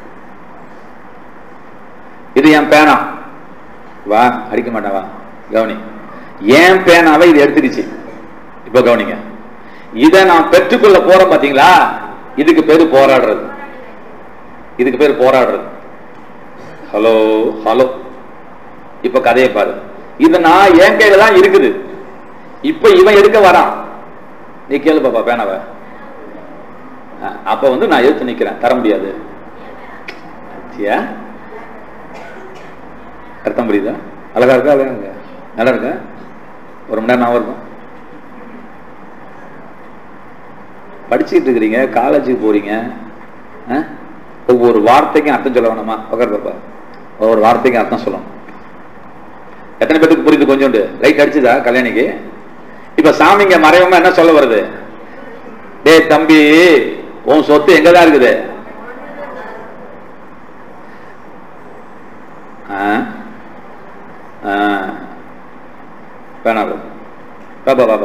இது என் பேனா, வா அடிக்க மாட்டேன் வா. கவனி, ஏன் பேனாவை இது எடுத்துக்கிச்சு. இப்ப கவனிங்க, இதை நான் பெற்றுக்கொள்ள போறேன் பாத்தீங்களா? இதுக்கு பேரு போராடுறது, இதுக்கு பேரு போராடுறது. ஹலோ ஹலோ, இப்ப கதையை பாரு. இது நான் என் கையில தான் இருக்குது, இப்ப இவன் எடுக்க வரான். நீ கேளு பாப்பா பேனாவை. அப்ப நான் எடுத்து நிக்கிறேன், தர முடியாது. அர்த்தம் புரியுதா? அழகா இருக்கா? அழகா நல்லா இருக்க. ஒரு மணி நேரம் நான் இருக்கும். படிச்சுட்டு இருக்கிறீங்க, காலேஜுக்கு போறீங்க, ஒவ்வொரு வார்த்தைக்கும் அர்த்தம் சொல்ல வேணாமா? உட்கார் பாப்பா, ஒவ்வொரு வார்த்தைக்கும் அர்த்தம் சொல்லணும். எத்தனை பேருக்கு புரியுது? கொஞ்சோண்டு லைட் அடிச்சுதா கல்யாணிக்கு? இப்ப சாமிங்க மறைவமா என்ன சொல்ல வருது? டே தம்பி, உன் சொத்து எங்கதான் இருக்குது? வேணா பாப்பா பாப்பா,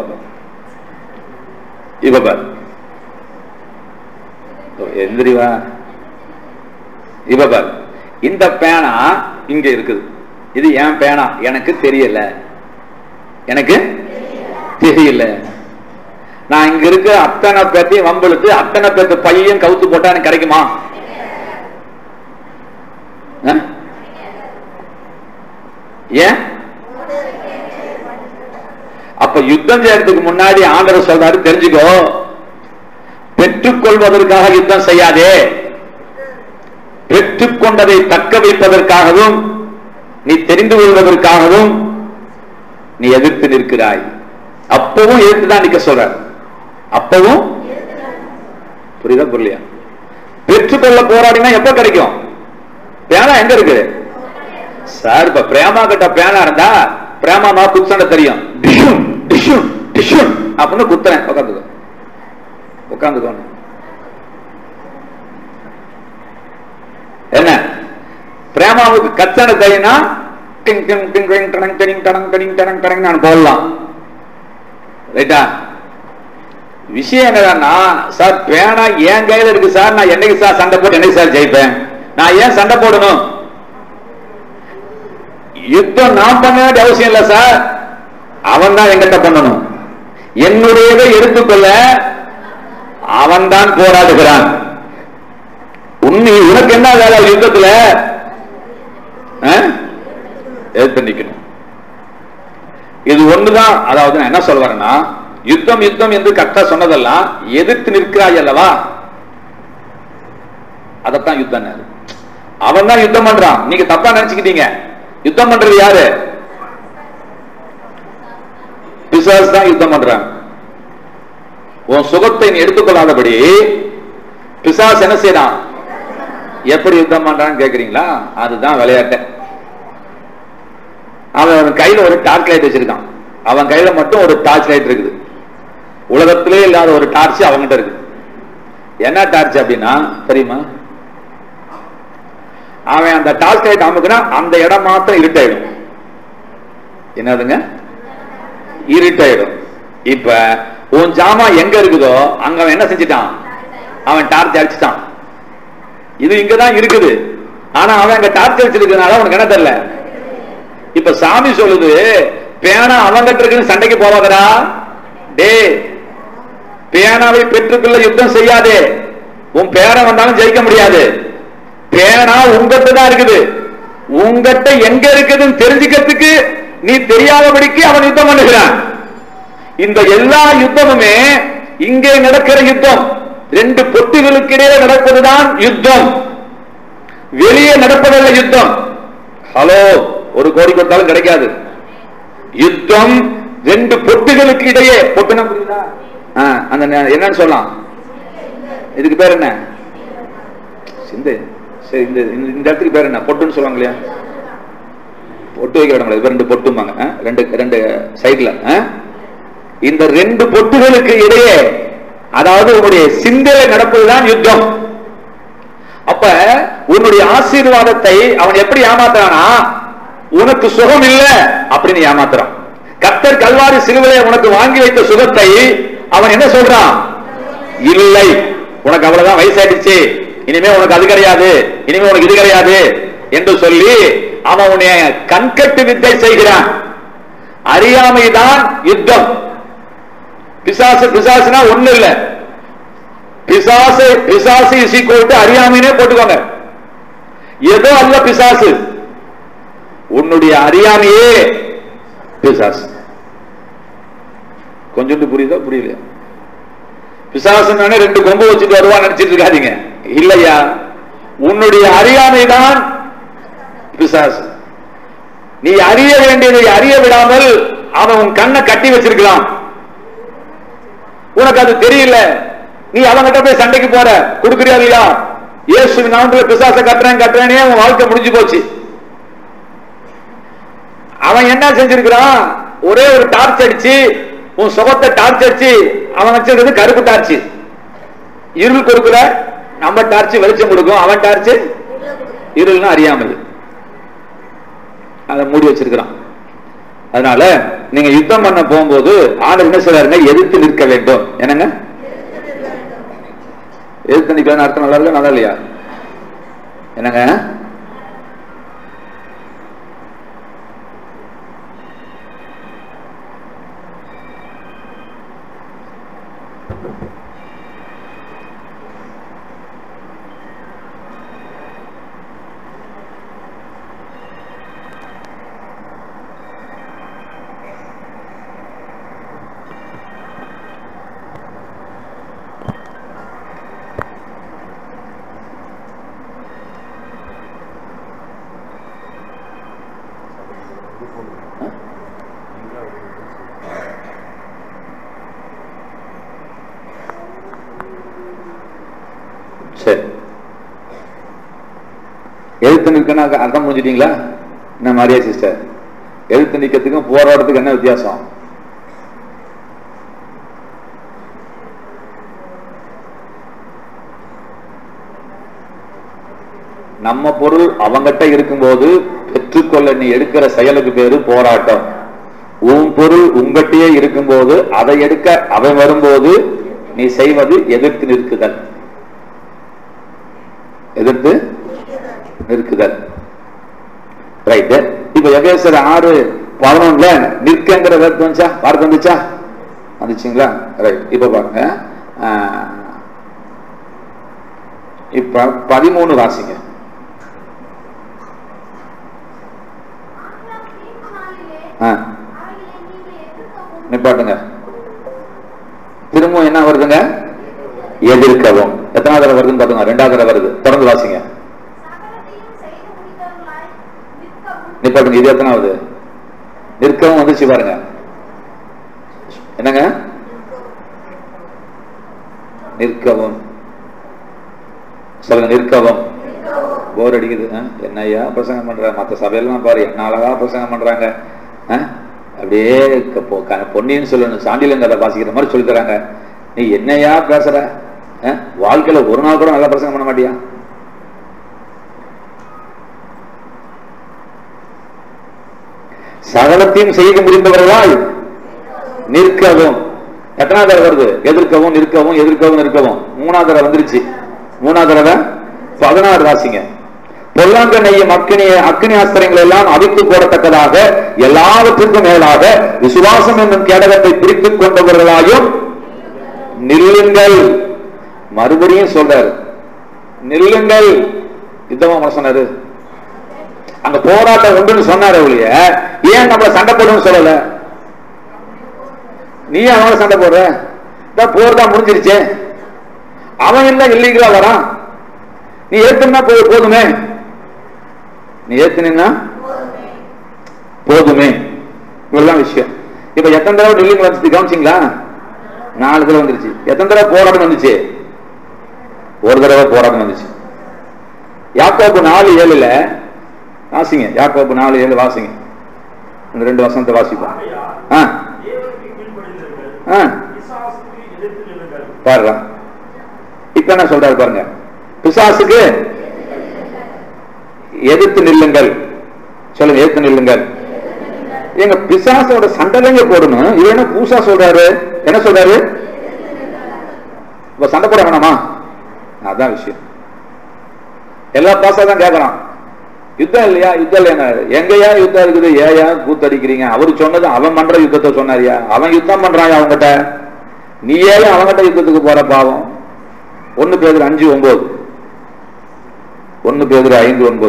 இப்ப பாரு, எந்திரிவா. இப்ப பாரு, இந்த பேனா இங்க இருக்குது, இது என் பேனா, எனக்கு தெரியல, எனக்கு தெரியல. நான் இங்க இருக்க அத்தனை பேத்தையும் வம்பெழுத்து அத்தனை பேத்து பையன் கவுத்து போட்டா எனக்கு கிடைக்குமா? ஏன்? அப்ப யுத்தம் செய்யறதுக்கு முன்னாடி ஆண்டவர் சொல்றாரு, தெரிஞ்சுக்கோ, பெற்றுக்கொள்வதற்காக யுத்தம் செய்யாதே, பெற்றுக்கொண்டதை தக்க வைப்பதற்காகவும் நீ தெரிந்து கொள்வதற்காகவும் நீ எதிர்த்து நிற்கிறாய். அப்பவும் எதிர்த்துதான் நிக்க சொல்ற, அப்பவும். புரியுதா புரியலையா? பெற்றுக்கொள்ள போராடினா எப்ப கிடைக்கும்? பேனா எங்க இருக்கு சார்? இப்ப பிரேமா கிட்ட பேனா இருந்தா பிரேமா குத்தண்ட தெரியும், டிஷும் டிஷும் டிஷும் அப்படின்னு குத்துறேன். உட்காந்துக்கோ உட்காந்துக்கோ. என்ன பிரேமாவுக்கு கத்தனை தெரியும்னா நான் போடலாம். ரைட்டா? விஷயம் என்னன்னா, சார் பேனா என் கையில இருக்கு சார், நான் என்னைக்கு சார் சண்டை போட்டு என்னைக்கு சார் ஜெயிப்பேன்? நான் ஏன் சண்டை போடணும்? யுத்தம் நான் பண்ண வேண்டிய அவசியம் இல்ல சார், அவன் தான் என்கிட்ட பண்ணணும். என்னுடையதை எடுத்துக்கொள்ள அவன் தான் போராடுகிறான். உனக்கு என்ன வேலை யுத்தத்துல? எதிர்த்து நிக்கணும். இது ஒண்ணுதான். அதாவது நான் என்ன சொல்றேன்னா, யுத்தம் யுத்தம் என்று கரெக்டா சொன்னதெல்லாம் எதிர்த்து நிற்கிறாய் அல்லவா, அதத்தான் யுத்தம். அவன் தான் யுத்தம் பண்றான். நீங்க தப்பா நினைச்சுக்கிட்டீங்க. யுத்தம் பண்றது யாரு? பிசாசு தான் யுத்தம் பண்றான். உன் சுகத்தை நீ எடுத்துக்கொள்ளாதபடி பிசாசு என்ன செய்யறான்? எப்படி யுத்தம் பண்றான்னு கேக்குறீங்களா? அதுதான் விளையாட்டு. அவன் கையில ஒரு டார்ச் லைட் வச்சிருக்கான். அவன் கையில மட்டும் ஒரு டார்ச் லைட் இருக்குது. உலகத்திலே இல்லாத ஒரு டார்ச் அவன்கிட்ட இருக்கு. என்ன டார்ச் அப்படின்னா தெரியுமா? அவன் அந்த டார்ச் லைட் அமுக்குனா அந்த இடம் மாத்திரம் இருட்டாயிடும். என்னதுங்க? இருட்டாயிடும். இப்ப உன் ஜாமா எங்க இருக்குதோ அங்க அவன் என்ன செஞ்சிட்டான்? அவன் டார்ச் அடிச்சுட்டான். இது இங்கதான் இருக்குது. ஆனா அவன் அங்க டார்ச் அடிச்சிருக்கிறதுனால உனக்கு என்ன தெரியல. இப்ப சாமி சொல்லுது, பேனா அவங்கிட்ட இருக்குன்னு சண்டைக்கு போவாதடா. டே, பேனாவை பெற்றுக்கொள்ள யுத்தம் செய்யாதே. உன் பேரை வந்தாலும் ஜெயிக்க முடியாது. பேனா உங்ககிட்ட தான் இருக்குது. உங்ககிட்ட எங்க இருக்குதுன்னு தெரிஞ்சுக்கிறதுக்கு நீ தெரியாதபடிக்கு அவன் யுத்தம் பண்ணுகிறான். இந்த எல்லா யுத்தமுமே இங்கே நடக்கிற யுத்தம். ரெண்டு பொட்டுகளுக்கு இடையே நடப்பதுதான் யுத்தம். வெளியே நடப்பதல்ல யுத்தம். ஹலோ, ஒரு கோடி கொடுத்தாலும் கிடைக்காது. யுத்தம் ரெண்டு பொட்டுகளுக்கு இடையே. பொட்டுனா புரியுதா? அந்த என்னன்னு சொல்லலாம். இதுக்கு பேர் என்ன? சிந்தை. சரி, இந்த இடத்துக்கு பேர் என்ன? பொட்டுன்னு சொல்லுவாங்க இல்லையா? பொட்டு வைக்க விட ரெண்டு பொட்டுமாங்க. ரெண்டு சைட்ல. இந்த ரெண்டு பொட்டுகளுக்கு இடையே, அதாவது உன்னுடைய சிந்தையில நடப்பதுதான் யுத்தம். அப்ப உன்னுடைய ஆசீர்வாதத்தை அவன் எப்படி ஏமாத்துறானா, உனக்கு சுகம் இல்ல அப்படின்னு ஏமாத்துறான். கர்த்தர் கல்வாரி சிலுவையை உனக்கு வாங்கி வைத்த சுகத்தை அவன் என்ன சொல்றான்? இல்லை, உனக்கு அவ்வளவுதான், வயசாயிடுச்சு, இனிமே உனக்கு அது கிடையாது, இனிமே உனக்கு இது கிடையாது என்று சொல்லி அவன் உன்னை கண்கட்டு வித்தை செய்கிறான். அறியாமைதான் யுத்தம். பிசாசு பிசாசுனா ஒண்ணு இல்ல. பிசாசு பிசாசு இஸ் ஈக்குவல் டு அறியாமைனே போட்டுக்கோங்க. ஏதோ அல்ல பிசாசு, உன்னுடைய அறியாமையே பிசாசு. கொஞ்சம் புரியுதா? புரியலையா? பிசாசு ரெண்டு கொம்பு வச்சுட்டு வருவா நினைச்சிட்டு இருக்காதீங்க. இல்லையா, உன்னுடைய அறியாமைதான் பிசாசு. நீ அறிய வேண்டியதை அறிய விடாமல் அவன் உன் கண்ணை கட்டி வச்சிருக்கலாம். உனக்கு அது தெரியல. நீ அவன்கிட்ட போய் சண்டைக்கு போற, கொடுக்குறியா இல்லையா? இயேசுவின் நாமத்தில் பிசாசை கட்டுறேனே உன் வாழ்க்கை முடிஞ்சு போச்சு. அவன் என்ன செஞ்சிருக்கிறான்? ஒரே ஒரு டார்ச் அடிச்சு உன் சுகத்தை டார்ச் அடிச்சு அவன் வச்சிருக்கிறது கருப்பு டார்ச். இருள் கொடுக்கல, நம்ம டார்ச் வெளிச்சம் கொடுக்கும், அவன் டார்ச் இருள்னா அறியாமல் அதை மூடி வச்சிருக்கிறான். அதனால நீங்க யுத்தம் பண்ண போகும்போது ஆண்டவர் என்ன சொல்றாருங்க? எதிர்த்து நிற்க வேண்டும். என்னங்க எதிர்த்து நிற்க அர்த்தம்? நல்லா இல்ல, நல்லா இல்லையா? என்னங்க? எழுத்து நிற்கனா அர்த்தம் புரிஞ்சுட்டீங்களா? என்ன மாரியா சிஸ்டர், எழுத்து நிற்கிறதுக்கும் போராடுறதுக்கு என்ன வித்தியாசம்? நம்ம பொருள் அவங்கிட்ட இருக்கும்போது பெற்றுக்கொள்ள நீ எடுக்கிற செயலுக்கு பேரு போராட்டம். உன் பொருள் உங்ககிட்டயே இருக்கும்போது அதை எடுக்க அவன் வரும்போது நீ செய்வது எதிர்த்து நிற்குதல். எதிர்த்து நிற்குதல். ரைட். இப்ப இப்ப எபேசியர் 6:11 நிற்கங்கிற வார்த்தை வந்துச்சா வந்துச்சுங்களா? ரைட். இப்ப பாருங்க, இப்ப 13 வாசிங்க. நிப்பாட்டுங்க. திரும்பவும் என்ன வருதுங்க? எதிர்க்கவும். எத்தனாவது தடவை வருதுன்னு பாத்துங்க. 2வது தடவை வருது. தொடர்ந்து வாசிங்க. நிப்பாட்டுங்க. இது எத்தனாவது? நிற்கவும் வந்துச்சு பாருங்க. என்னங்க? நிற்கவும் சொல்லுங்க. நிற்கவும். போர் அடிக்குது. என்னையா பிரசங்கம் பண்ற? மற்ற சபையெல்லாம் பாரு என்ன அழகா பிரசங்கம் பண்றாங்க. அப்படியே பொன்னின்னு சொல்லணும், சாண்டிலன் கதை வாசிக்கிற மாதிரி சொல்லி தராங்க. நீ என்னையா பேசுற? வாழ்க்கையில ஒரு நாள் கூட நல்லா பிரசங்கம் பண்ண மாட்டியா? சகலத்தையும் செய்ய முடிந்தவர்களால் நிற்கவும். எத்தனாவது தடவை வருது? எதிர்க்கவும் நிற்கவும் எதிர்க்கவும் நிற்கவும். 3வது தடவை வந்துருச்சு. 3வது தடவை 16 வாசிங்க. பொல்லாங்க நெய்யும் அக்கினி ஆஸ்திரங்கள் எல்லாம் அவித்து போடத்தக்கதாக எல்லாவற்றுக்கும் மேலாக விசுவாசம் என்னும் கேடகத்தை பிடித்துக் கொண்டவர்களாயும் நில்லுங்கள். மறுபடியும் சொல்றாரு, நில்லுங்கள். யுத்தமா சொன்னாரு. அங்க போராட்டம் உண்டுன்னு சொன்னாரு. ஒழிய ஏன் நம்மள சண்டை போடுன்னு சொல்லல. நீ அவன சண்டை போடுற? போர் தான் முடிஞ்சிருச்சே. அவன் என்ன இல்லீகலா வரான்? நீ ஏத்துனா போதுமே. நீ ஏத்துனா போதுமே. இவ்வளவுதான் விஷயம். இப்ப எத்தனை தடவை டெல்லிங்க வந்துச்சு கவனிச்சிங்களா? 4 தடவை வந்துருச்சு. எத்தனை தடவை போராட்டம் வந்துச்சு? ஒரு தடவை போராட்டம் வந்துச்சு. யாக்கோபு 4:7 வாசிங்க. யாக்கோபு 4:7 வாசிங்க. இந்த 2 வசனத்தை வாசிப்போம். பாருங்க. இப்ப என்ன சொல்றாரு பாருங்க. பிசாசுக்கு எதிர்த்து நில்லுங்கள். சொல்லுங்க. எதிர்த்து நில்லுங்கள். எங்க பிசாசோட சண்டைங்க போடணும். இது என்ன பூசா சொல்றாரு? என்ன சொல்றாரு? இப்ப சண்டை போட வேணாமா? அதான் விஷயம். எல்லா பாசா தான் கேட்கறான். யுத்தம் இல்லையா? யுத்தம் இல்லையா? எங்கயா யுத்தம் இருக்குது? ஏயா கூத்தடிக்கிறீங்க? அவரு சொன்னது அவன் பண்ற யுத்தத்தை சொன்னாரியா? அவன் யுத்தம் பண்றான் அவங்ககிட்ட. நீ ஏன் அவங்ககிட்ட யுத்தத்துக்கு போற? பாவம். 1 பேதுரு 5:9. 1 பேதுரு 5:9.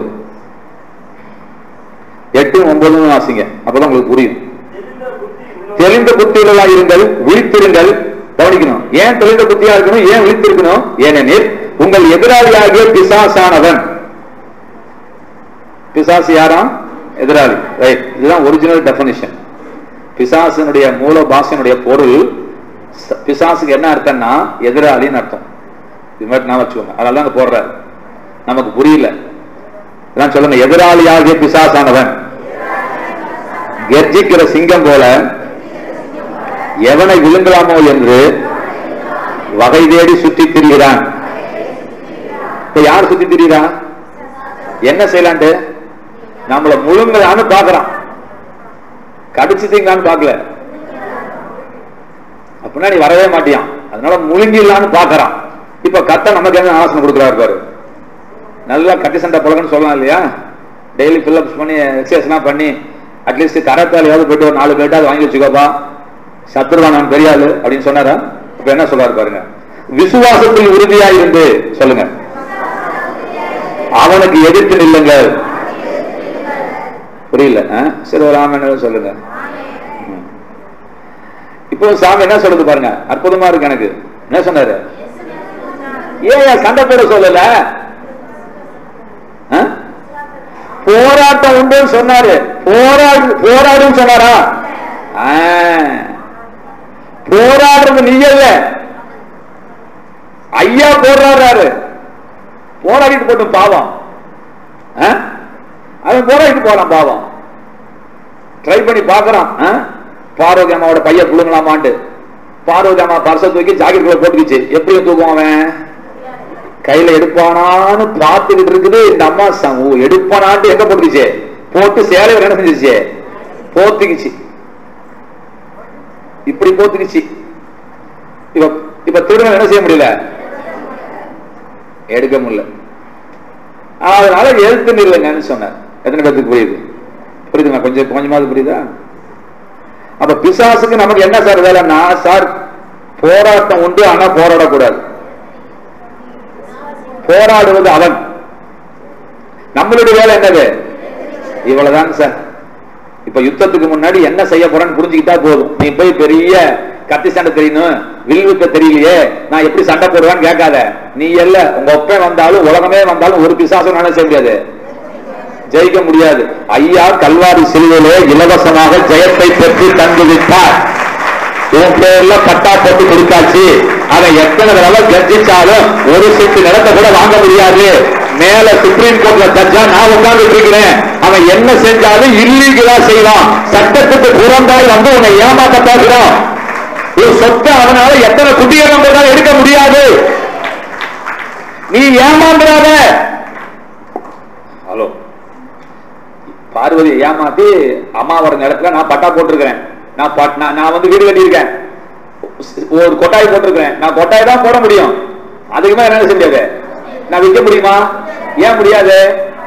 8:9 வாசிங்க. அப்பதான் உங்களுக்கு புரியும். தெளிந்த புத்திகளா இருங்கள், விழித்திருங்கள். கவனிக்கணும். ஏன் தெளிந்த புத்தியா இருக்கணும்? ஏன் விழித்திருக்கணும்? ஏனெனில் உங்கள் எதிராளியாகிய பிசாசானவன். பிசாசு யாராம்? எதிராளி. ரைட். இதுதான் ஒரிஜினல் டெஃபினிஷன். பிசாசனுடைய மூல பாஷனுடைய பொருள். பிசாசுக்கு என்ன அர்த்தம்னா எதிராளின்னு அர்த்தம். இது மாதிரி நான் வச்சுக்கோங்க. அதனால தான் போடுறாரு. நமக்கு புரியல. சொல்லுங்க. எதிராளியாகிய பிசாசானவன் கர்ஜிக்கிற சிங்கம் போல எவனை விழுங்கலாமோ என்று வகை தேடி சுத்தி திரிகிறான். யார் சுத்தி திரிகிறா? என்ன செய்யலான்ட்டு? நம்மள முழுங்கலான்னு பாக்குறான். கடிச்சு திங்கலான்னு பாக்கல. அப்படின்னா நீ வரவே மாட்டியான். அதனால முழுங்கிடலான்னு பாக்குறான். இப்ப கத்த நமக்கு என்ன ஆலோசனை கொடுக்குறாரு பாரு. நல்லா கட்டி சண்டை பழகன்னு சொல்லலாம் இல்லையா? டெய்லி ஃபில்லப்ஸ் பண்ணி எக்ஸசைஸ்லாம் பண்ணி அட்லீஸ்ட் கரத்தாலையாவது போயிட்டு ஒரு 4 பேட்டாவது வாங்கி வச்சுக்கோப்பா. சத்ருவான் பெரியாளு அப்படின்னு சொன்னாரா? இப்ப என்ன சொல்றாரு பாருங்க. விசுவாசத்தில் உறுதியா இருந்து சொல்லுங்க. அவனுக்கு எதிர்த்து நில்லுங்க. புரியல? சரி, ஒரு ஆமென் சொல்லுங்க. இப்போ சாமி என்ன சொல்லுது பாருங்க. அற்புதமா இருக்கு. எனக்கு என்ன சொன்னாரு? ஏன் சண்டை போட சொல்லல? போராட்டம் உண்டு சொன்னாரு. போராடும் சொன்னாரா? போராடுறது நீ இல்ல, ஐயா போராடுறாரு. போராடிட்டு போட்டும் பாவம். அவன் போராடிட்டு போறான் பாவம். ட்ரை பண்ணி பாக்குறான். பார்வதி அம்மாவோட பைய புழுங்கலாமான்ட்டு. பார்வதி அம்மா பர்ச தூக்கி ஜாக்கெட்டுக்குள்ள போட்டுக்கிச்சு. எப்படியும் தூக்கும் அவன்? கையில எடுப்பானான்னு பார்த்துக்கிட்டு இருக்குது. இந்த அம்மா எடுப்பானான்ட்டு எங்க போட்டுக்கிச்சு? போட்டு சேலையை என்ன செஞ்சிச்சு? போத்துக்குச்சு. இப்படி போத்துக்குச்சு. இப்ப திரும்ப என்ன செய்ய முடியல? எடுக்க முடியல. அதனால எழுத்து நில்லுங்கன்னு சொன்னார். எத்தனை பேருக்கு புரியுது? புரியுதுங்களா? கொஞ்சம் கொஞ்சமாவது புரியுதா? அப்ப பிசாசுக்கு நமக்கு என்ன சார் வேலைன்னா, சார் போராட்டம் உண்டு, ஆனா போராடக்கூடாது. போராடுவது அவன். நம்மளுடைய வேலை என்னது? இவ்வளவுதான் சார். இப்ப யுத்தத்துக்கு முன்னாடி என்ன செய்ய போறேன்னு புரிஞ்சுக்கிட்டா போதும். நீ போய் பெரிய கத்தி சண்டை தெரியணும், வில்வித்த தெரியலையே, நான் எப்படி சண்டை போடுவேன்னு கேட்காத. நீ இல்ல, உங்க ஒப்பே வந்தாலும் உலகமே வந்தாலும் ஒரு பிசாசும் செய்ய முடியாது, ஜெயிக்க முடியாது. ஐயா கல்வாரி சிலுவையிலே இலவசமாக ஜெயத்தை பெற்று தந்துவிட்டார். உன் பேர்ல பட்டா போட்டு கொடுத்தாச்சு. அவன் எத்தனை தடவை கர்ஜிச்சாலும் ஒரு சீட்டு நிலத்தை கூட வாங்க முடியாது. மேல சுப்ரீம் கோர்ட்ல ஜட்ஜா நான் உட்கார்ந்து இருக்கிறேன். அவன் என்ன செஞ்சாலும் இல்லீகலா செய்வான். சட்டத்துக்கு புறம்பாய் வந்து உன்னை ஏமாத்த பார்க்கிறான். ஒரு சொத்தை அவனால எத்தனை குட்டியெல்லாம் எடுக்க முடியாது. நீ ஏமாந்துடாத. ஹலோ, பார்வதி ஏமாத்தி அம்மாவோட நிலத்துல நான் பட்டா போட்டிருக்கிறேன். நான் வந்து வீடு கட்டியிருக்கேன், ஒரு கொட்டாய் போட்டிருக்கிறேன். நான் கொட்டாய் தான் போட முடியும், அதுக்குமே என்ன செஞ்சது நான் விற்க முடியுமா? ஏன் முடியாது?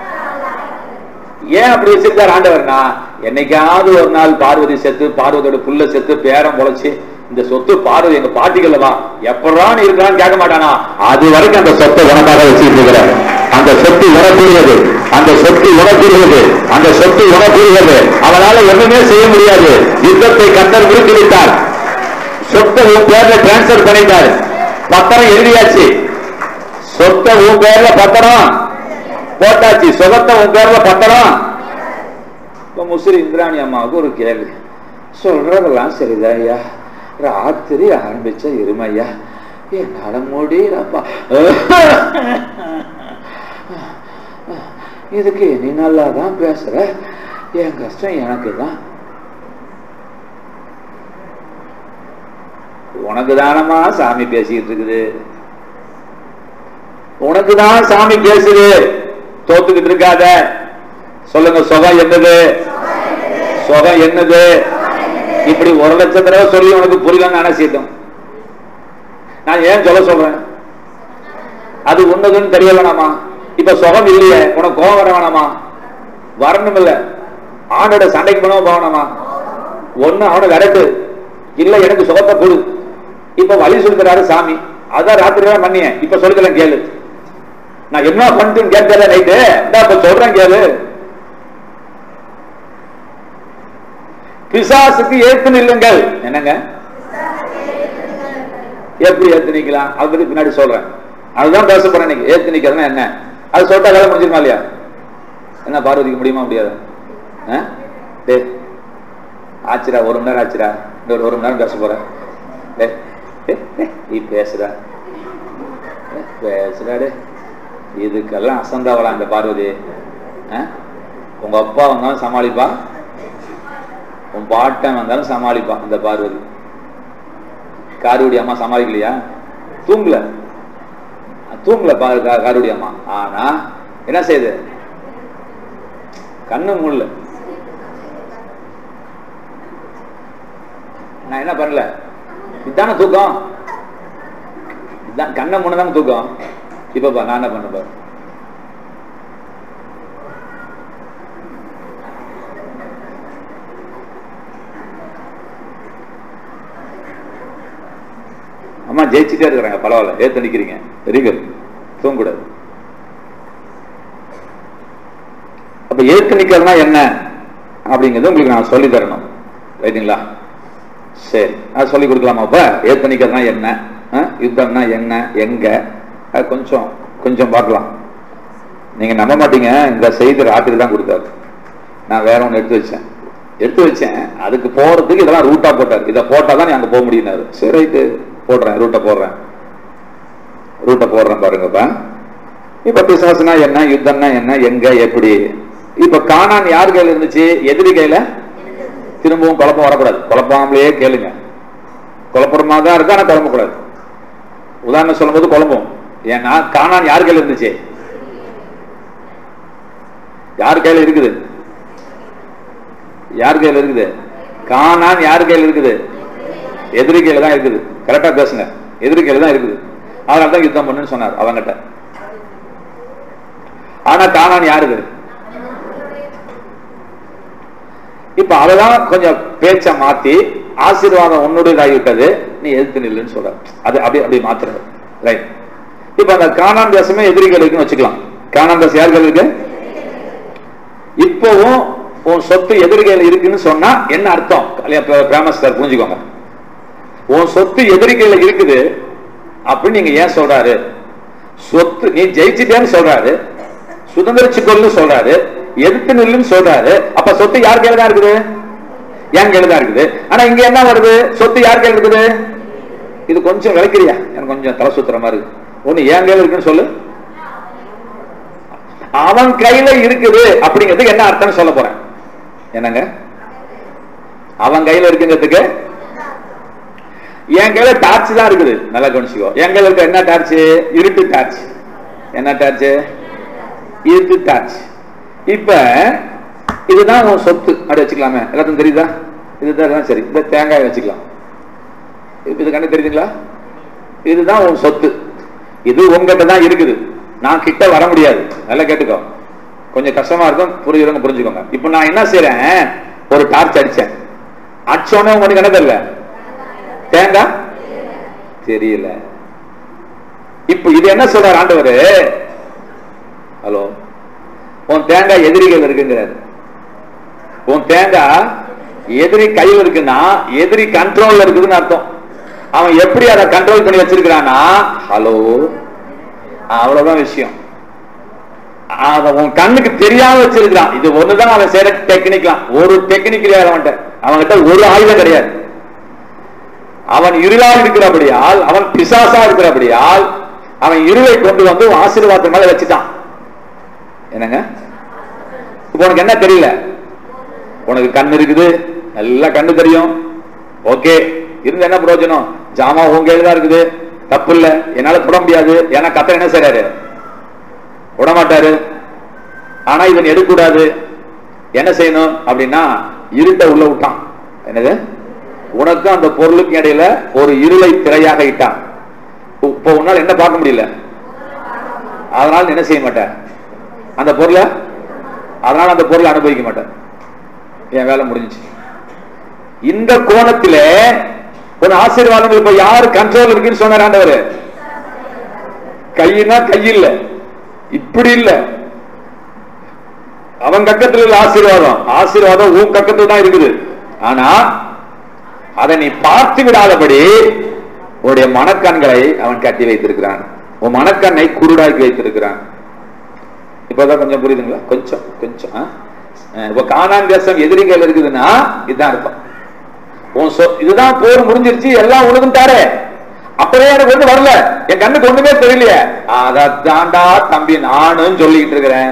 ஏன் அப்படி வச்சிருக்காரு ஆண்டவர்னா, என்னைக்காவது ஒரு நாள் பார்வதி செத்து, பார்வதியோட புள்ள செத்து, பேரம் பொழைச்சு இந்த சொத்து பார்வதி எங்க பாட்டிகளவா எப்படான்னு இருக்கான்னு கேட்க மாட்டானா? அது வரைக்கும் அந்த சொத்தை உனக்காக வச்சுட்டு இருக்கிறார். அந்த சொத்து உனக்குரியது, அந்த சொத்து உனக்குரியது, அந்த சொத்து உனக்குரியது. அவனால ஒண்ணுமே செய்ய முடியாது. யுத்தத்தை கர்த்தர் முடித்து விட்டார். சொத்தை உன் பேர்ல டிரான்ஸ்பர் பண்ணிட்டார். பத்திரம் எழுதியாச்சு. சொத்தை உன் பேர்ல பத்திரம் போட்டாச்சு. சொகத்தை உன் பேர்ல பத்திரம். இப்ப முஸ்லிம் இந்திராணி அம்மாவுக்கு ஒரு கேள்வி. சொல்றதெல்லாம் சரிதான் ஐயா, ராத்திரி ஆரம்பிச்ச இருமையா, என்னால முடியலப்பா. இதுக்கு நீ நல்லா தான் பேசுற, என் கஷ்டம் எனக்கு தான். உனக்கு தானமா சாமி பேசிட்டு இருக்குது, உனக்கு தான் சாமி பேசுது. தோத்துக்கிட்டு இருக்காத. சொல்லுங்க, சுகம் என்னது? சுகம் என்னது? இப்படி 1,00,000 தடவை சொல்லி உனக்கு புரியலன்னு நினைச்சிட்டோம். நான் ஏன் சொல்றேன், அது உன்னதுன்னு தெரிய வேணாமா? இப்ப சுகம் இல்லையே, உனக்கு கோபம் வர வேணாமா? வரணும் இல்ல, ஆண்டோட சண்டைக்கு போனவன் போகணுமா? ஒண்ணு அவனை விரட்டு, இல்ல எனக்கு சுகத்தை கொடு. இப்ப வழி சொல்லுறாரு சாமி, அதான் ராத்திரி தான் பண்ணிய. இப்ப சொல்லுறேன் கேளு. நான் என்ன பண்ணிட்டு கேட்கல நைட்டு, இப்ப சொல்றேன் கேளு. பிசாசுக்கு ஏத்து நில்லுங்கள். என்னங்க, எப்படி ஏத்து நிக்கலாம்? அதை பத்தி பின்னாடி சொல்றேன். அதுதான் பேச போறேன் இன்னைக்கு. ஏத்து நிக்கிறதுனா என்ன, அது சொல்லிட்டா வேலை முடிஞ்சிருமா இல்லையா? என்ன பார்வதிக்கு முடியுமா முடியாது? ஆச்சுரா, 1 மணி நேரம் ஆச்சுரா, இன்னொரு 1 மணி நேரம் பேச போறேன். நீ பேசுறா பேசுறாடு, இதுக்கெல்லாம் அசந்தாவலாம் அந்த பார்வதி. உங்க அப்பா வந்தாலும் சமாளிப்பா, உன் பாட்டன் வந்தாலும் சமாளிப்பா இந்த பார்வதி. காரூடி அம்மா சமாளிக்கலையா? தூங்கல காரூடி அம்மா. ஆனா என்ன செய்யுது? கண்ணு மூடல. நான் என்ன பண்ணல, இதுதானே தூக்கம், இதுதான் கண்ணை மூடதானே தூக்கம். இப்ப நான் என்ன பண்ண பாரு, அம்மா ஜெயிச்சுட்டே இருக்கிறாங்க, பரவாயில்ல, ஏத்து நிக்கிறீங்க, வெரி குட், தூங்கக்கூடாது. அப்ப ஏத்து நிக்கிறதுனா என்ன அப்படிங்கிறது உங்களுக்கு நான் சொல்லி தரணும், ரைட்டுங்களா? சரி, அது சொல்லி கொடுக்கலாமா? அப்ப ஏத்து நிக்கிறதுனா என்ன, யுத்தம்னா என்ன, எங்க, கொஞ்சம் கொஞ்சம் பார்க்கலாம். நீங்க நம்ப மாட்டீங்க, இந்த செய்தி ராத்திரி தான் கொடுத்தாரு. நான் வேற ஒன்று எடுத்து வச்சேன். அதுக்கு போறதுக்கு இதெல்லாம் ரூட்டா போட்டார். இதை போட்டாதான் நீ அங்க போக முடியும். சரி, ரைட்டு, போடுறேன், ரூட்டை போடுறேன் பாருங்கப்பா. இப்ப பிசாசுனா என்ன, யுத்தம்னா என்ன, எங்க, எப்படி? இப்ப கானான் யார் கையில இருந்துச்சு? எதிரி கையில. திரும்பவும் குழப்பம் வரக்கூடாது, குழப்பாமலேயே கேளுங்க. குழப்பமா தான் இருக்கு, ஆனா குழம்பக்கூடாது. உதாரணம் சொல்லும் போது குழம்பும். ஏன்னா கானான் யார் கையில இருந்துச்சு? யார் கையில இருக்குது? யார் கையில இருக்குது? கானான் யார் கையில இருக்குது? எதிரி கையில தான் இருக்குது. கரெக்டா பேசுங்க, எதிரி கையில தான் இருக்குது. அதனால தான் யுத்தம் பண்ணுன்னு சொன்னார் அவங்கிட்ட. ஆனா கானான் யாருக்கு? இப்ப அதெல்லாம் கொஞ்சம் பேச்ச மாத்தி ஆசீர்வாதம் உன்னுடையதாகிவிட்டது, நீ எதிர்த்து நில்லுன்னு சொல்ற. அது அப்படி அப்படி மாத்துறது. ரைட். இப்ப அந்த கானான் தேசமே எதிரிகள் இருக்குன்னு வச்சுக்கலாம். கானான் தேசம் யார்கள் இருக்கு? இப்பவும் உன் சொத்து எதிரிகள் இருக்குன்னு சொன்னா என்ன அர்த்தம்? ஃபேமஸ் சார், புரிஞ்சுக்கோங்க. உன் சொத்து எதிரிகள் இருக்குது அப்படின்னு நீங்க ஏன் சொல்றாரு? சொத்து நீ ஜெயிச்சுட்டேன்னு சொல்றாரு, சுதந்திரிச்சுக்கொள்ளு சொல்றாரு, எதிர்த்து நில்லுன்னு சொல்றாரு. அப்ப சொத்து யார் கையில தான் இருக்குது? என் கையில தான் இருக்குது. ஆனா இங்க என்ன வருது? சொத்து யார் கையில இருக்குது? இது கொஞ்சம் விளக்கிறியா? எனக்கு கொஞ்சம் தலை சுத்துற மாதிரி இருக்கு. ஒண்ணு என் கையில இருக்குன்னு சொல்லு, அவன் கையில இருக்குது அப்படிங்கிறதுக்கு என்ன அர்த்தம் சொல்ல போறேன். என்னங்க அவன் கையில இருக்குங்கிறதுக்கு? என் கையில டார்ச் தான் இருக்குது. நல்லா கவனிச்சுக்கோ. என் கையில இருக்க என்ன டார்ச்? இருட்டு டார்ச். என்ன டார்ச்? இருட்டு டார்ச். இப்ப இதுதான் உன் சொத்து அப்படி வச்சுக்கலாமே. எல்லாத்தையும் தெரியுதா? இதுதான் சரி. இந்த தேங்காய் வச்சுக்கலாம். இது கண்டு தெரியுதுங்களா? இதுதான் உன் சொத்து. இது உங்ககிட்ட தான் இருக்குது. நான் கிட்ட வர முடியாது. நல்லா கேட்டுக்கோ. கொஞ்சம் கஷ்டமா இருக்கும், புரியுறவங்க புரிஞ்சுக்கோங்க. இப்ப நான் என்ன செய்யறேன்? ஒரு டார்ச் அடிச்சேன். அடிச்சோன்னே உங்களுக்கு என்ன தெரியல? தேங்காய் தெரியல. இப்ப இது என்ன சொல்றாரு ஆண்டவர்? ஹலோ, உன் தேங்காய் எதிரிகள் இருக்குங்கிறாரு. உன் தேங்காய் எதிரி கையில் இருக்குன்னா எதிரி கண்ட்ரோல்ல இருக்குதுன்னு அர்த்தம். அவன் எப்படி அதை கண்ட்ரோல் பண்ணி வச்சிருக்கிறானா? ஹலோ, அவ்வளவுதான் விஷயம். அத உன் கண்ணுக்கு தெரியாம வச்சிருக்கிறான். இது ஒண்ணுதான் அவன் செய்யற டெக்னிக்லாம். ஒரு டெக்னிக் கிடையாது அவன்கிட்ட. அவன்கிட்ட ஒரு ஆயுதம் கிடையாது. அவன் இருளா இருக்கிறபடியால், அவன் பிசாசா இருக்கிறபடியால், அவன் இருளை கொண்டு வந்து ஆசீர்வாதத்து மேல வச்சுட்டான். என்னங்க இப்ப உனக்கு என்ன தெரியல? உனக்கு கண்ணு இருக்குது, நல்லா கண்ணு தெரியும். ஓகே, இருந்து என்ன பிரயோஜனம்? ஜாமா உங்க கையில தான் இருக்குது, தப்பு இல்ல, என்னால தொட முடியாது. ஏன்னா கத்தர் என்ன செய்யறாரு? விட மாட்டாரு. ஆனா இவன் எடுக்கூடாது. என்ன செய்யணும் அப்படின்னா இருட்ட உள்ள விட்டான். என்னது? உனக்கு அந்த பொருளுக்கு இடையில ஒரு இருளை திரையாக இட்டான். இப்ப உன்னால என்ன பார்க்க முடியல, அதனால என்ன செய்ய மாட்டேன் அந்த பொருளை, அதனால அந்த பொருளை அனுபவிக்க மாட்டேன். என் வேலை முடிஞ்சிச்சு. இந்த கோணத்திலே ஒரு ஆசீர்வாதங்கள் இப்ப யாரு கண்ட்ரோல் இருக்குன்னு சொன்னார் ஆண்டவர்? கையினா கையில் இப்படி இல்ல, அவன் கக்கத்தில் இல்ல ஆசீர்வாதம். ஆசீர்வாதம் உன் கக்கத்தில் தான் இருக்குது. ஆனா அதை நீ பார்த்து விடாதபடி உன்னுடைய மனக்கண்களை அவன் கட்டி வைத்திருக்கிறான். உன் மனக்கண்ணை குருடாக்கி வைத்திருக்கிறான். இப்பதான் கொஞ்சம் புரியுதுங்களா? கொஞ்சம் கொஞ்சம். இப்ப கானான் தேசம் எதிரிகள் இருக்குதுன்னா இதுதான் அர்த்தம். இதுதான் போர் முடிஞ்சிருச்சு, எல்லாம் உனக்குட்டாரு. அப்பவே எனக்கு ஒண்ணு வரல, என் கண்ணுக்கு ஒண்ணுமே தெரியலையே. அதாண்டா தம்பி நானும் சொல்லிக்கிட்டு இருக்கிறேன்.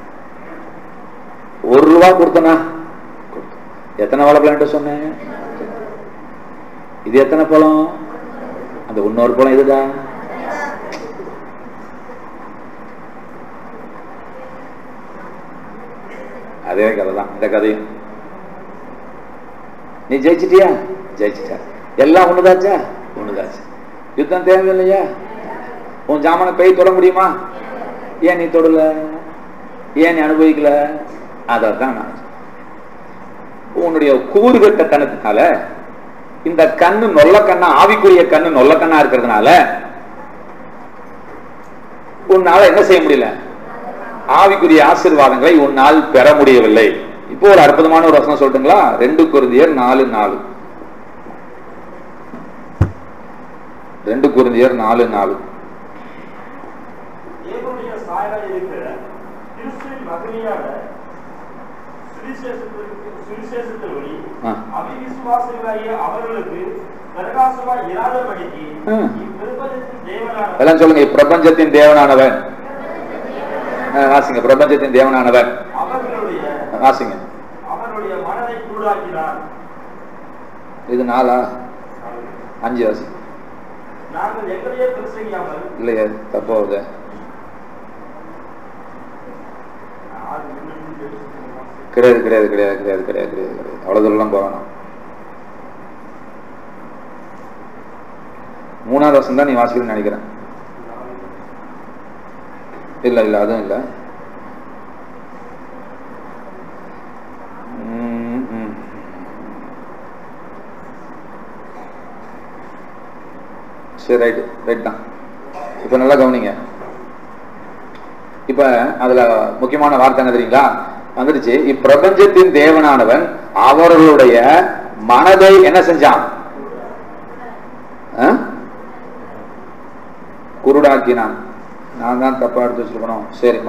₹1 கொடுத்தனா? எத்தனை வாழைப்பழம் சொன்னேன்? இது எத்தனை பழம்? அந்த இன்னொரு பழம் இதுதான். அதே கதை தான் இந்த கதையும். நீ ஜெயிச்சிட்டியா? ஜெயிச்சிட்ட. எல்லாம் ஒண்ணுதாச்சா? ஒண்ணுதாச்சு. யுத்தம் தேவையில்லையா? உன் ஜாமான போய் தொட முடியுமா? ஏன் நீ தொடல? ஏன் நீ அனுபவிக்கல? அதான் நான் உன்னுடைய கூறுகட்ட கணக்குனால இந்த கண்ணு நொல்ல கண்ணா, ஆவிக்குரிய கண்ணு நொல்ல கண்ணா இருக்கிறதுனால உன்னால என்ன செய்ய முடியல? ஆவிக்குரிய ஆசீர்வாதங்களை உன்னால் பெற முடியவில்லை. இப்போ ஒரு அற்புதமான ஒரு வசனம் சொல்லட்டுங்களா? 2 கொரிந்தியர் 4:4. 2 கொரிந்தியர் 4:4. தேவனுடைய சாயலாய் இருக்கிற கிறிஸ்துவின் மகனியான சுவிசேஷத்தின் வழி அவிசுவாசிகளாகிய அவர்களுக்கு பிரகாசமாய் இராதபடிக்கு இப்பிரபஞ்சத்தின் தேவனானவன். எல்லாம் சொல்லுங்க, பிரபஞ்சத்தின் தேவனானவன். வாசிங்க, பிரபஞ்சத்தின் தேவனானவன். வாசிங்க. அவருடைய மனதை குருடாக்கினார். இது 4 5 வாசிங்க. நாங்கள் எங்களையே பிரசங்கியாமல். இல்லையா, தப்பாவது. கிடையாது கிடையாது கிடையாது கிடையாது கிடையாது கிடையாது. அவ்வளவு தூரம் போகணும். 3வது வருஷம் தான் நீ வாசிக்கணும்னு நினைக்கிறேன். இல்ல இல்ல, அதுவும் இல்ல. சரி, ரைட்டு, ரைட் தான். இப்ப நல்லா கவனிங்க. இப்ப அதுல முக்கியமான வார்த்தை என்ன தெரியுங்களா வந்துருச்சு? இப்பிரபஞ்சத்தின் தேவனானவன் அவர்களுடைய மனதை என்ன செஞ்சான்? குருடாக்கினான். நான் தான் தப்பா எடுத்து வச்சிருக்கணும். சரி,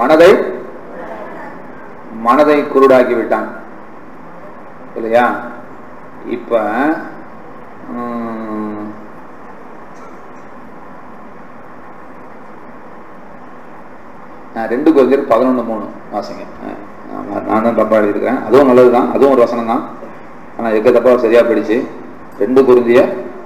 மனதை குருடாக்கி விட்டான் இல்லையா? இப்ப 2 Corinthians 11:3 வாசிங்க. நான் தான் தப்பா எழுதியிருக்கிறேன். அதுவும் நல்லதுதான், அதுவும் ஒரு வசனம் தான். ஆனா எங்க தப்பா சரியா போயிடுச்சு. 2 Corinthians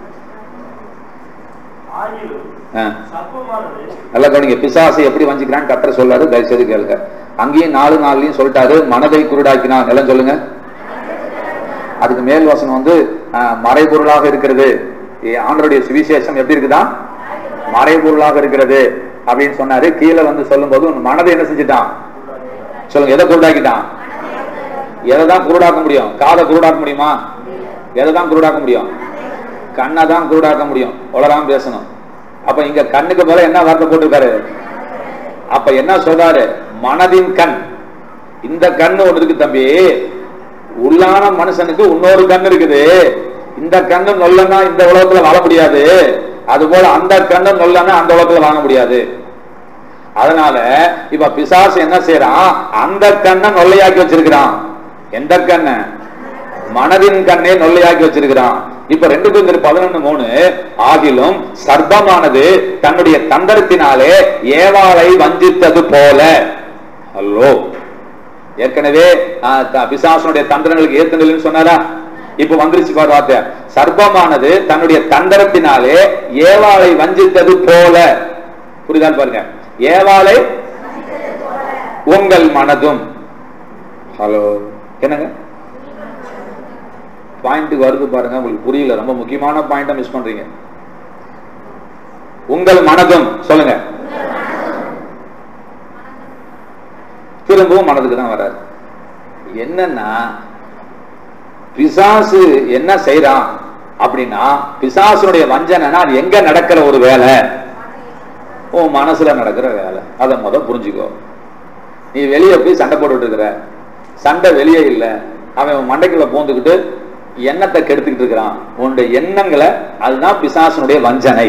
நல்லா கவனிங்க. பிசாசை எப்படி வஞ்சிக்கிறான்னு கர்த்தர் சொல்றாரு, தயவு செய்து கேளுங்க. அங்கேயும் 4:4 சொல்லிட்டாரு, மனதை குருடாக்கினான். எல்லாம் சொல்லுங்க. அதுக்கு மேல் வசனம் வந்து மறைபொருளாக இருக்கிறது. ஆண்டவருடைய சுவிசேஷம் எப்படி இருக்குதா? மறைபொருளாக இருக்கிறது அப்படின்னு சொன்னாரு. கீழே வந்து சொல்லும் போது மனதை என்ன செஞ்சுட்டான் சொல்லுங்க? எதை குருடாக்கிட்டான்? எதை தான் குருடாக்க முடியும்? காதை குருடாக்க முடியுமா? எதை தான் குருடாக்க முடியும்? கண்ணை தான் குருடாக்க முடியும். உலகம் பேசணும். அப்ப இங்க கண்ணுக்கு போல என்ன வார்த்தை போட்டிருக்காரு? அப்ப என்ன சொல்றாரு? மனதின் கண். இந்த கண்ணு ஒன்று இருக்கு தம்பி. உள்ளான மனுஷனுக்கு இன்னொரு கண் இருக்குது. இந்த கண்ணு நொல்லன்னா இந்த உலகத்துல வாழ முடியாது. அது போல அந்த கண்ணு நொல்லன்னா அந்த உலகத்துல வாங்க முடியாது. அதனால இப்ப பிசாசு என்ன செய்யறான்? அந்த கண்ணை நொல்லையாக்கி வச்சிருக்கிறான். எந்த கண்ண? மனதின் கண்ணை நொல்லையாக்கி வச்சிருக்கிறான். இப்ப 2 Corinthians 11:3 ஆகிலும் சர்ப்பமானது தன்னுடைய தந்திரத்தினாலே ஏவாளை வஞ்சித்தது போல. ஹலோ, ஏற்கனவே பிசாசனுடைய தந்திரங்களுக்கு ஏத்துன்னு சொன்னாரா? இப்ப வந்துருச்சு பாரு வார்த்தை. சர்ப்பமானது தன்னுடைய தந்திரத்தினாலே ஏவாளை வஞ்சித்தது போல. புரியுதான் பாருங்க. ஏவாளை உங்கள் மனதும். ஹலோ, என்னங்க பாயிண்ட் வருது பாருங்க. உங்களுக்கு புரியல, ரொம்ப முக்கியமான பாயிண்ட மிஸ் பண்றீங்க. உங்கள் மனதும் சொல்லுங்க. திரும்பவும் மனதுக்கு தான் வராது. என்னன்னா பிசாசு என்ன செய்யறான் அப்படின்னா, பிசாசுடைய வஞ்சனைனா அது எங்க நடக்கிற ஒரு வேலை? உன் மனசுல நடக்கிற வேலை. அதை புரிஞ்சுக்கோ. நீ வெளியே போய் சண்டை போட்டுட்டு இருக்கிற, சண்டை வெளியே இல்லை, அவன் மண்டைக்குள்ள போந்துக்கிட்டு எண்ணத்தை கெடுத்துக்கிட்டு இருக்கிறான். உன்னுடைய எண்ணங்களை, அதுதான் பிசாசனுடைய வஞ்சனை.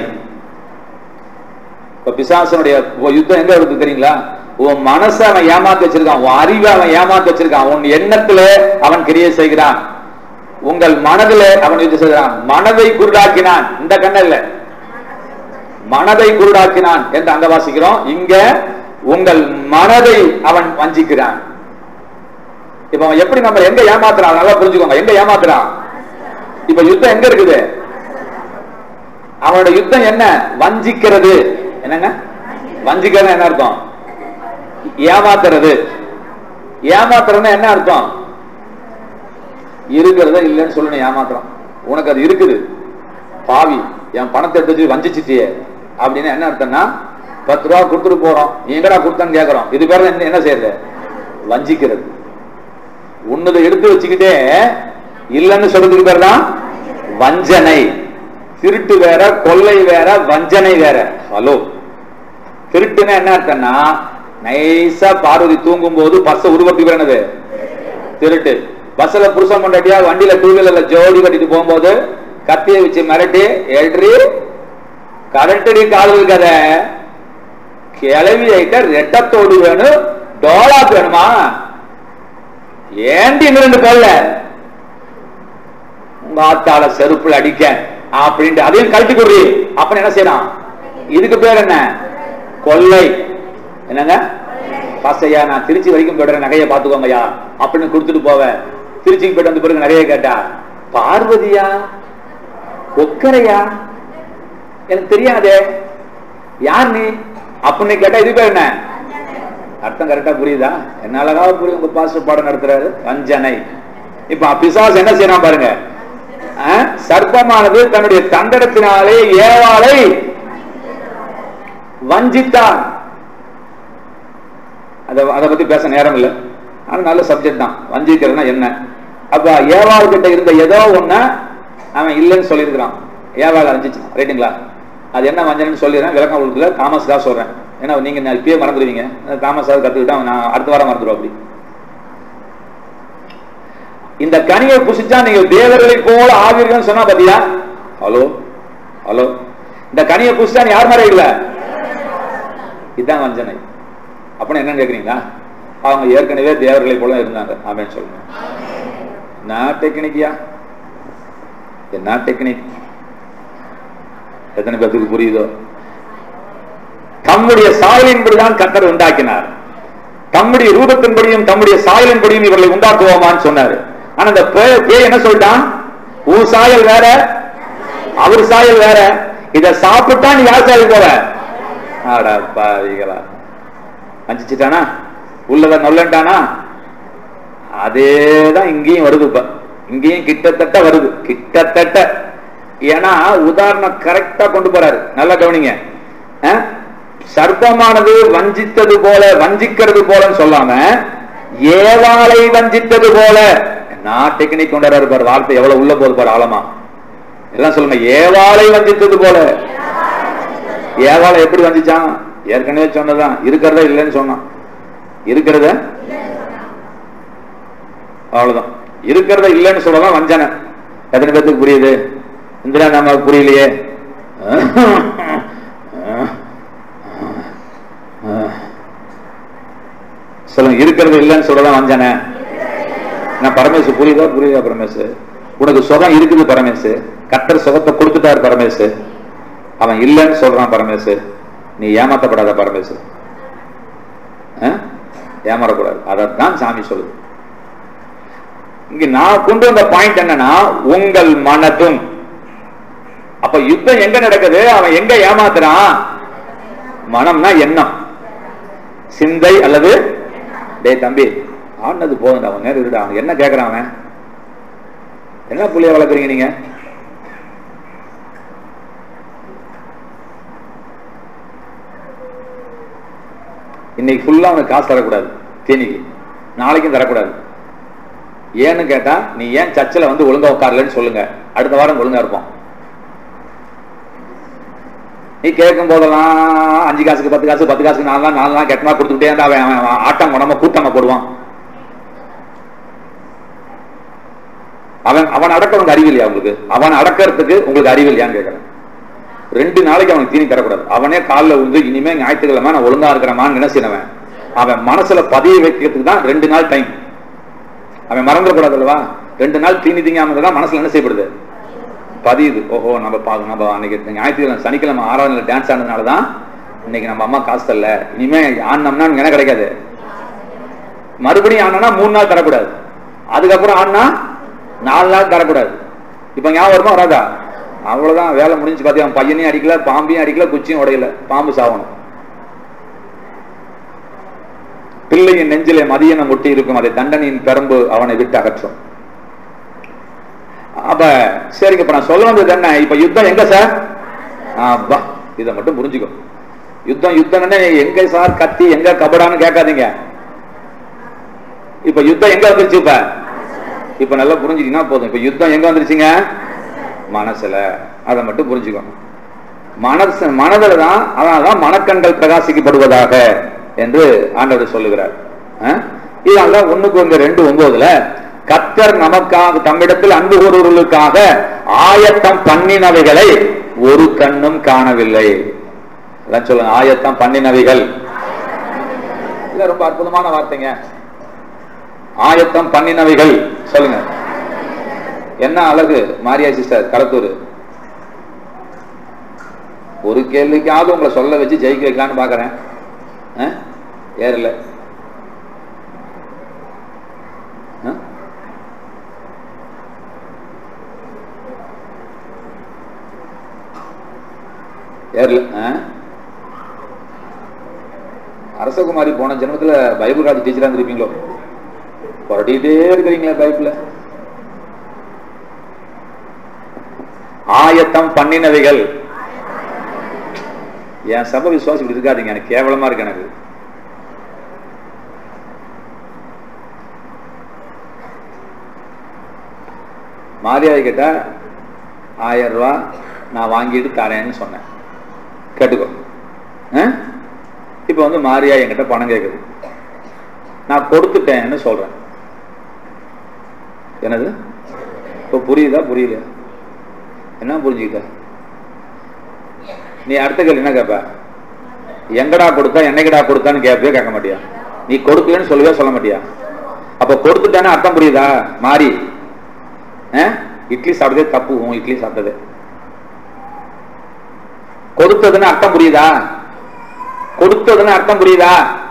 இப்ப பிசாசனுடைய யுத்தம் எங்க இருக்கு தெரியுங்களா? உன் மனசை அவன் ஏமாத்தி வச்சிருக்கான், உன் அறிவை அவன் ஏமாத்தி வச்சிருக்கான், உன் எண்ணத்துல அவன் கிரியை செய்கிறான், உங்கள் மனதில அவன் யுத்தம் செய்கிறான். மனதை குருடாக்கினான். இந்த கண்ண இல்ல, மனதை குருடாக்கினான் என்று அங்க வாசிக்கிறோம். இங்க உங்கள் மனதை அவன் வஞ்சிக்கிறான். இப்ப அவன் எப்படி நம்ம எங்க ஏமாத்துறான் நல்லா புரிஞ்சுக்கோங்க. எங்க ஏமாத்துறான்? இப்ப யுத்தம் எங்க இருக்குது? அவனோட யுத்தம் என்ன? வஞ்சிக்கிறது. என்னங்க வஞ்சிக்கிறது? என்ன அர்த்தம்? ஏமாத்துறது. ஏமாத்துறதுன்னா என்ன அர்த்தம்? இருக்கிறத இல்லைன்னு சொல்லணும். ஏமாத்துறான். உனக்கு அது இருக்குது, பாவி, என் பணத்தை எடுத்து வஞ்சிச்சிட்டியே அப்படின்னு என்ன அர்த்தம்னா, 10 ரூபா கொடுத்துட்டு போறோம், எங்கடா கொடுத்தான்னு கேட்கறோம். இது பேர் என்ன செய்யறது? வஞ்சிக்கிறது. உன்னதை எடுத்து வச்சுக்கிட்டே இல்லைன்னு சொல்றதுக்கு பேர் தான் வஞ்சனை. திருட்டு வேற, கொள்ளை வேற, வஞ்சனை வேற. ஹலோ, திருட்டுன்னா என்ன அர்த்தம்னா, நைசா பார்வதி தூங்கும் போது பஸ்ஸ உருவத்துக்கு என்னது? திருட்டு. பஸ்ல புருஷன் கொண்டாட்டியா வண்டியில 2 வீலர்ல ஜோடி கட்டிட்டு போகும்போது கத்தியை வச்சு மிரட்டி, எழுறி கரண்டடி காதல் கதை, கிளவி ஆயிட்ட ரெட்டத்தோடு வேணும், டோலாக்கு வேணுமா? ஏண்டி 2 போல உங்க ஆத்தால செருப்புல அடிக்க அப்படின்ட்டு அதையும் கழட்டி கொடுறி. அப்ப என்ன செய்யறான்? இதுக்கு பேர் என்ன? கொள்ளை. என்னங்க? பாசையா, நான் திருச்சி வரைக்கும் போயிடுறேன், நகையை பாத்துக்கோங்கயா அப்படின்னு கொடுத்துட்டு போவேன். திருச்சிக்கு போயிட்டு வந்து பிறகு நிறைய கேட்டா, பார்வதியா ஒக்கரையா எனக்கு தெரியாதே, யார் நீ அப்படின்னு கேட்டா இது பேர் என்ன? அர்த்தம் கரெக்டா புரியுதா? என்னாலதான் புரியும். உங்க பாஸ்டர் பாடம் நடத்துறாரு. வஞ்சனை. இப்ப பிசாசு என்ன செய்யறான் பாருங்க. சர்ப்பமானது தன்னுடைய தந்திரத்தினாலே ஏவாளை வஞ்சித்தான். அதை பத்தி பேச நேரம் இல்லை, ஆனா நல்ல சப்ஜெக்ட் தான். வஞ்சிக்கிறதுனா என்ன? அப்ப ஏவாள் கிட்ட இருந்த ஏதோ ஒண்ண அவன் இல்லைன்னு சொல்லியிருக்கிறான். ஏவாள் வஞ்சிச்சான். ரைட்டுங்களா? அது என்ன வஞ்சனைன்னு சொல்லிடுறேன், விளக்கம் கொடுக்கல, தாமஸாக சொல்றேன். ஏன்னா நீங்க இப்பயே மறந்துடுவீங்க, தாமஸாக கத்துக்கிட்டா நான் அடுத்த வாரம் மறந்துடுவோம். அப்படி இந்த கனியை புசிச்சா நீங்க தேவர்களை போல ஆவீர்கள் சொன்னா பாத்தியா? ஹலோ ஹலோ, இந்த கனியை புசிச்சா நீ யார் மாதிரி இல்ல, இதுதான் வஞ்சனை. அப்படின்னு என்னன்னு கேக்குறீங்களா? அவங்க ஏற்கனவே தேவர்களை போல இருந்தாங்க. ஆமென் சொல்லுங்க. நான் டெக்னிக்கியா, என்ன டெக்னிக்? எத்தனை பேருக்கு புரியுதோ? தம்முடைய சாயலின்படிதான் கர்த்தர் உண்டாக்கினார், தம்முடைய ரூபத்தின்படியும் தம்முடைய சாயலின்படியும் இவர்களை உண்டாக்குவோமான்னு சொன்னாரு. ஆனா இந்த பேய் என்ன சொல்லிட்டான்? ஊ சாயல் வேற, அவர் சாயல் வேற. இத சாப்பிட்டா நீ யார் சாயல் போற? ஆடாப்பாவிகளா, வஞ்சிச்சுட்டானா, உள்ளத நொல்லண்டானா. அதேதான் இங்கேயும் வருது. இப்ப இங்கேயும் கிட்டத்தட்ட வருது, கிட்டத்தட்ட. ஏன்னா உதாரணம் கரெக்டா கொண்டு போறாரு, நல்லா கவனிங்க. சர்ப்பமானது வஞ்சித்தது போல, வஞ்சிக்கிறது போலன்னு சொல்லாம ஏவாளை வஞ்சித்தது போல. நான் டெக்னிக் கொண்டாரு பாரு, வார்த்தை எவ்வளவு உள்ள போது பாரு, ஆழமா. எல்லாம் சொல்லுங்க, ஏவாளை வஞ்சித்தது போல. ஏவாளை எப்படி வஞ்சிச்சான்? ஏற்கனவே சொன்னதான், இருக்கிறதா இல்லைன்னு சொன்னான். இருக்கிறத அவ்வளவுதான், இருக்கிறத இல்லைன்னு சொல்லதான் வஞ்சனை. எத்தனை பேருக்கு புரியுது? இந்திரா நமக்கு புரியலையே. சொல்லுங்க, இருக்கிறது இல்லைன்னு சொல்லதான் வஞ்சனை. நான் பரமேசு புரியுதா? புரியுதா பரமேசு? உனக்கு சுகம் இருக்குது பரமேசு, கர்த்தர் சுகத்தை கொடுத்துட்டார் பரமேசு, அவன் இல்லைன்னு சொல்றான் பரமேசு. நீ ஏமாத்தப்படாத பரமேசு, ஏமாறக்கூடாது. அதான் சாமி சொல்லுது. இங்க நான் கொண்டு வந்த பாயிண்ட் என்னன்னா, உங்கள் மனதும். அப்ப யுத்தம் எங்க நடக்குது? அவன் எங்க ஏமாத்துறான்? மனம்னா எண்ணம், சிந்தை அல்லது டே தம்பி ஆனது போதும், அவன் நேரம் இருடா, அவன் என்ன கேட்கறான்? அவன் என்ன புள்ளைய வளர்க்குறீங்க நீங்க? இன்னைக்கு ஃபுல்லா அவனுக்கு காசு தரக்கூடாது, தேனிக்கு நாளைக்கும் தரக்கூடாது. ஏன்னு கேட்டா, நீ ஏன் சர்ச்சில் வந்து ஒழுங்கா உட்காரலன்னு சொல்லுங்க, அடுத்த வாரம் ஒழுங்கா இருப்போம். நீ கேட்கும் போதெல்லாம் 5 காசுக்கு 10 காசு, 10 காசுக்கு 4 நாள் கெட்டமா கொடுத்துட்டே இருந்தா அவன் ஆட்டம் உடம்ப கூட்டமா போடுவான். அவன் அடக்க உங்க அறிவு இல்லையா உங்களுக்கு? அவன் அடக்கிறதுக்கு உங்களுக்கு அறிவு இல்லையான்னு கேட்கறேன். 2 நாளைக்கு அவனுக்கு தீனி தரக்கூடாது. அவனே காலில் வந்து இனிமே ஞாயிற்றுக்கிழமை நான் ஒழுங்கா இருக்கிறமான்னு நினைச்சினவன் அவன் மனசுல பதிய வைக்கிறதுக்கு தான் 2 நாள் டைம். அவன் மறந்துடக்கூடாது அல்லவா? 2 நாள் தீனி திங்காம தான் மனசுல என்ன செய்யப்படுது? பதியுது. ஓஹோ, நம்ம அன்னைக்கு ஞாயிற்றுக்கிழமை சனிக்கிழமை 6வது நாள் டான்ஸ் ஆனதுனாலதான் இன்னைக்கு நம்ம அம்மா காசு தரல, இனிமே ஆனம்னா என்ன கிடைக்காது. மறுபடியும் ஆனா 3 நாள் தரக்கூடாது, அதுக்கப்புறம் ஆனா 4 நாள் தரக்கூடாது. இப்ப ஞாபகம் வருமா வராதா? அவ்வளவுதான், வேலை முடிஞ்சு. பாத்தி, அவன் பையனையும் அடிக்கல, பாம்பையும் அடிக்கல, குச்சியும் உடையல, பாம்பு சாவணும். பிள்ளையின் நெஞ்சிலே மதியன முட்டி இருக்கும், அதை தண்டனையின் பெரம்பு அவனை விட்டு அகற்றும். அப்ப சரிங்க, இப்ப நான் சொல்ல வந்தது என்ன? இப்ப யுத்தம் எங்க சார்? இதை மட்டும் புரிஞ்சுக்கோ. யுத்தம் எங்க சார் கத்தி, எங்க கபடான்னு கேட்காதீங்க. இப்ப யுத்தம் எங்க வந்துருச்சு? இப்ப நல்லா புரிஞ்சுக்கினா போதும். இப்ப யுத்தம் எங்க வந்துருச்சுங்க? மனசுல. அதை மட்டும் புரிஞ்சுக்கணும். மனதில் தான், அதனால்தான் மனக்கண்கள் பிரகாசிக்கப்படுவதாக என்று ஆண்டவர் சொல்லுகிறார். இதனால 1-2-9 கர்த்தர் நமக்காக தம்மிடத்தில் அன்பு கூறுவர்களுக்காக ஆயத்தம் பண்ணினவைகளை ஒரு கண்ணும் காணவில்லை. சொல்லுங்க, ஆயத்தம் பண்ணினவைகள். இல்ல, ரொம்ப அற்புதமான வார்த்தைங்க. ஆயத்தம் பண்ணினவைகள் சொல்லுங்க. என்ன அழகு மாரியா சிஸ்டர் கலத்தூர். ஒரு கேள்விக்காவது உங்களை சொல்ல வச்சு ஜெயிக்க வைக்கலான்னு பாக்குறேன். ஏறல. ஏறல. அரசகுமாரி போன ஜென்மத்துல பைபிள் காலேஜ் டீச்சரா இருந்திருப்பீங்களோ? புரட்டிட்டே இருக்கிறீங்களா பைபிள்ல? ஆயத்தம் பண்ணினவைகள். என் சபை விசுவாசி இப்படி இருக்காதீங்க, எனக்கு கேவலமா இருக்கு. எனக்கு மாரியாவை கேட்டா 1000 ரூபாய் நான் வாங்கிட்டு தரேன்னு சொன்னேன். கேட்டுக்கோ. இப்ப வந்து மாரியா என்கிட்ட பணம் கேட்குது, நான் கொடுத்துட்டேன்னு சொல்றேன். என்னது இப்ப புரியுதா புரியல? என்ன புரிஞ்சுக்கிட்ட? நீ அடுத்த கேள்வி என்ன கேட்ப? எங்கடா கொடுத்தா என்னைக்கடா கொடுத்தான்னு கேட்பே கேட்க மாட்டியா? நீ கொடுக்கலன்னு சொல்லவே சொல்ல மாட்டியா? அப்ப கொடுத்துட்டானே அர்த்தம் புரியுதா? மாறி இட்லி சாப்பிட்டதே தப்பு, உன் இட்லி சாப்பிட்டது. கொடுத்ததுன்னு அர்த்தம் புரியுதா? கொடுத்ததுன்னு அர்த்தம் புரியுதா?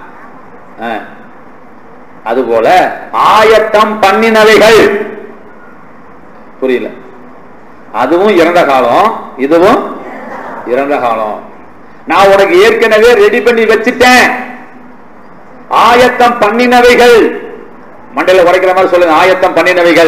அதுபோல ஆயத்தம் பண்ணினவைகள் புரியல, அதுவும் இறந்த காலம், இதுவும் இறந்த காலம். நான் உனக்கு ஏற்கனவே ரெடி பண்ணி வச்சுட்டேன். ஆயத்தம் பண்ணினவைகள், மண்டையில உரைக்கிற மாதிரி சொல்லுங்க. ஆயத்தம் பண்ணினவைகள்.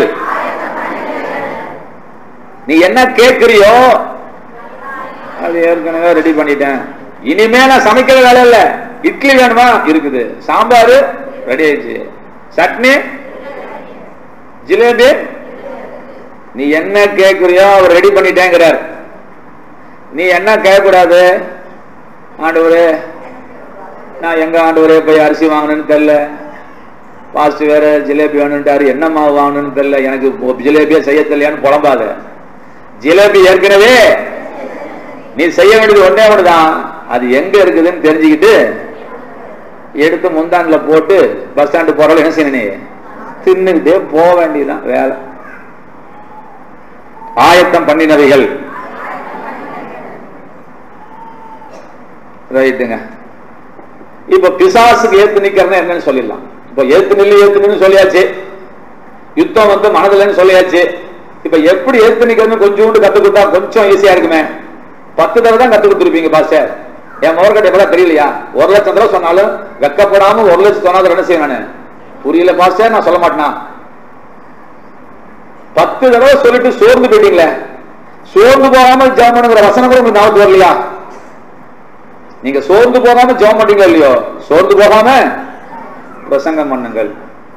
நீ என்ன கேட்கிறியோ அது ஏற்கனவே ரெடி பண்ணிட்டேன். இனிமே நான் சமைக்கிற வேலை இல்ல. இட்லி வேணுமா? இருக்குது. சாம்பார் ரெடி ஆயிடுச்சு. சட்னி, ஜிலேபி, நீ என்ன கேட்கிறியோ அவர் ரெடி பண்ணிட்டேங்கிறார். நீ என்ன கேட்கக்கூடாது? ஆண்டவரே நான் எங்க ஆண்டவரே போய் அரிசி வாங்கணும்னு தெரியல, பாஸ்ட் வேற ஜிலேபி வேணும்ட்டாரு, என்ன மாவு வாங்கணும்னு தெரியல, எனக்கு ஜிலேபியா செய்ய தெரியலையான்னு புலம்பாத. ஜிலேபி ஏற்கனவே நீ செய்ய வேண்டியது ஒன்னே ஒண்ணுதான். அது எங்க இருக்குதுன்னு தெரிஞ்சுக்கிட்டு எடுத்து முந்தாண்டுல போட்டு பஸ் ஸ்டாண்டு போறவங்க என்ன செய்யணும்? நீ தின்னுக்கிட்டே போக வேண்டியதுதான் வேலை. ஆயத்தம் பண்ணினவைகள். ரைட்டுங்க. இப்ப பிசாசுக்கு ஏத்து நிக்கிறதுனா என்னன்னு சொல்லிடலாம். இப்ப ஏத்து நில்லு சொல்லியாச்சு. யுத்தம் வந்து மனதில்லைன்னு சொல்லியாச்சு. இப்ப எப்படி ஏத்து நிக்கிறதுன்னு கொஞ்சோண்டு கத்து கொடுத்தா கொஞ்சம் ஈஸியா இருக்குமே. 10 தடவை தான் கத்து கொடுத்துருப்பீங்க பாஸ்டர். என் மோர்கிட்ட எப்பதான் தெரியலையா? 1 லட்சம் தடவை சொன்னாலும் வெக்கப்படாம 1 லட்சம் சொன்னாலும் என்ன செய்ய? நானு புரியல பாஸ்டர் நான் சொல்ல மாட்டேனா? 10 தடவை சொல்லிட்டு சோர்ந்து போயிட்டீங்களே. சோர்ந்து போகாம ஜெபம் பண்ணுங்கிற வசனம் கூட உங்களுக்கு ஞாபகம் வரலையா? நீங்க சோர்ந்து போகாம ஜெபம் பண்ணீங்க இல்லையோ? சோர்ந்து போகாம பிரசங்கம் பண்ணுங்கள்.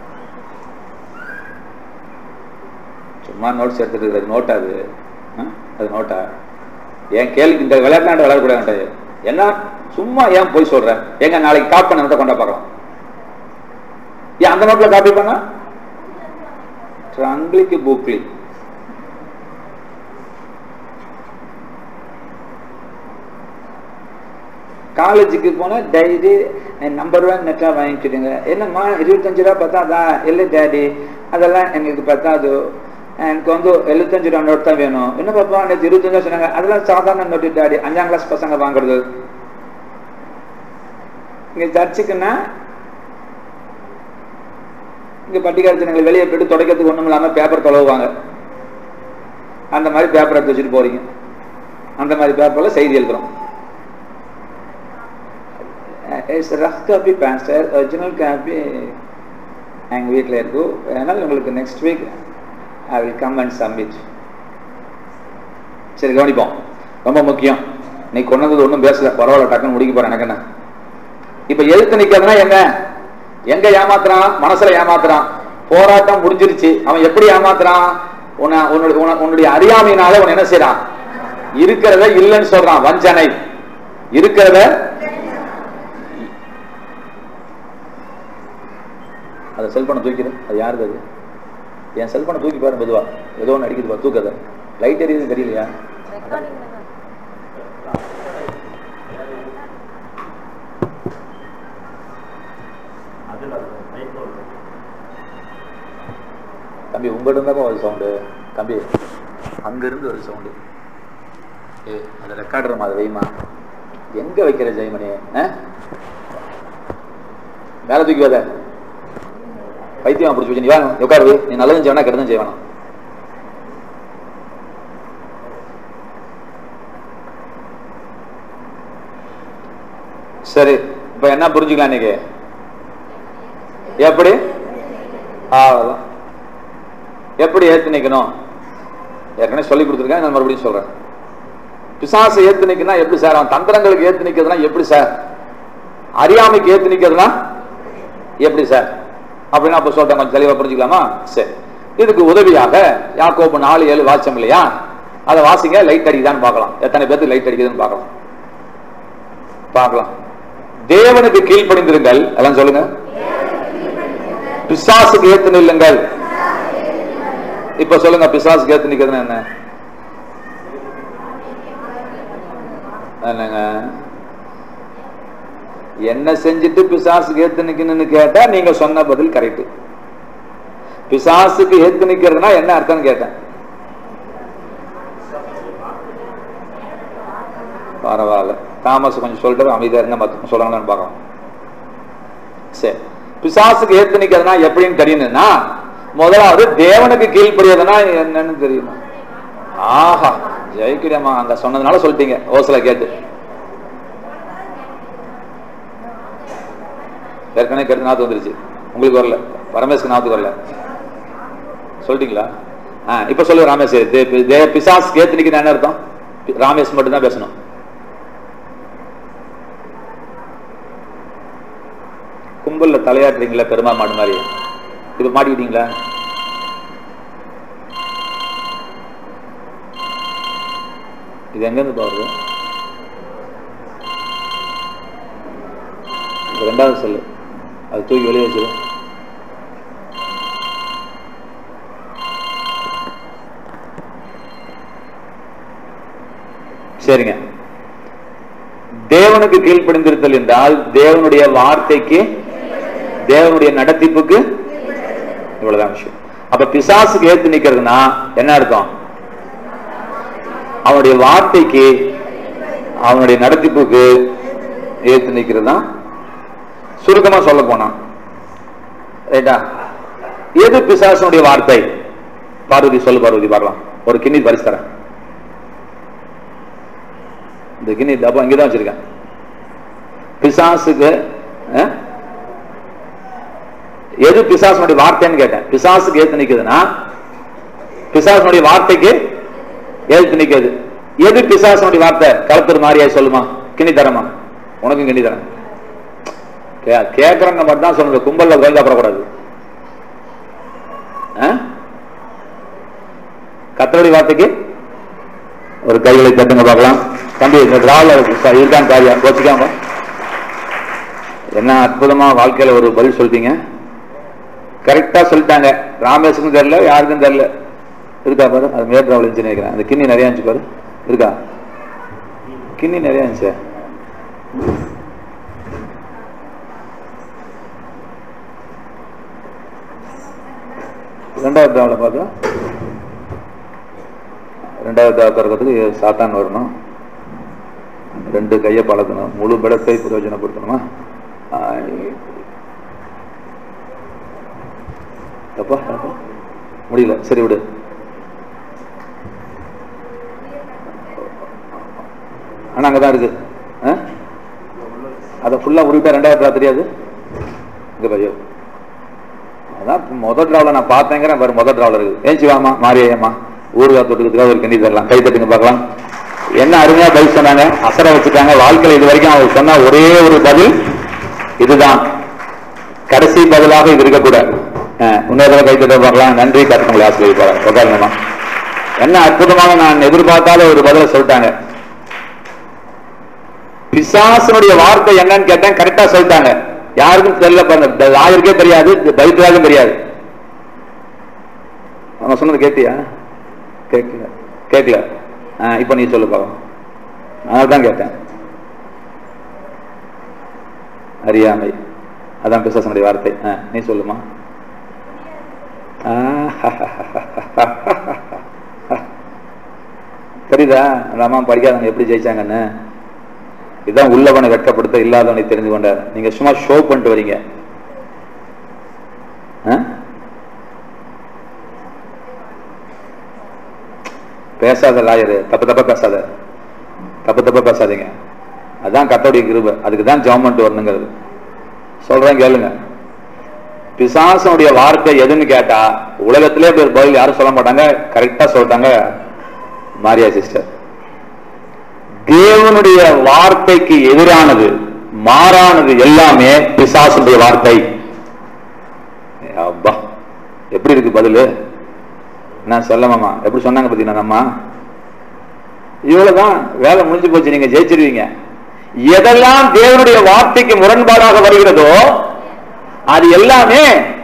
சும்மா நோட்ஸ் எடுத்துட்டு இருக்கிறது நோட்டா? அது நோட்டா? ஏன் கேள்வி இந்த விளையாட்டு விளையாடக்கூடாது. என்ன சும்மா ஏன் போய் சொல்றேன்? எங்க நாளைக்கு காப்பி பண்ண கொண்டா பார்க்கலாம். ஏன் அந்த நோட்ல காப்பி பண்ண? ட்ரங்கிலிக்கு புக்லி. காலேஜுக்கு போனா டைரி நம்பர் 1 நெட்டா வாங்கிக்கிடுங்க. என்னம்மா 25 ரூபா பத்தாதா? இல்லை டேடி அதெல்லாம் எங்களுக்கு பத்தாது, எனக்கு வந்து 75 ரூபா நோட் தான் வேணும். என்ன பாப்பா நேற்று 25 ரூபா சொன்னாங்க, அதெல்லாம் சாதாரண நோட்டு டாடி, 5ஆம் கிளாஸ் பசங்க வாங்குறது. இங்க சர்ச்சுக்குன்னா இங்க பட்டிக்காரத்தினங்களை வெளியே போயிட்டு துடைக்கிறதுக்கு ஒண்ணும் இல்லாம பேப்பர் தொலைவாங்க. அந்த மாதிரி பேப்பர் எடுத்து வச்சுட்டு போறீங்க. அந்த மாதிரி பேப்பர்ல செய்தி எழுதுறோம். Rough copy pastor, original copy எங்க வீட்டில் இருக்கும். அதனால உங்களுக்கு next week I will come and submit. சரி கவனிப்போம், ரொம்ப முக்கியம். நீ கொண்டது ஒன்றும் பேசல, பரவாயில்ல, டக்குன்னு முடிக்க போறேன். எனக்கு என்ன இப்ப எதிர்த்து நிக்கிறதுனா என்ன? எங்க ஏமாத்துறான்? மனசுல ஏமாத்துறான். போராட்டம் முடிஞ்சிருச்சு. அவன் எப்படி ஏமாத்துறான்? உன்னுடைய அறியாமையினால உன் என்ன செய்யறான்? இருக்கிறத இல்லைன்னு சொல்றான். வஞ்சனை. இருக்கிறத அதை செல்போனை தூக்கிடு. அது யாருக்கு? அது என் செல்போனை தூக்கி பாரு மெதுவா. ஏதோ ஒன்று அடிக்குது பாரு, தூக்காத. லைட் எரியுது தெரியலையா? தம்பி உங்கள்கிட்ட இருந்தாப்பா ஒரு சவுண்டு. தம்பி அங்கிருந்து ஒரு சவுண்டு. அந்த ரெக்கார்டர் மாதிரி வைமா. எங்க வைக்கிற ஜெயமணி? மேல தூக்கி வாத. பைத்தியம் பிடிச்சி வச்சு நீ வேணும் உட்காரு. நீ நல்லதும் செய்வனா கெட்டதும் செய்வானா? சரி, இப்ப என்ன புரிஞ்சுக்கலாம் இன்னைக்கு? எப்படி எப்படி ஏத்து நிக்கணும் ஏற்கனவே சொல்லி கொடுத்துருக்கேன், நான் மறுபடியும் சொல்றேன். பிசாசை ஏத்து நிக்கனா எப்படி சார்? அவன் தந்திரங்களுக்கு ஏத்து நிக்கிறதுனா எப்படி சார்? அறியாமைக்கு ஏத்து நிக்கிறதுனா எப்படி சார் அப்படின்னு அப்ப சொல்றேன். கொஞ்சம் தெளிவா புரிஞ்சுக்கலாமா? சரி, இதுக்கு உதவியாக யாக்கோபு 4:7 வாசிச்சோம் இல்லையா? அதை வாசிங்க. லைட் அடிக்குதான்னு பார்க்கலாம். எத்தனை பேருக்கு லைட் அடிக்குதுன்னு பார்க்கலாம். பார்க்கலாம். தேவனுக்கு கீழ்ப்படிந்திருங்கள், எல்லாம் சொல்லுங்க. பிசாசுக்கு ஏத்து நில்லுங்கள். இப்ப சொல்லுங்க, பிசாசுக்கு ஏத்து நிக்கிறதுன்னா என்ன? என்னங்க, என்ன செஞ்சுட்டு பிசாசுக்கு ஏத்து நிக்கணும்னு கேட்டா நீங்க சொன்ன பதில் கரெக்ட். பிசாசுக்கு ஏத்து நிக்கிறதுனா என்ன அர்த்தம் கேட்டேன். பரவாயில்ல, தாமஸ் கொஞ்சம் சொல்லிட்டு அமைதியா இருங்க, மத்த சொல்றாங்கன்னு பார்க்கலாம். சரி, பிசாசுக்கு ஏத்து நிக்கிறதுனா எப்படின்னு தெரியணும்னா முதலாவது தேவனுக்கு கீழ்ப்படியதுன்னா என்னன்னு தெரியுமா? ஆஹா, ஜெயிக்கிறியம்மா, அங்க சொன்னதுனால சொல்லிட்டீங்க. ஓசல கேட்டு ஏற்கனவே கேட்டு நாத்து வந்துருச்சு, உங்களுக்கு வரல, ரமேஷ்க்கு நாத்துக்கு வரல, சொல்லிட்டீங்களா? இப்ப சொல்லு ராமேஷ், பிசாஸ் கேத்து நிக்கிறது என்ன அர்த்தம்? ராமேஷ் மட்டும் தான் பேசணும். கும்பல்ல தலையாட்டுறீங்களா பெருமா மாடு மாதிரி, இப்ப மாட்டிக்கிட்டீங்களா? இது எங்க இருந்து பாருங்க, ரெண்டாவது செல்லு, அது தூக்கி வெளியே வச்சிடும். சரிங்க, தேவனுக்கு கீழ்ப்படிந்திருத்தல் என்றால் தேவனுடைய வார்த்தைக்கு, தேவனுடைய நடத்திப்புக்கு, இவ்வளவுதான் விஷயம். அப்ப பிசாசுக்கு ஏத்து நிக்கிறதுனா என்ன அர்த்தம்? அவனுடைய வார்த்தைக்கு, அவனுடைய நடத்திப்புக்கு ஏத்து நிக்கிறது தான் சுருக்கமா சொல்ல போனா. ரைட்டா? எது பிசாசுடைய வார்த்தை? பார்வதி சொல்லு, பார்வதி பார்க்கலாம். ஒரு கிண்ணி பரிசு தரேன். இந்த கிண்ணி டப்பா இங்கதான் வச்சிருக்கேன். பிசாசுக்கு எது பிசாசுடைய வார்த்தைன்னு கேட்டேன். பிசாசுக்கு ஏத்து நிக்குதுன்னா பிசாசுடைய வார்த்தைக்கு ஏத்து நிக்கிறது. எது பிசாசுடைய வார்த்தை? களத்தூர் மாரியா சொல்லுமா, கிண்ணி தரமா? உனக்கும் கிண்ணி தரேன். கேட்கறவங்க மட்டும் தான் சொல்லுங்க, கும்பல்ல கோயந்தாப்படக்கூடாது. கத்தருடைய வார்த்தைக்கு ஒரு கைகளை தட்டுங்க பார்க்கலாம். தம்பி, இந்த டிராவல இருக்கான் காரியா, கோச்சிக்காம. என்ன அற்புதமா வாழ்க்கையில ஒரு பதில் சொல்லிட்டீங்க, கரெக்டா சொல்லிட்டாங்க. ராமேஷுக்கும் தெரியல, யாருக்கும் தெரியல. இருக்கா பாரு, அது மேல் டிராவல் இருந்துச்சு நினைக்கிறேன். அந்த கிண்ணி நிறைய இருந்துச்சு பாரு, இருக்கா? கிண்ணி நிறைய இருந்துச்சு. ரெண்டாவது டிராவல பார்த்தா, ரெண்டாவது டிராவல் திறக்கிறதுக்கு சாத்தான் வரணும், ரெண்டு கையை பழக்கணும், முழு பலத்தை பிரயோஜனப்படுத்தணுமா? தப்பா முடியல, சரி விடு. ஆனா அங்கதான் இருக்கு. அதை ஃபுல்லா உருவிட்டா ரெண்டாவது டிராவல் தெரியாது. இங்க பையோ, அதான் முதல் டிராவல நான் பார்த்தேங்கிறேன் பாரு. முதல் டிராவல் இருக்கு. ஏன் சிவாமா, மாரியம்மா, ஊருகா தொட்டுக்கிறதுக்காக ஒரு கிண்ணி தரலாம். கை தட்டுங்க பார்க்கலாம். என்ன அருமையா பதில் சொன்னாங்க, அசர வச்சுட்டாங்க. வாழ்க்கையில் இது வரைக்கும் அவங்க சொன்ன ஒரே ஒரு பதில் இதுதான், கடைசி பதிலாக இது இருக்கக்கூடாது. இன்னொரு கை தட்ட பார்க்கலாம். நன்றி, கருத்துங்களை ஆசிரியர் உட்காருங்கம்மா. என்ன அற்புதமாக நான் எதிர்பார்க்காத ஒரு பதில சொல்லிட்டாங்க. பிசாசனுடைய வார்த்தை என்னன்னு கேட்டேன், கரெக்டா சொல்லிட்டாங்க. யாருக்கும் தெரியல பாருங்க, யாருக்கே தெரியாது, பைபிளாருக்கும் தெரியாது. அவங்க சொன்னது கேட்டியா? கேட்கல, கேட்கல. இப்ப நீ சொல்லு பாவம், அதனால்தான் கேட்டேன். அறியாமை, அதான் பிசாசனுடைய வார்த்தை. நீ சொல்லுமா. தெரியுதா அந்த அம்மா படிக்காதவங்க எப்படி ஜெயிச்சாங்கன்னு? இதுதான் உள்ளவனை வெட்கப்படுத்த இல்லாதவனை தெரிந்து கொண்டார். நீங்க சும்மா ஷோ பண்ணிட்டு வரீங்க. பேசாத லாயரு, தப்பு தப்பா பேசாத, தப்பு தப்பா பேசாதீங்க. அதான் கர்த்தருடைய கிருபை, அதுக்கு தான் ஜெபம் பண்ணிட்டு வரணுங்கிறது. சொல்றேன் கேளுங்க. பிசாசனுடைய வார்த்தை எதுன்னு கேட்டா உலகத்திலே பதில் யாரும் சொல்ல மாட்டாங்க. கரெக்டா சொல்லிட்டாங்க மாரியா சிஸ்டர். தேவனுடைய வார்த்தைக்கு எதிரானது, மாறானது எல்லாமே பிசாசுடைய வார்த்தை. அப்பா, எப்படி இருக்கு பதிலு? நான் சொல்லமாமா, எப்படி சொன்னாங்க பார்த்தீங்கன்னா, அம்மா இவ்வளவுதான், வேலை முடிஞ்சு போச்சு, நீங்க ஜெயிச்சிருவீங்க. எதெல்லாம் தேவனுடைய வார்த்தைக்கு முரண்பாடாக வருகிறதோ அது எல்லாமே.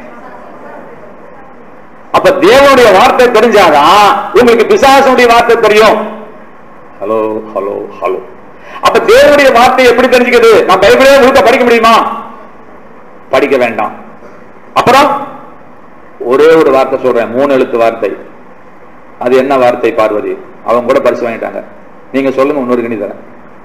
அப்ப தேவனுடைய வார்த்தை தெரிஞ்சாதான் உங்களுக்கு பிசாசுடைய வார்த்தை தெரியும். Hello hello hello. அப்ப தேவனுடைய வார்த்தை எப்படி தெரிஞ்சுக்கிறது? நான் பைபிளே முழுக்க படிக்க முடியுமா? படிக்க வேண்டாம். அப்புறம் ஒரே ஒரு வார்த்தை சொல்றேன், 3 எழுத்து வார்த்தை. அது என்ன வார்த்தை பார்வதி? அவங்க கூட பரிசு வாங்கிட்டாங்க. நீங்க சொல்லுங்க, இன்னொரு கணி தரேன்.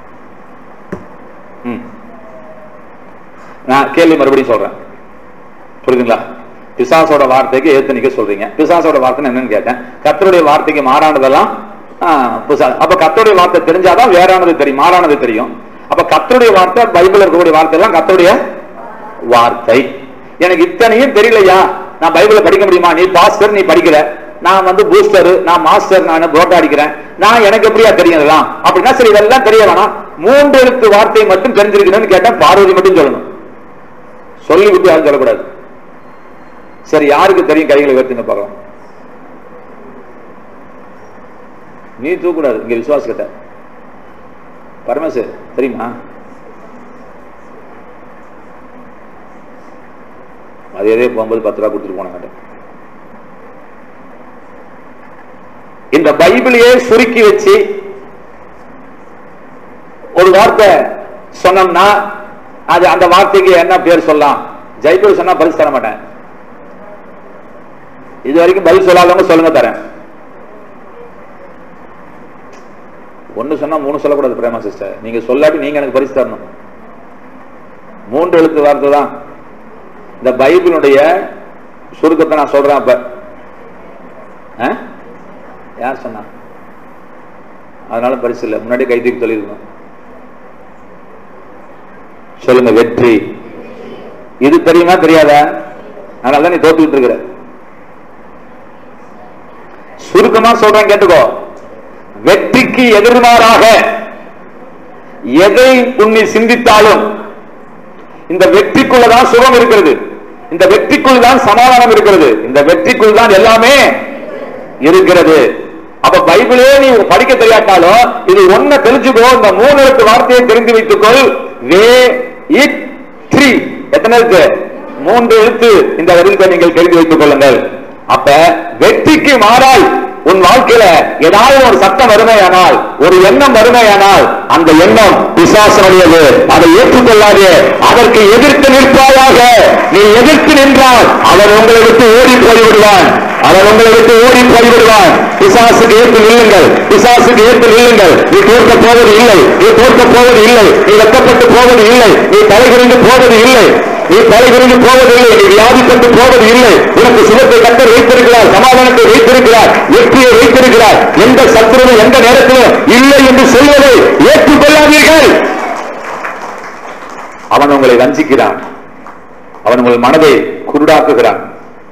நான் கேள்வி மறுபடியும் சொல்றேன், புரியுதுங்களா? பிசாசோட வார்த்தைக்கு ஏத்து நிக்க சொல்றீங்க. பிசாசோட வார்த்தை என்னன்னு கேட்டேன். கர்த்தருடைய வார்த்தைக்கு மாறானதெல்லாம் அப்ப கர்த்தருடைய வார்த்தை தெரிஞ்சாதான் வேறானது தெரியும், மாறானது தெரியும். அப்ப கர்த்தருடைய வார்த்தை, பைபிள் இருக்கக்கூடிய வார்த்தை எல்லாம் கர்த்தருடைய வார்த்தை. எனக்கு இத்தனையும் தெரியலையா, நான் பைபிளை படிக்க முடியுமா? நீ பாஸ்டர், நீ படிக்கல. நான் பூஸ்டர், நான் மாஸ்டர், நான் புரோட்டா அடிக்கிறேன், நான் எனக்கு எப்படியா தெரியும் அப்படின்னா சரி, இதெல்லாம் தெரிய வேணாம். 3 எழுத்து வார்த்தை மட்டும் தெரிஞ்சிருக்கணும்னு கேட்டேன். பார்வதி மட்டும் சொல்லணும், சொல்லிவிட்டு யாரும் சொல்லக்கூடாது. சரி, யாருக்கு தெரியும்? கைகளை உயர்த்துங்க பார்க்கலாம். நீ தூக்கூடாது, இங்க விசுவாச கிட்ட. பரமேஸ்வர் தெரியுமா? அதே போகும்போது 10 ரூபா கொடுத்துட்டு போனாங்க. இந்த பைபிளையே சுருக்கி வச்சு ஒரு வார்த்தை சொன்னோம்னா அது அந்த வார்த்தைக்கு என்ன பேர் சொல்லலாம்? ஜெய்பூர் சொன்னா பரிசு தர மாட்டேன். இது வரைக்கும் பதில் சொல்லாதவங்க சொல்லுங்க, தரேன். 1 சொன்னா 3 சொல்லக்கூடாது பிரேமா சிஸ்டர். நீங்க சொல்லாட்டி நீங்க எனக்கு பரிசு தரணும். 3 எழுத்து வார்த்தை தான் இந்த பைபிளுடைய சுருக்கத்தை நான் சொல்றேன். அப்ப யார் சொன்னா? அதனால பரிசு இல்லை, முன்னாடி கைதுக்கு சொல்லிருக்கணும். சொல்லுங்க, வெற்றி. இது தெரியுமா தெரியாதா? அதனால நீ தோத்துக்கிட்டு இருக்கிற. சுருக்கமா சொல்றேன், கேட்டுக்கோ. வெற்றிக்கு எதிர்மாறாக எதை உன்னை சிந்தித்தாலும் இந்த வெற்றிக்குள்ளதான் சுகம் இருக்கிறது, இந்த வெற்றிக்குள் தான் சமாதானம் இருக்கிறது, இந்த வெற்றிக்குள் தான் எல்லாமே இருக்கிறது. அப்ப பைபிளே நீ படிக்க தெரியாட்டாலும் இது ஒன்ன தெரிஞ்சுக்கோ. இந்த 3 எழுத்து வார்த்தையை தெரிந்து வைத்துக்கொள். எத்தனை இருக்கு? 3 எழுத்து. இந்த வரிகளை நீங்கள் தெரிந்து வைத்துக் கொள்ளுங்கள். அப்ப வெற்றிக்கு மாறாய் உன் வாழ்க்கையில ஏதாவது ஒரு சட்டம் வறுமையானால், ஒரு எண்ணம் வறுமையானால், அந்த எண்ணம் பிசாசனுடையது. அதை ஏற்றுக்கொள்ளாதே, அதற்கு எதிர்த்து நிற்பாயாக. நீ எதிர்த்து நின்றால் அவன் உங்களை விட்டு ஓடி போய்விடுவான், அவன் உங்களை விட்டு ஓடி போய்விடுவான். பிசாசுக்கு ஏற்று நில்லுங்கள், பிசாசுக்கு ஏற்று நில்லுங்கள். நீ தோற்க போவது இல்லை, நீ தோற்க போவது இல்லை, நீ வெட்டப்பட்டு போவது இல்லை, நீ தலைகுறிந்து போவது இல்லை, நீ தலைகுறிந்து போவதில்லை, நீ வியாதிப்பட்டு போவது இல்லை. உனக்கு சுகத்தை கர்த்தர் வைத்திருக்கிறார், சமாதானத்தை வைத்திருக்கிறார், வெற்றியை வைத்திருக்கிறார். எந்த சத்துருவும் எந்த நேரத்திலும் இல்லை என்று சொல்வதை ஏற்றுக்கொள்ளாதீர்கள். அவன் உங்களை வஞ்சிக்கிறான், அவன் உங்கள் மனதை குருடாக்குகிறான்.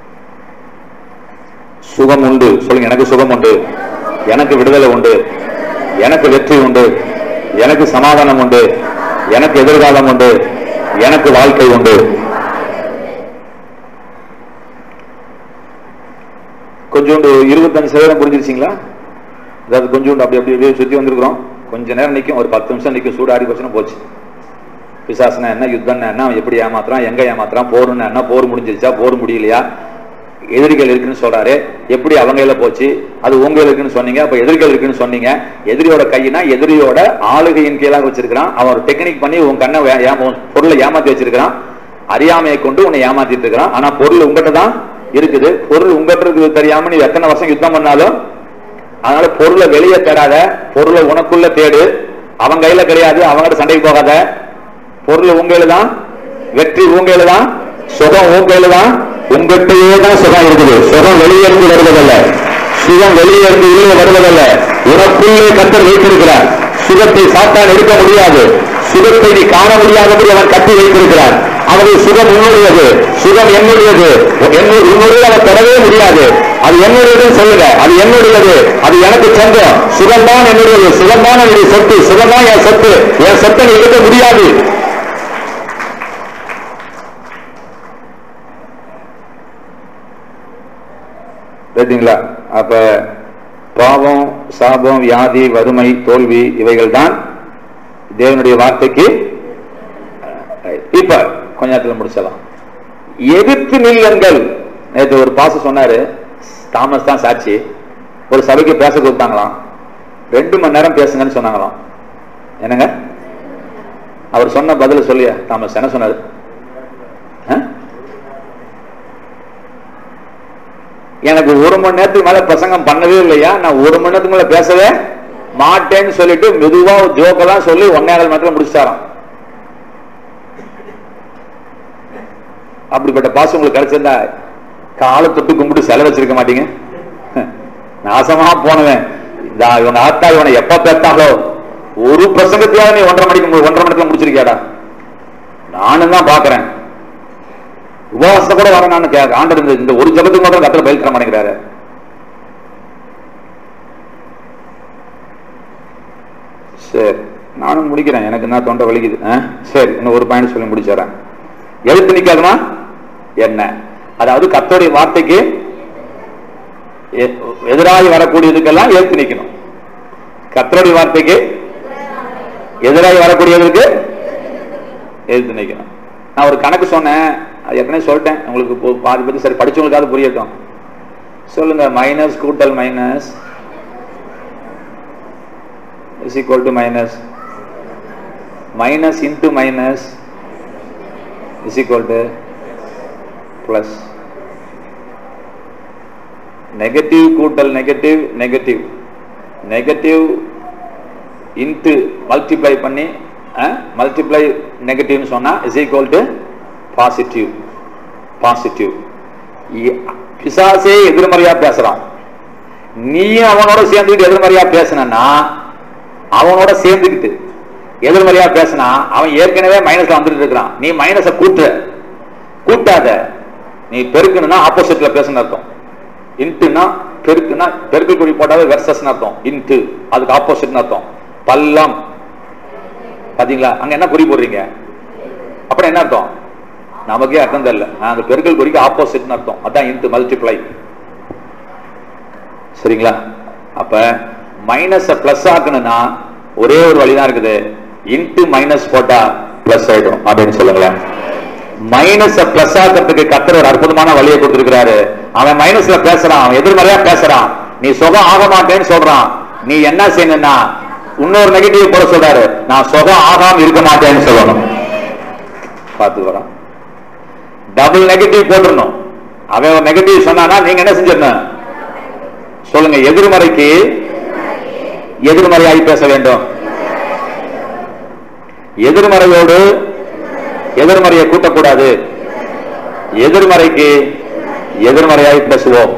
சுகம் உண்டு, சொல்லுங்க. எனக்கு சுகம் உண்டு, எனக்கு விடுதலை உண்டு, எனக்கு வெற்றி உண்டு, எனக்கு சமாதானம் உண்டு, எனக்கு எதிர்காலம் உண்டு, எனக்கு வாழ்க்கை உண்டு. கொஞ்சோண்டு 25% புரிஞ்சிருச்சீங்களா? அதாவது கொஞ்சோண்டு அப்படி அப்படியே சுத்தி வந்திருக்கிறோம். கொஞ்ச நேரம் நிற்கும், ஒரு 10 நிமிஷம் நிற்கும். சூடாடி போச்சுன்னா போச்சு. பிசாசுனா என்ன, யுத்தம்னா என்ன, எப்படி ஏமாத்துறான், எங்க ஏமாத்துறான், போர்னா என்ன, போர் முடிஞ்சிருச்சா, போர் முடியலையா, எதிரிகள் இருக்குன்னு சொல்றாரு, எப்படி அவங்க கையில போச்சு, அது உங்க இருக்குன்னு சொன்னீங்க, அப்ப எதிரிகள் இருக்குன்னு சொன்னீங்க. எதிரியோட கையினா எதிரியோட ஆளுகையின் கீழாக வச்சிருக்கிறான். அவன் ஒரு டெக்னிக் பண்ணி உன் கண்ணை பொருளை ஏமாத்தி வச்சிருக்கிறான். அறியாமையை கொண்டு உன்னை ஏமாத்திட்டு இருக்கிறான். ஆனா பொருள் உங்ககிட்ட தான் இருக்குது. பொருள் உங்ககிட்ட இருக்குது தெரியாம நீ எத்தனை வருஷம் யுத்தம் பண்ணாலும், அதனால பொருளை வெளியே தேடாத, பொருளை உனக்குள்ள தேடு. அவன் கையில கிடையாது, அவங்ககிட்ட சண்டைக்கு போகாத. பொருள் உங்க கையில தான், வெற்றி உங்க கையில தான், சுகம் உங்க கையில தான். உங்ககிட்டயே தான் சுகம் இருக்குது. சுகம் வெளியே இருந்து வருவதல்ல, சுகம் வெளியே இருந்து உள்ளே வருவதல்ல, உனக்குள்ளே கர்த்தர் வைத்திருக்கிறார். சுகத்தை சாத்தான் எடுக்க முடியாது, சுகத்தை நீ காண முடியாதபடி அவன் கட்டி வைத்திருக்கிறார். அவனுடைய சுகம் உன்னுடையது, சுகம் என்னுடையது. உன்னுடைய அவன் பெறவே முடியாது. அது என்னுடையதுன்னு சொல்லுங்க, அது என்னுடையது, அது எனக்கு சொந்தம். சுகம்தான் என்னுடையது, சுகம்தான் என்னுடைய சொத்து, சுகம்தான் என் சொத்து. என் சொத்தை நீ எடுக்க முடியாது. கேட்டீங்களா? அப்ப பாவம், சாபம், வியாதி, வறுமை, தோல்வி இவைகள் தான் தேவனுடைய வார்த்தைக்கு. இப்ப கொஞ்ச நேரத்துல முடிச்சலாம். எதிர்த்து நில்லுங்கள். நேற்று ஒரு பாச சொன்னாரு, தாமஸ் தான் சாட்சி. ஒரு சபைக்கு பேச கொடுத்தாங்களாம், 2 மணி நேரம் பேசுங்கன்னு சொன்னாங்களாம். என்னங்க அவர் சொன்ன பதில சொல்லியா தாமஸ் என்ன சொன்னாரு? எனக்கு 1 மணி நேரத்துக்கு மேல பிரசங்கம் பண்ணவே இல்லையா, நான் 1 மணி நேரத்துக்கு மேல பேசவே மாட்டேன்னு சொல்லிட்டு மெதுவா ஜோக்கெல்லாம் சொல்லி 1.5 மணி நேரத்துல முடிச்சிட்டாராம். அப்படிப்பட்ட பாசம் உங்களுக்கு கிடைச்சிருந்தா காலை தொட்டு கும்பிட்டு செலவு வச்சிருக்க மாட்டீங்க. நாசமா போனவன் இவங்க ஆத்தா இவனை எப்ப பேத்தாங்களோ ஒரு பிரசங்கத்தையாவது நீ 1.5 மணி நேரத்துல முடிச்சிருக்கியாடா? நானும் தான் பாக்குறேன். உபவாசத்தை கூட வர நான் ஆண்டு இந்த ஒரு ஜபத்துக்கு மட்டும் கத்துல பயில் தர மாட்டேங்கிறாரு. சரி நானும் முடிக்கிறேன், எனக்கு என்ன தொண்டை வலிக்குது. சரி இன்னும் ஒரு பாயிண்ட் சொல்லி முடிச்சிடறேன். எழுத்து நிக்காதுன்னா என்ன? அதாவது கர்த்தருடைய வார்த்தைக்கு எதிராக வரக்கூடியதுக்கெல்லாம் எழுத்து நிக்கணும். கர்த்தருடைய வார்த்தைக்கு எதிராக வரக்கூடியதுக்கு எழுத்து நிக்கணும். நான் ஒரு கணக்கு சொன்னேன், ஏற்கனவே சொல்லிட்டேன் உங்களுக்கு, பாதி பத்தி சரி படிச்சவங்களுக்காவது புரியட்டும். சொல்லுங்க. மைனஸ் கூட்டல் minus is equal to minus, minus into minus is equal to plus, negative கூட்டல் negative negative, negative into multiply பண்ணி multiply negative சொன்னா is equal to positive. Positive. பிசாசே எதிர்மறையா பேசுறான், நீ அவனோட சேர்ந்துக்கிட்டு எதிர்மறையா பேசினா, அவனோட சேர்ந்துக்கிட்டு எதிர்மறையா பேசினா அவன் ஏற்கனவே மைனஸ்ல வந்துட்டு இருக்கிறான். நீ மைனஸை கூட்டாத, நீ பெருக்குன்னா ஆப்போசிட்ல பேசுன்னு அர்த்தம். இன்ட்டுனா பெருக்குன்னா பெருக்கல் குறி போட்டாவே வெர்சஸ் அர்த்தம். இன்ட்டு அதுக்கு ஆப்போசிட் அர்த்தம். பல்லம் பாத்தீங்களா? அங்க என்ன குறி போடுறீங்க? அப்புறம் என்ன அர்த்தம்? நமக்கே அர்த்தம் தெரியல. அந்த பெருக்கல் குறிக்கு ஆப்போசிட் அர்த்தம். அதான் இன்ட்டு மல்டிப்ளை. சரிங்களா? அப்ப மைனஸ் பிளஸ் ஆக்கணும்னா ஒரே ஒரு வழிதான் இருக்குது, இன்ட்டு மைனஸ் போட்டா பிளஸ் ஆயிடும் அப்படின்னு சொல்லுங்களேன். மைனஸ் பிளஸ் ஆக்கிறதுக்கு கர்த்தர் ஒரு அற்புதமான வழியை கொடுத்திருக்கிறாரு. அவன் மைனஸ்ல பேசுறான், அவன் எதிர்மறையா பேசுறான், நீ சுகம் ஆக மாட்டேன்னு சொல்றான். நீ என்ன செய்யணும்னா இன்னொரு நெகட்டிவ் போட சொல்றாரு, நான் சுகம் ஆகாம இருக்க மாட்டேன்னு சொல்லணும். பார்த்து வரான், டபுள் நெகட்டிவ் போட்டுடணும். அவன் ஒரு நெகட்டிவ் சொன்னானா நீங்க என்ன செஞ்சிடணும் சொல்லுங்க? எதிர்மறைக்கு எதிர்மறையாகி பேச வேண்டும். எதிர்மறையோடு எதிர்மறையை கூட்டக்கூடாது, எதிர்மறைக்கு எதிர்மறையாகி பேசுவோம்.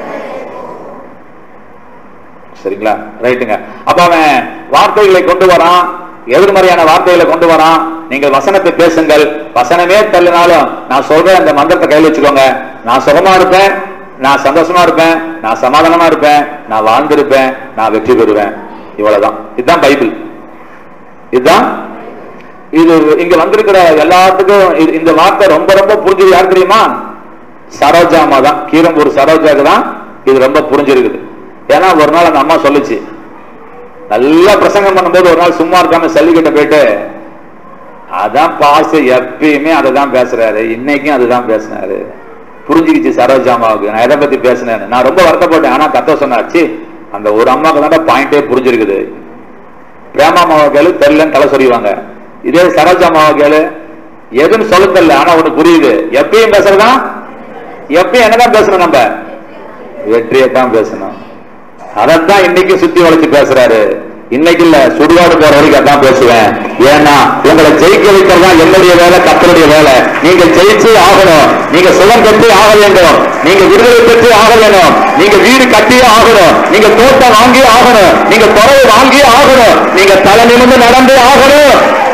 சரிங்களா? ரைட்டுங்க. அப்ப அவன் வார்த்தைகளை கொண்டு வரான், எதிர்மறையான வார்த்தைகளை கொண்டு வரான். நீங்கள் வசனத்தை பேசுங்கள், வசனமே தள்ளினாலும் நான் சொல்றேன், அந்த மந்திரத்தை கையில் வச்சுக்கோங்க. நான் சுகமா இருப்பேன், நான் சந்தோஷமா இருப்பேன், நான் சமாதானமா இருப்பேன், நான் வாழ்ந்திருப்பேன், நான் வெற்றி பெறுவேன். இவ்வளவுதான். இதுதான் பைபிள். இதுதான் இது. இங்க வந்திருக்கிற எல்லாத்துக்கும் இந்த வார்த்தை ரொம்ப ரொம்ப புரிஞ்சது யார் தெரியுமா? சரோஜா அம்மா தான். கீரம்பூர் சரோஜாக்கு தான் இது ரொம்ப புரிஞ்சிருக்குது. ஏன்னா ஒரு நாள் அந்த அம்மா சொல்லுச்சு, நல்லா பிரசங்கம் பண்ணும்போது ஒரு நாள் சும்மா இருக்காம சல்லிக்கிட்ட போயிட்டு, அதான் பாச எப்பயுமே அதை தான் பேசுறாரு, இன்னைக்கும் அதுதான் பேசினாரு. புரிஞ்சுக்கிச்சு சரோஜாமாவுக்கு நான் எதை பத்தி பேசினேன். நான் ரொம்ப வருத்தப்பட்டேன். ஆனா கத்த சொன்னாச்சு, அந்த ஒரு அம்மாவுக்கு தான் பாயிண்டே புரிஞ்சிருக்குது. பிரேமாமாவை கேளு தெரியலன்னு தலை சொல்லிவாங்க. இதே சரோஜாமாவை கேளு எதுன்னு சொல்ல தெரியல, ஆனா ஒண்ணு புரியுது. எப்பயும் பேசுறதா, எப்பயும் என்னதான் பேசணும்? நம்ம வெற்றியத்தான் பேசணும். அதைத்தான் இன்னைக்கு சுத்தி வளைச்சு பேசுறாரு. இன்னைக்கு இல்ல, சுடுகாடு போற வரைக்கும் அதான் பேசுவேன். ஏன்னா உங்களை ஜெயிக்க வைக்கிறதா என்னுடைய வேலை, கர்த்தருடைய வேலை. நீங்க ஜெயிச்சு ஆகணும், நீங்க சுகம் பெற்று ஆக வேண்டும், நீங்க விடுதலை பெற்று ஆக வேணும், நீங்க வீடு கட்டியே ஆகணும், நீங்க தோட்டம் வாங்கி ஆகணும், நீங்க துறவு வாங்கி ஆகணும், நீங்க தலை நிமிர்ந்து நடந்து ஆகணும்.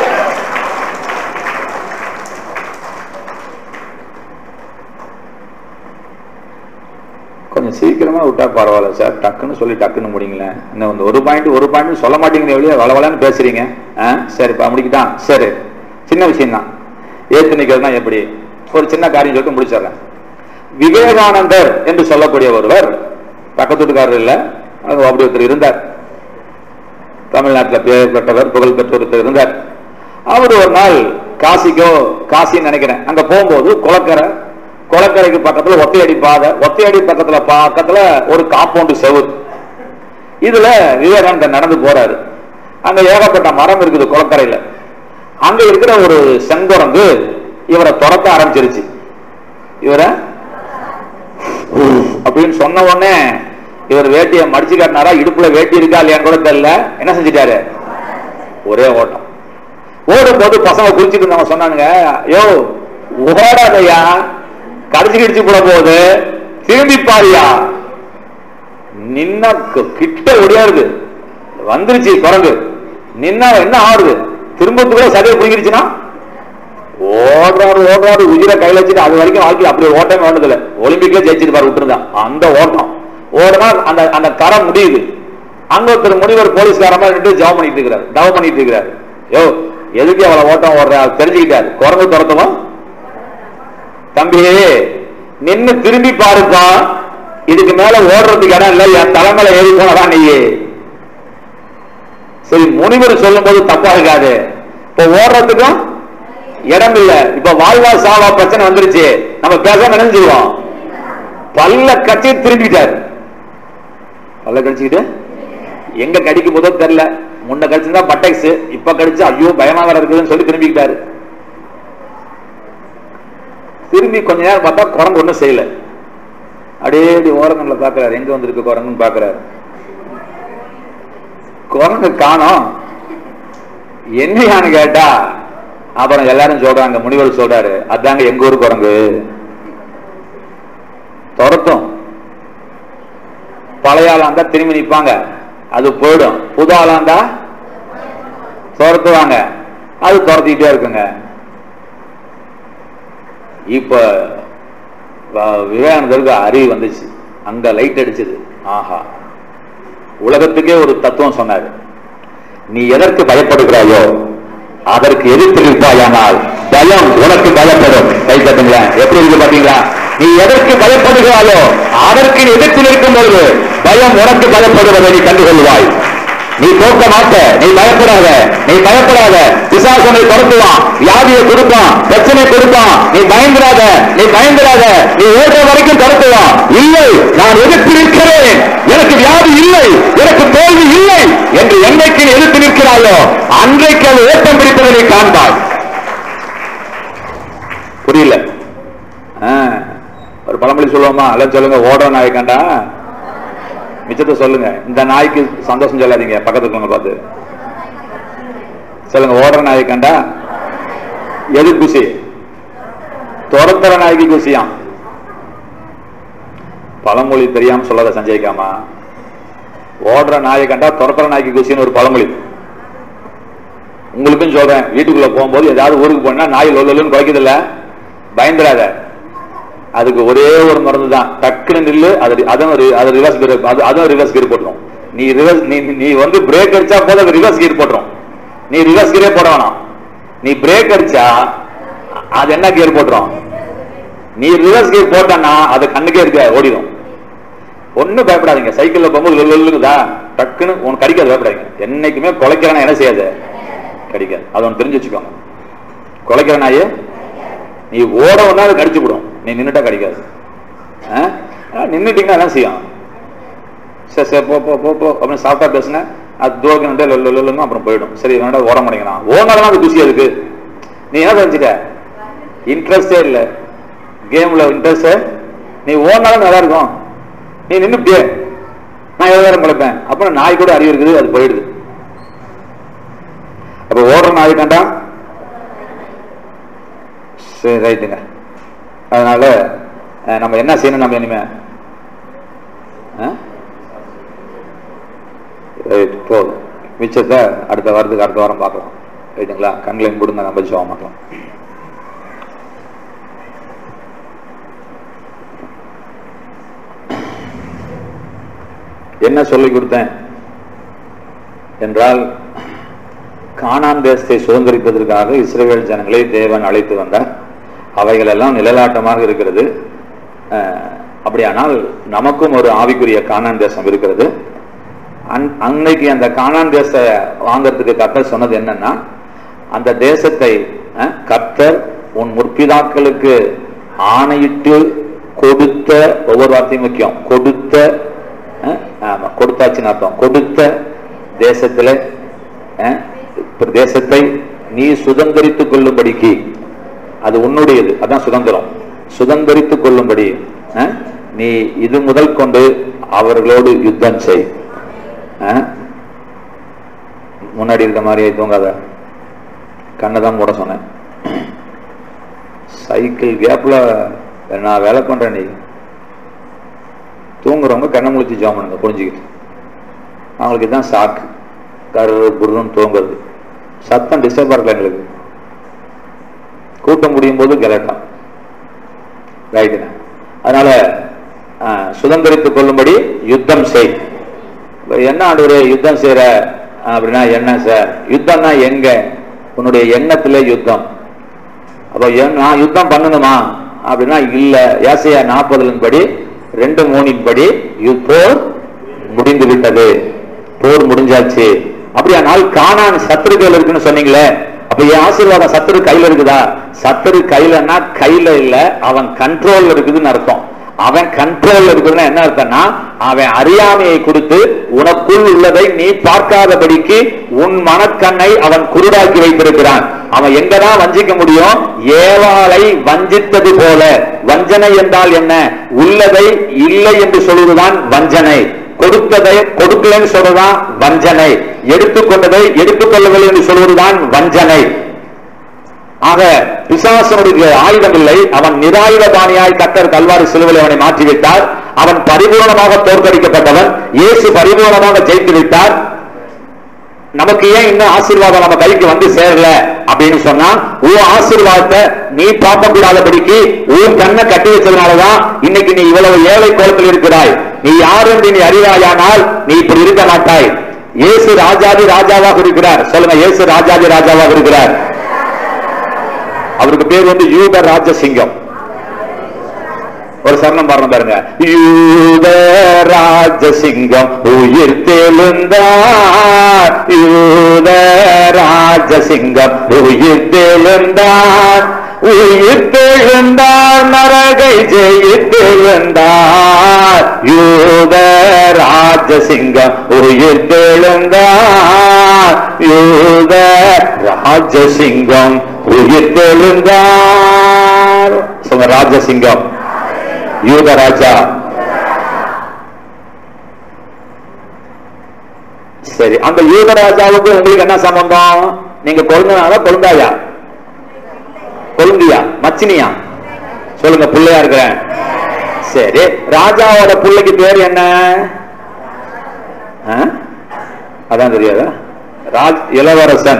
கொஞ்சம் சீக்கிரமா விட்டா பரவாயில்ல சார், டக்குன்னு சொல்லி டக்குன்னு முடிங்களேன். இன்னும் ஒரு பாயிண்ட் சொல்ல மாட்டேங்கிறீங்க, வெளியே வளவலன்னு பேசுறீங்க. சரிப்பா முடிக்கிட்டான். சரி, சின்ன விஷயம் தான். ஏத்து நிக்கிறதுனா எப்படி? ஒரு சின்ன காரியம் சொல்லிட்டு முடிச்சிடறேன். விவேகானந்தர் என்று சொல்லக்கூடிய ஒருவர், பக்கத்து வீட்டுக்காரர் இல்ல, அப்படி ஒருத்தர் இருந்தார். தமிழ்நாட்டில் பேர் பெற்றவர், புகழ் பெற்றவர் இருந்தார். அவர் ஒரு நாள் காசின்னு நினைக்கிறேன், அங்க போகும்போது குளக்கரைக்கு பக்கத்துல ஒத்தையடி பாதை, ஒத்தையடி பக்கத்துல ஒரு காம்பவுண்டு செவுர், இதுல விவேகானந்தர் நடந்து போறாரு. அங்க ஏகப்பட்ட மரம் இருக்குது குளக்கரையில. அங்க இருக்கிற ஒரு செங்குரங்கு இவரை துரத்த ஆரம்பிச்சிருச்சு. இவரை அப்படின்னு சொன்ன உடனே இவர் வேட்டியை மடிச்சு காட்டினாரா, இடுப்புல வேட்டி இருக்கா இல்லையான்னு கூட தெரியல, என்ன செஞ்சிட்டாரு, ஒரே ஓட்டம். ஓடும் போது பசங்க குளிச்சுட்டு இருந்தாங்க, சொன்னானுங்க, யோ ஓடாதையா, கடிச்சு கிடிச்சு போட போகுது, திரும்பி பாரியா. நின்னா கிட்ட ஒடியாருது, வந்துருச்சு குரங்கு, நின்னா என்ன ஆடுது, திரும்பத்துக்குள்ள சரியா பிடிக்கிடுச்சுன்னா ஓடுறாரு உயிரை கையில வச்சுட்டு. அது வரைக்கும் வாழ்க்கை அப்படி ஓட்டமே வேண்டதில்லை. ஒலிம்பிக்ல ஜெயிச்சிட்டு பாரு விட்டுருந்தான். அந்த ஓட்டம் ஓடுனா அந்த கரை முடியுது. அங்க ஒருத்தர் முனிவர் போலீஸ்காரமா ஜவம் பண்ணிட்டு இருக்கிறாரு. யோ எதுக்கு அவ்வளவு ஓட்டம் ஓடுற தெரிஞ்சுக்கிட்டாரு. குரங்கு துரத்தவும், தம்பி நின்னு திரும்பி பாருப்பா, இதுக்கு மேல ஓடுறதுக்கு இடம் இல்ல, என் தலைமையில ஏறி போனதான் நீயே. சரி, முனிவர் சொல்லும் போது தப்பா இருக்காது, இப்ப ஓடுறதுக்கும் இடம் இல்ல, இப்ப வாழ்வா சாவா பிரச்சனை வந்துருச்சு, நம்ம பேச நினைஞ்சிருவோம். பல்ல கட்சி திரும்பிட்டாரு. பல்ல கடிச்சுக்கிட்டு எங்க கடிக்கும் போதோ தெரியல, முன்ன கடிச்சிருந்தா பட்டெக்ஸ், இப்ப கடிச்சு ஐயோ பயமா வேற இருக்குதுன்னு சொல்லி திரும்பிக்கிட்டாரு. திரும்பி கொஞ்ச நேரம் பார்த்தா குரங்கு ஒண்ணும் செய்யல. அப்படியே ஓரங்கள்ல பாக்குறாரு, எங்க வந்திருக்கு குரங்குன்னு பாக்குறாரு. குரங்கு காணோம். என்னையான்னு கேட்டா அப்புறம் எல்லாரும் சொல்றாங்க, முனிவர் சொல்றாரு, அதாங்க எங்க ஊர் குரங்கு, துரத்தும். பழைய ஆளாந்தா திரும்பி நிற்பாங்க, அது போயிடும். புது ஆளாந்தா துரத்துவாங்க, அது துரத்திக்கிட்டே இருக்குங்க. இப்ப விவேகானந்தருக்கு அறிவு வந்துச்சு, அங்க லைட் அடிச்சது. ஆஹா, உலகத்துக்கே ஒரு தத்துவம் சொன்னாரு, நீ எதற்கு பயப்படுகிறாயோ அதற்கு எதிர்த்து நிற்பாயானால் பயம் உனக்கு பயப்படும். கை தட்டுங்களா, எப்படி இருக்கு பாத்தீங்களா? நீ எதற்கு பயப்படுகிறாயோ அதற்கு எதிர்த்து நிற்கும் பொழுது பயம் உனக்கு பயப்படுவதை நீ கண்டுகொள்வாய். நீ தோக்க மாட்ட, நீ பயப்படாத, நீ பயப்படாத. பிசாசனை துரத்துவான், வியாதியை கொடுப்பான், பிரச்சனை கொடுப்பான், நீ பயந்துடாத, நீ பயந்துடாத. நீ ஓடுற வரைக்கும் துரத்துவான். இல்லை, நான் எதிர்த்து நிற்கிறேன், எனக்கு வியாதி இல்லை, எனக்கு தோல்வி இல்லை என்று என்னைக்கு எதிர்த்து நிற்கிறாயோ அன்றைக்கு அது ஓட்டம் பிடிப்பதை காண்பாய். புரியல? ஒரு பழமொழி சொல்லுவோமா, அல்ல சொல்லுங்க, ஓடுற நாய் கண்டா மிச்சத்தை சொல்லுங்க. இந்த நாய்க்கு சந்தோஷம் சொல்லாதீங்க, பக்கத்துக்கு பார்த்து சொல்லுங்க. ஓடுற நாயை கண்டா எது குசி? துரத்துற நாய்க்கு குசியாம். பழமொழி தெரியாம சொல்லாத சஞ்சயிக்காமா. ஓடுற நாயை கண்டா துரத்துற நாய்க்கு குசின்னு ஒரு பழமொழி. உங்களுக்கும் சொல்றேன், வீட்டுக்குள்ள போகும்போது ஏதாவது ஊருக்கு போனா நாய் லொல்லுன்னு குறைக்குது இல்ல, பயந்துடாத. அதுக்கு ஒரே ஒரு மருந்து தான், டக்குன்னு நில்லு. அது ரிவர்ஸ் கீர், அதுவும் ரிவர்ஸ் கீர் போட்டுரும். நீ வந்து பிரேக் அடிச்சா போது அது ரிவர்ஸ் கீர் போட்டுரும். நீ ரிவர்ஸ் கீரே போட வேணாம், நீ பிரேக் அடிச்சா அது என்ன கீர் போட்டுரும். நீ ரிவர்ஸ் கீர் போட்டனா அது கண்ணுக்கே இருக்க ஓடிடும். ஒன்னும் பயப்படாதீங்க. சைக்கிள்ல போகும்போது லொல்லுதா டக்குன்னு உனக்கு கடிக்காது, பயப்படாதீங்க. என்னைக்குமே குலைக்கிறனா என்ன செய்யாது, கடிக்காது. அது ஒன்று தெரிஞ்சு வச்சுக்கோங்க. குலைக்கிற நாயே நீ ஓட வந்தா அது கடிச்சு விடும், நீ நின்னுட்டா கடிக்காது. நின்னுட்டீங்கன்னா என்ன செய்யும், சரி சரி போ போ போ அப்படின்னு சாப்பிட்டா பேசுன அது தூரம் அப்புறம் போயிடும். சரி வேணா ஓட மாட்டேங்கிறான், ஓடனாலும் அது குசி. அதுக்கு நீ என்ன செஞ்சுட்ட, இன்ட்ரெஸ்டே இல்லை கேம்ல, இன்ட்ரெஸ்ட். நீ ஓடனாலும் நல்லா இருக்கும், நீ நின்னுட்டே நான் எவ்வளவு நேரம் பழப்பேன். அப்புறம் நாய் கூட அறிவு இருக்குது, அது போயிடுது. அப்ப ஓடுற நாய் கண்டா சரி ரைட்டுங்க. அதனால நம்ம என்ன செய்யணும், நம்ம இனிமே போதும், மிச்சத்தை அடுத்த வாரம் பார்க்கலாம். ரைட்டுங்களா? கண்களையும் கொடுங்க, நம்ம ஜெபம் பார்க்கலாம். என்ன சொல்லிக் கொடுத்தேன் என்றால், கானான் தேசத்தை சுதந்திரிப்பதற்காக இஸ்ரவேல் ஜனங்களை தேவன் அழைத்து வந்தார். அவைகள் எல்லாம் நிழலாட்டமாக இருக்கிறது. அப்படியானால் நமக்கும் ஒரு ஆவிக்குரிய கானான் தேசம் இருக்கிறது. அன்னைக்கு அந்த கானான் தேச வாங்கறதுக்கு கர்த்தர் சொன்னது என்னன்னா, அந்த தேசத்தை கர்த்தர் உன் முற்பிதாக்களுக்கு ஆணையிட்டு கொடுத்த, ஒவ்வொரு வார்த்தையும் முக்கியம், கொடுத்த, கொடுத்தாச்சுன்னு அர்த்தம், கொடுத்த தேசத்துல தேசத்தை நீ சுதந்திரித்துக் கொள்ளும்படிக்கு, அது உன்னுடையது, அதான் சுதந்திரம், சுதந்திரித்துக் கொள்ளும்படி நீ இது முதல் கொண்டு அவர்களோடு யுத்தம் செய். முன்னாடி இருக்க மாதிரியே தூங்காத, கண்ணதான் மூட சொன்னேன். சைக்கிள் கேப்ல நான் வேலை பண்றேன், நீ தூங்குறவங்க கண்ணை முழிச்சு ஜாம் பண்ணுங்க புரிஞ்சுக்கிட்டு. அவங்களுக்கு இதுதான் சாக்கு, கரு புருன்னு தூங்குறது, சத்தம் டிஸ்டர்ப் இருக்கல எங்களுக்கு, கூட்டம் முடியும் போது கிளட்டான், ரைட்டுங்க. அதனால சுதந்திரித்துக் கொள்ளும்படி யுத்தம் செய். என்ன ஆண்டவரே யுத்தம் செய்யற அப்படின்னா என்ன சார்? யுத்தம்னா எங்க? உன்னுடைய எண்ணத்துல யுத்தம். அப்ப நான் யுத்தம் பண்ணணுமா அப்படின்னா இல்ல. ஏசாயா 40 படி 2:3 படி போர் முடிந்து விட்டது, போர் முடிஞ்சாச்சு. அப்படியானால் கானான் சத்துருக்கள் இருக்குன்னு சொன்னீங்களே, அப்ப என் ஆசீர்வாதம் சத்துரு கையில இருக்குதா? சத்துரு கையிலன்னா கையில இல்ல, அவன் கண்ட்ரோல் இருக்குதுன்னு அர்த்தம். அவன் கண்ட்ரோல் இருக்குதுன்னா என்ன அர்த்தம்னா, அவன் அறியாமையை கொடுத்து உனக்குள் உள்ளதை நீ பார்க்காதபடிக்கு உன் மனக்கண்ணை அவன் குருடாக்கி வைத்திருக்கிறான். அவன் எங்கதான் வஞ்சிக்க முடியும்? ஏவாளை வஞ்சித்தது போல. வஞ்சனை என்றால் என்ன? உள்ளதை இல்லை என்று சொல்வதுதான் வஞ்சனை, கொடுத்ததை கொடுக்கலன்னு சொல்றதுதான் வஞ்சனை, எடுத்துக்கொண்டதை எடுத்துக்கொள்ளவில்லை என்று சொல்வதுதான் வஞ்சனை. ஆக பிசாசனுடைய ஆயுதம் இல்லை, அவன் நிராயுதபாணியாய் கர்த்தர் கல்வாரி சிலுவையில் அவனை மாற்றிவிட்டார். அவன் பரிபூர்ணமாக தோற்கடிக்கப்பட்டவன், இயேசு பரிபூர்ணமாக ஜெயித்து விட்டார். நமக்கு ஏன் இன்னும் ஆசீர்வாதம் நம்ம கைக்கு வந்து சேரல அப்படின்னு சொன்னா, உன் ஆசீர்வாதத்தை நீ பார்க்க கூடாதபடிக்கு உன் கண்ணை கட்டி வச்சதுனாலதான் இன்னைக்கு நீ இவ்வளவு ஏழை கோலத்தில் இருக்கிறாய். நீ யார் என்று நீ அறிவாயானால் நீ இப்படி இருக்க மாட்டாய். இயேசு ராஜாதி ராஜாவாக இருக்கிறார். சொல்லுங்க, இயேசு ராஜாதி ராஜாவாக இருக்கிறார். அவருக்கு பேர் வந்து யூத ராஜசிங்கம். ஒரு சரணம் பாருங்க பாருங்க. யூத ராஜசிங்கம் உயிர் தெழுந்தார், யூத ராஜசிங்கம் உயிர் தெழுந்தார், உயிர் தெழுந்தார், நரகை ஜெயித்தெழுந்தார், யூத ராஜசிங்கம் உயிர் தெழுந்தார், யூத ராஜசிங்கம் உயிர் தெழுந்தார். சொல்லுங்க, ராஜசிங்கம், யூத ராஜா. சரி, அந்த யூத ராஜாவுக்கு உங்களுக்கு என்ன சம்பந்தம்? நீங்க கொழுந்தனால கொழுந்தாயா? கொழுந்தியா? மச்சினியா? சொல்லுங்க, பிள்ளையா இருக்கிறேன். சரி, ராஜாவோட பிள்ளைக்கு பேர் என்ன? அதான் தெரியாதா? இளவரசன்.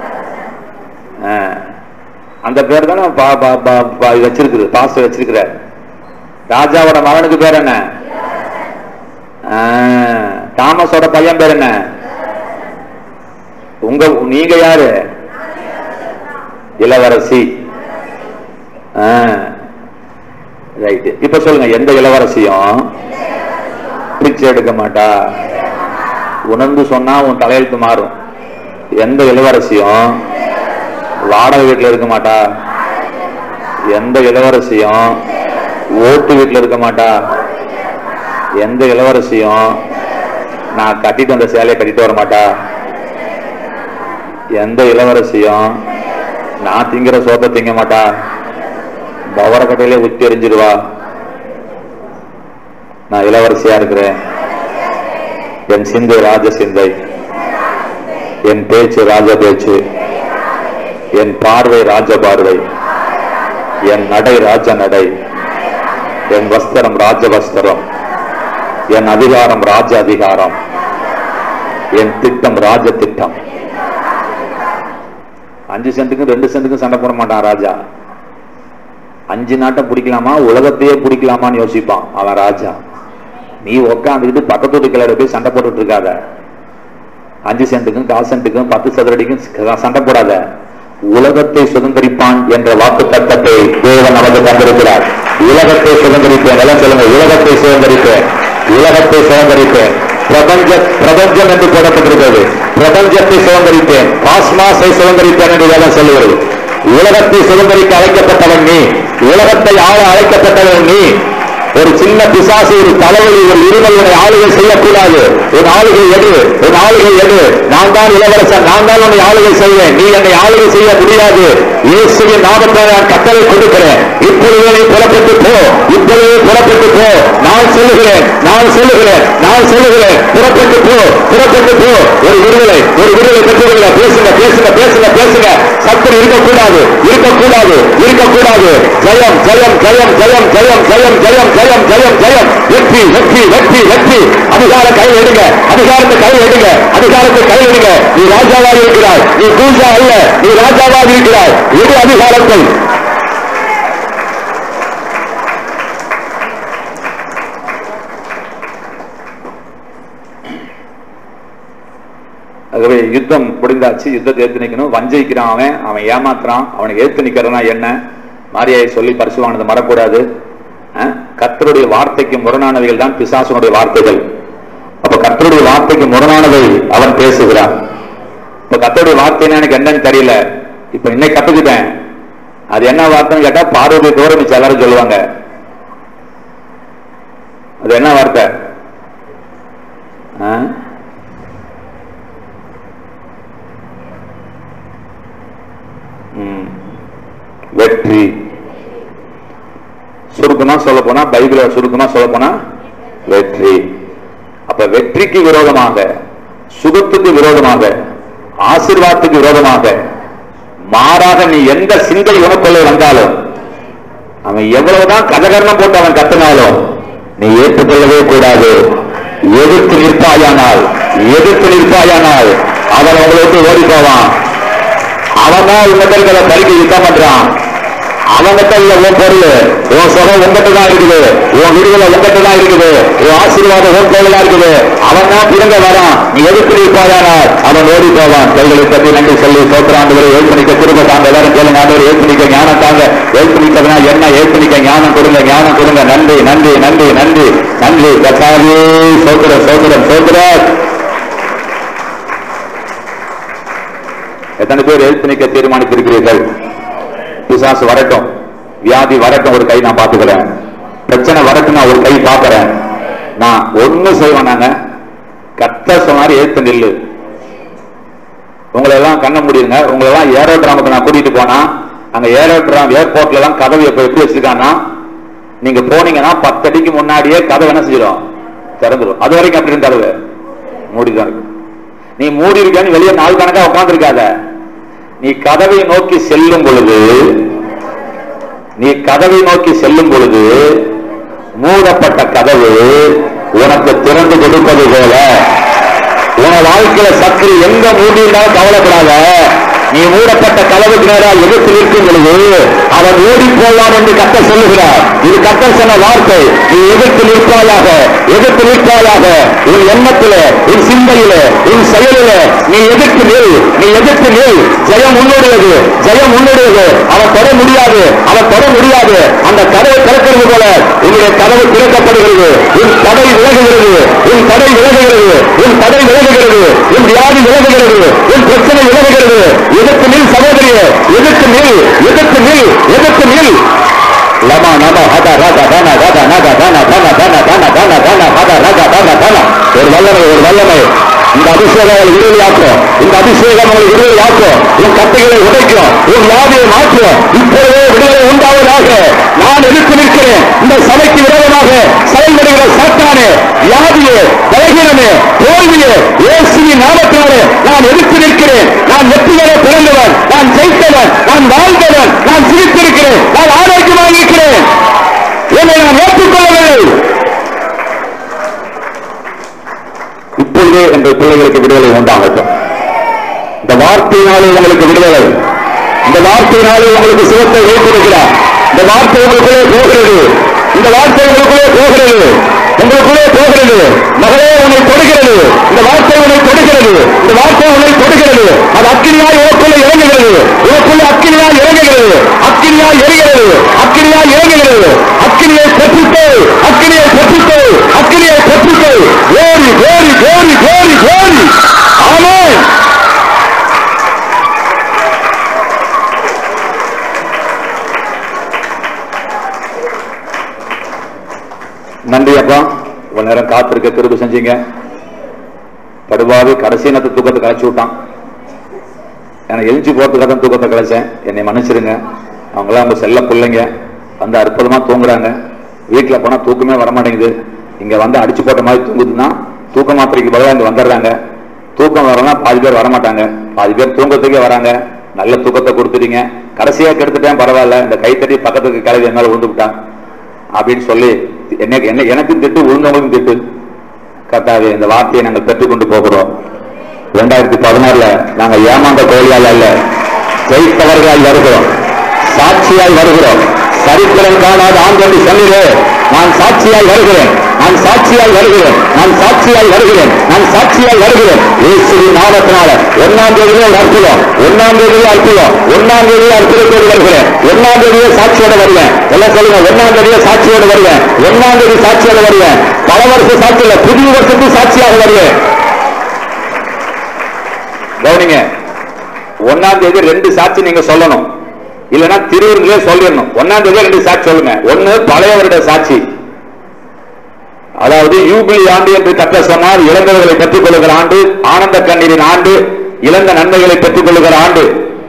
அந்த பேர் தானே வச்சிருக்குது, பாஸ் வச்சிருக்கிற. ராஜாவோட மகனுக்கு பேர் என்ன? தாமஸோட பையன் பேர் என்ன? நீங்க யாரு? இளவரசி. ரைட். இப்ப சொல்லுங்க, எந்த இளவரசியும் பிச்சை எடுக்க மாட்டா. உணர்ந்து சொன்னா உன் தலையெழுத்து மாறும். எந்த இளவரசியும் வாடகை வீட்டுல இருக்க மாட்டா. எந்த இளவரசியும் ஓட்டு வீட்டுல இருக்க மாட்டா. எந்த இளவரசியும் நான் கட்டிட்டு வந்த சேலையை கட்டிட்டு வர மாட்டா. எந்த இளவரசியும் நான் திங்கிற சோத்தை திங்க மாட்டா. பவர கட்டையிலே உத்தி எறிஞ்சிருவா. நான் இளவரசியா இருக்கிறேன். என் சிந்தை ராஜ சிந்தை, என் பேச்சு ராஜ பேச்சு, என் பார்வை ராஜ பார்வை, என் நடை ராஜ நடை, என் வஸ்திரம் ராஜ வஸ்திரம், என் அதிகாரம் ராஜ அதிகாரம், என் திட்டம் ராஜ திட்டம். 5 சென்ட்டுக்கும் 2 சென்ட்டுக்கும் சண்டை போட மாட்டான் ராஜா. 5 நாட்டை பிடிக்கலாமா, உலகத்தையே பிடிக்கலாமான்னு யோசிப்பான் அவன் ராஜா. நீ உட்காந்துக்கிட்டு பக்கத்து வீட்டுல போய் சண்டை போட்டுட்டு இருக்காத. 5 சென்ட்டுக்கும் 1 சென்ட்டுக்கும் 10 சதுரடிக்கும் சண்டை போடாத. உலகத்தை சுதந்திரிப்பான் என்ற வாக்கு தத்தத்தை தேவன் நமக்கு தந்திருக்கிறார். உலகத்தை சுதந்திரிப்பேன். எல்லாம் சொல்லுங்க, உலகத்தை சுதந்திரிப்பேன், உலகத்தை சுதந்திரிப்பேன். பிரபஞ்சம் என்று போடப்பட்டிருக்கிறது. பிரபஞ்சத்தை சுதந்திரித்தேன், காஸ்மாஸை சுதந்திரித்தேன் என்று வேதம் சொல்லுகிறது. உலகத்தை சுதந்திரிக்க அழைக்கப்பட்டவன் நீ, உலகத்தை ஆள அழைக்கப்பட்டவன் நீ. ஒரு சின்ன பிசாசு, ஒரு தலைவலி, ஒரு இருமல் உன்னை ஆளுகை செய்யக்கூடாது. உன் ஆளுகை எடு, உன் ஆளுகை எடு. நான் தான் இளவரசன், நான் தான் உன்னை ஆளுகை செய்வேன், நீ என்னை ஆளுகை செய்ய முடியாது. இயேசுவின் நாமத்தில் நான் கட்டளை கொடுக்கிறேன். இப்பொழுதே நீ புறப்பட்டு போ, இப்பொழுதே புறப்பட்டு போ. நான் சொல்லுகிறேன், நான் சொல்லுகிறேன், நான் சொல்லுகிறேன். புறப்பட்டு போ, புறப்பட்டு போ. ஒரு விடுதலை பெற்றுவிட. பேசுங்க, பேசுங்க, பேசுங்க, பேசுங்க. சத்தம் இருக்கக்கூடாது, இருக்கக்கூடாது, இருக்கக்கூடாது. ஜெயம், ஜெயம், ஜெயம், ஜெயம், ஜெயம், ஜெயம், ஜெயம், ஜெயம், ஜெயம், ஜெயம். வெற்றி, வெற்றி, வெற்றி, வெற்றி. அதிகார கையில் எடுங்க, அதிகாரத்தை கையில் எடுங்க, அதிகாரத்தை கையில் எடுங்க. நீ ராஜாவாக இருக்கிறாய், நீ பூஜா அல்ல, நீ ராஜாவாக இருக்கிறாய். எது அதிகாரத்தை? ஆகவே யுத்தம் முடிந்தாச்சு. யுத்தத்தை ஏத்து நிக்கணும். வஞ்சிக்கிறான், அவன் ஏமாத்துறான். அவனுக்கு ஏத்து நிக்கிறனா என்ன? மாரியாயை சொல்லி பரிசுவானது மறக்கூடாது. கர்த்தருடைய வார்த்தைக்கு முரணானவைகள் தான் பிசாசுனுடைய வார்த்தைகள். அப்ப கர்த்தருடைய வார்த்தைக்கு முரணானவை அவன் பேசுகிறான். இப்ப கர்த்தருடைய வார்த்தைன்னா எனக்கு என்னன்னு தெரியல. இப்ப இன்னைக்கு கத்துக்கிட்டேன். அது என்ன வார்த்தைன்னு கேட்டா பார்வதி தோரமிச்சு எல்லாரும் சொல்லுவாங்க. அது என்ன வார்த்தை? வெற்றி. சுருக்கமா சொல்ல போனா, பைபிள சுருக்கமா சொல்ல போனா வெற்றி. அப்ப வெற்றிக்கு விரோதமாக, சுகத்துக்கு விரோதமாக, ஆசீர்வாதத்துக்கு விரோதமாக, மாறாக நீ எந்த சிந்தை உனக்குள்ளே வந்தாலும், அவன் எவ்வளவுதான் கதகரணம் போட்டு அவன் கத்தினாலும் நீ ஏற்றுக்கொள்ளவே கூடாது. எதிர்த்து நிற்பாயானால், எதிர்த்து நிற்பாயானால் அவன் உங்களுக்கு ஓடி போவான். அவன் தான் உங்கள்கிட்ட பறிக்க யுத்தம் பண்றான். அவன்கிட்ட இல்ல உன் பொருள், உன் சுகம் உங்ககிட்ட தான் இருக்குது, உன் விடுதலை உங்ககிட்ட தான் இருக்குது, உன் ஆசீர்வாதம் உன் கையில தான் இருக்குது. அவன் தான் பிறங்க வரான். நீ எதிர்த்து நிற்பாயானால் அவன் ஓடி போவான். கைகளை பற்றி நன்றி சொல்லி சோத்திராண்டுகளை ஏற்பணிக்க திரும்ப தாங்க. எல்லாரும் கேளுங்க, ஆண்டவரே ஏற்பணிக்க ஞானம் தாங்க. ஏற்பணிக்கிறதுனா என்ன? ஏற்பணிக்க ஞானம் கொடுங்க, ஞானம் கொடுங்க. நன்றி, நன்றி, நன்றி, நன்றி, நன்றி. கர்த்தாவே சோத்திரம், சோத்திரம், சோத்திரம். எத்தனை பேர் ஏற்பணிக்க தீர்மானித்திருக்கிறீர்கள்? பிசாசு வரட்டும், வியாதி வரட்டும், ஒரு கை நான் பாத்துக்கிறேன். பிரச்சனை வரட்டும், நான் ஒரு கை பாக்குறேன். நான் ஒண்ணு செய்வேன். நாங்க கர்த்தர் சொன்னாரு, ஏத்து நில்லு. உங்களை எல்லாம் கண்ண முடியுங்க. உங்களை எல்லாம் ஏரோட்ராமுக்கு நான் கூட்டிட்டு போனா, அங்க ஏரோட்ராம் ஏர்போர்ட்ல எல்லாம் கதவு எப்படி வச்சிருக்காங்கன்னா, நீங்க போனீங்கன்னா 10 அடிக்கு முன்னாடியே கதவு என்ன செஞ்சிடும்? திறந்துடும். அது வரைக்கும் அப்படி இருந்த கதவு மூடிதான் இருக்கு. நீ மூடி இருக்கான்னு வெளியே நாள் கணக்கா உட்கார்ந்து இருக்காத. நீ கதவை நோக்கி செல்லும் பொழுது, நீ கதவை நோக்கி செல்லும் பொழுது மூடப்பட்ட கதவு உனக்கு திறந்து கொடுப்பது போல உன வாழ்க்கையில சற்று எங்க மூடினாலும் கவலைப்படாத. நீ மூடப்பட்ட கதவுக்கு நேராக எதிர்த்து நிற்கும் பொழுது அவன் ஓடி போவான் என்று கர்த்தர் சொல்லுகிறார். இது கர்த்தர் சொன்ன வார்த்தை. நீ எதிர்த்து நிற்பாயாக, எதிர்த்து நிற்பாயாக. உன் எண்ணத்தில, உன் சிந்தையில, உன் செயலில நீ எதிர்த்து நில், நீ எதிர்த்து நில். ஜெயம் உன்னுடையது, ஜெயம் உன்னுடையது. அவன் தொட முடியாது, அவன் தொட முடியாது. அந்த கதவை திறக்கிறது போல உன்னுடைய கதவு திறக்கப்படுகிறது. உன் தடை விலகுகிறது, உன் தடை விலகுகிறது, உன் தடை விலகுகிறது, உன் வியாதி விலகுகிறது, உன் பிரச்சனை விலகுகிறது. எதிர்த்து நில் சகோதரியே, எதிர்த்து நில், எதிர்த்து நில், எதிர்த்து நில். லமா நமா ஹதா ராகா தானா ராகா நாகா தானா தானா தானா தானா தானா தானா ஹதா ராகா தானா தானா. ஒரு வல்லமை, ஒரு வல்லமை. இந்த அபிஷேகம் அவளை விடுதலையாக்கும், இந்த அபிஷேகம் அவளை விடுதலையாக்கும். உன் கட்டைகளை உடைக்கும், உன் வியாதியை மாற்றும். இப்பொழுதே விடுதலை உண்டாவதாக. நான் எதிர்த்து நிற்கிறேன். இந்த சபைக்கு விரோதமாக செயல்படுகிற சாத்தானே, வியாதியே, பலகீனமே, தோல்வியே, இயேசுவின் நாமத்தினாலே நான் எதிர்த்து நிற்கிறேன். நான் வெற்றிகளை பிறந்தவன், நான் ஜெயித்தவன், நான் வாழ்ந்தவன், நான் சிரித்திருக்கிறேன், நான் ஆரோக்கியமாக இருக்கிறேன். என்னை நான் ஏற்றுக்கொள்ளவில்லை. இப்பொழுதே என்ற பிள்ளைகளுக்கு விடுதலை உண்டாகட்டும். இந்த வார்த்தையினாலே உங்களுக்கு விடுதலை, இந்த வார்த்தையினாலே உங்களுக்கு சுகத்தை வைத்திருக்கிறார். இந்த வார்த்தை உங்களுக்குள்ளே போகிறது, இந்த வார்த்தை உங்களுக்குள்ளே போகிறது, உங்களுக்குள்ளே போகிறது. மகளே உன்னை தொடுகிறது, இந்த வார்த்தை உன்னை தொடுகிறது, இந்த வார்த்தை உன்னை தொடுகிறது. அது அக்கினியாய் உனக்குள்ளே இறங்குகிறது, உனக்குள்ளே அக்கினியாய் இறங்குகிறது, அக்கினியாய் எரிகிறது, அக்கினியாய் இறங்குகிறது. அக்கினியை பெற்றுக்கொள், அக்கினியை பெற்றுக்கொள், அக்கினியை பெற்றுக்கொள். ஓடி ஓடி அப்பா, இவ்வளவு நேரம் காத்திருக்க கிருபை செஞ்சீங்க. படுபாவி கடைசி நேரத்து தூக்கத்தை கலைச்சு விட்டான். எனக்கு எழுச்சி போறதுக்காக தான் தூக்கத்தை கலைச்சேன். என்னை மன்னிச்சிருங்க. அவங்களாம் அவங்க செல்ல பிள்ளைங்க வந்து அற்புதமா தூங்குறாங்க. வீட்டுல போனா தூக்கமே வரமாட்டேங்குது. இங்க வந்து அடிச்சு போட்ட மாதிரி தூங்குதுன்னா தூக்க மாத்திரைக்கு பதிலாக இங்க வந்துடுறாங்க. தூக்கம் வரலாம், பாதி பேர் வரமாட்டாங்க, பாதி பேர் தூக்கத்துக்கே வராங்க. நல்ல தூக்கத்தை கொடுத்துட்டீங்க. கடைசியா கெடுத்துட்டேன், பரவாயில்ல, இந்த கைத்தட்டி பக்கத்துக்கு கிளவி என்னால விழுந்து விட்டான் அப்படின்னு சொல்லி எனக்கும் திட்டு, விழுந்தவங்களுக்கும் திட்டு. கர்த்தாவே, இந்த வார்த்தையை நாங்கள் பெற்றுக்கொண்டு போகிறோம். 2016 நாங்கள் ஏமாந்த கோழியால் அல்ல, ஜெயித்தவர்களால் வருகிறோம், சாட்சியால் வருகிறோம். சரித்திரம் காணாத ஆண்டு சொல்லிடு, நான் சாட்சியால் வருகிறேன், நான் சாட்சியால் வருகிறேன், நான் சாட்சியால் வருகிறேன், நான் சாட்சியால் வருகிறேன். இயேசுவின் நாமத்தினால 1ஆம் தேதியிலே அற்புதம், 1ஆம் தேதியிலே அற்புதம், 1ஆம் தேதியிலே அற்புதத்தோடு வருகிறேன், 1ஆம் தேதியே சாட்சியோட வருவேன். எல்லாம் சொல்லுங்க, 1ஆம் தேதியே சாட்சியோட வருவேன், 1ஆம் தேதி சாட்சியோட வருவேன். பல வருஷம் சாட்சி இல்ல, புதிய வருஷத்துக்கு சாட்சியாக வருவேன். கவனிங்க, 1ஆம் தேதி 2 சாட்சி நீங்க சொல்லணும், இல்லைன்னா திருவருங்களே சொல்லிடணும். 1ஆம் தேதி 2 சாட்சி சொல்லுங்க. ஒன்னு பழையவருடைய சாட்சி, அதாவது யூபிலி ஆண்டு என்று கர்த்தர் சொன்னார். இழந்தவர்களை பெற்றுக் கொள்ளுகிற ஆண்டு, ஆனந்த கண்ணீரின் ஆண்டு, இழந்த நன்மைகளை பெற்றுக் கொள்ளுகிற ஆண்டு.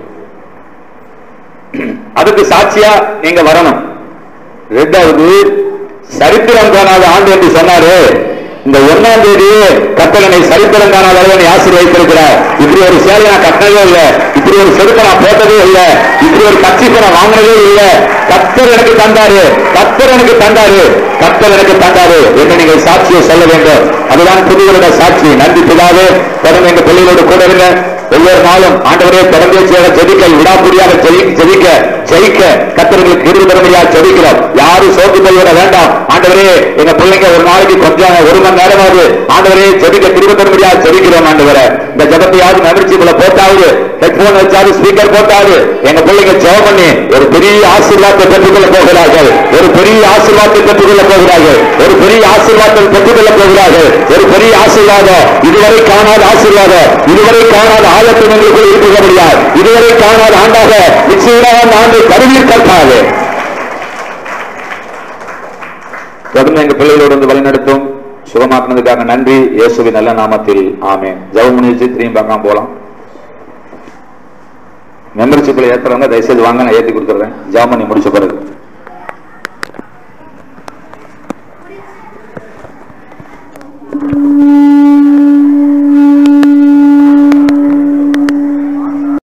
அதுக்கு சாட்சியா நீங்க வரணும். 2வது சரித்திரம் காணாத ஆண்டு என்று சொன்னாரு. இந்த 1ஆம் தேதி கர்த்தனை சரித்திரம் காணாத அளவு ஆசீர்வதித்திருக்கிறார். இப்படி ஒரு சேலை நான் கட்டினதே இல்லை, இப்படி ஒரு செருப்பை நான் போட்டதே இல்லை, இப்படி ஒரு கட்சிப்பை நான் வாங்கினதே இல்லை. கர்த்தர் எனக்கு தந்தாரு, கர்த்தர் எனக்கு தந்தாரு, கர்த்தர் எனக்கு தந்தாரு என்று நீங்கள் சாட்சியை சொல்ல வேண்டும். அதுதான் புதியவருடைய சாட்சி. நன்றி பிதாவே, தொடர்ந்து எங்க பிள்ளைகளோடு கூட இருங்க. ஒவ்வொரு நாளும் ஆண்டவரே தொடர்ந்து ஜெபிக்க, விடாப்புடியாக ஜெபிக்க, ஜெயிக்க கர்த்தர்களுக்கு கிருபை தரும்படியாக ஜெபிக்கிறோம். யாரும் சோர்ந்து போய்விட வேண்டாம். ஆண்டவரே, எங்க பிள்ளைங்க ஒரு நாளைக்கு கொஞ்சம் 1 மணி நேரமாவது ஆண்டவரே ஜெபிக்க கிருபை தரும்படியாக ஜெபிக்கிறோம். ஆண்டவரே, இந்த ஜெபத்தையாவது மெமரிச்சிக்குள்ள போட்டாவது, ஹெட்போன் வச்சாவது, ஸ்பீக்கர் போட்டாவது எங்க பிள்ளைங்க ஜெபம் பண்ணி ஒரு பெரிய ஆசீர்வாதத்தை பெற்றுக்கொள்ள போகிறார்கள், ஒரு பெரிய ஆசீர்வாதத்தை பெற்றுக்கொள்ள போகிறார்கள், ஒரு பெரிய ஆசீர்வாதத்தை பெற்றுக்கொள்ள போகிறார்கள், ஒரு பெரிய ஆசீர்வாதம், இதுவரை காணாத ஆசீர்வாதம், இதுவரை காணாத ஆயத்தம் எங்களுக்குள் இருக்க முடியாது. இதுவரை காணாத ஆண்டாக நிச்சயமான ஆண்டு கருவீர் கற்றாது. தொடர்ந்து எங்க பிள்ளைகளோடு வந்து வழிநடத்தும் சுகமாக்குனதுக்காக நன்றி. இயேசுவின் நல்ல நாமத்தில் ஆமென். ஜெபம் முடிச்சு திரும்பி பார்க்காம போலாம். மெம்பர்ஷிப்ல ஏத்துறவங்க தயவுசெய்து வாங்க, நான் ஏற்றி கொடுத்துறேன். ஜெபம் பண்ணி முடிச்ச பிறகு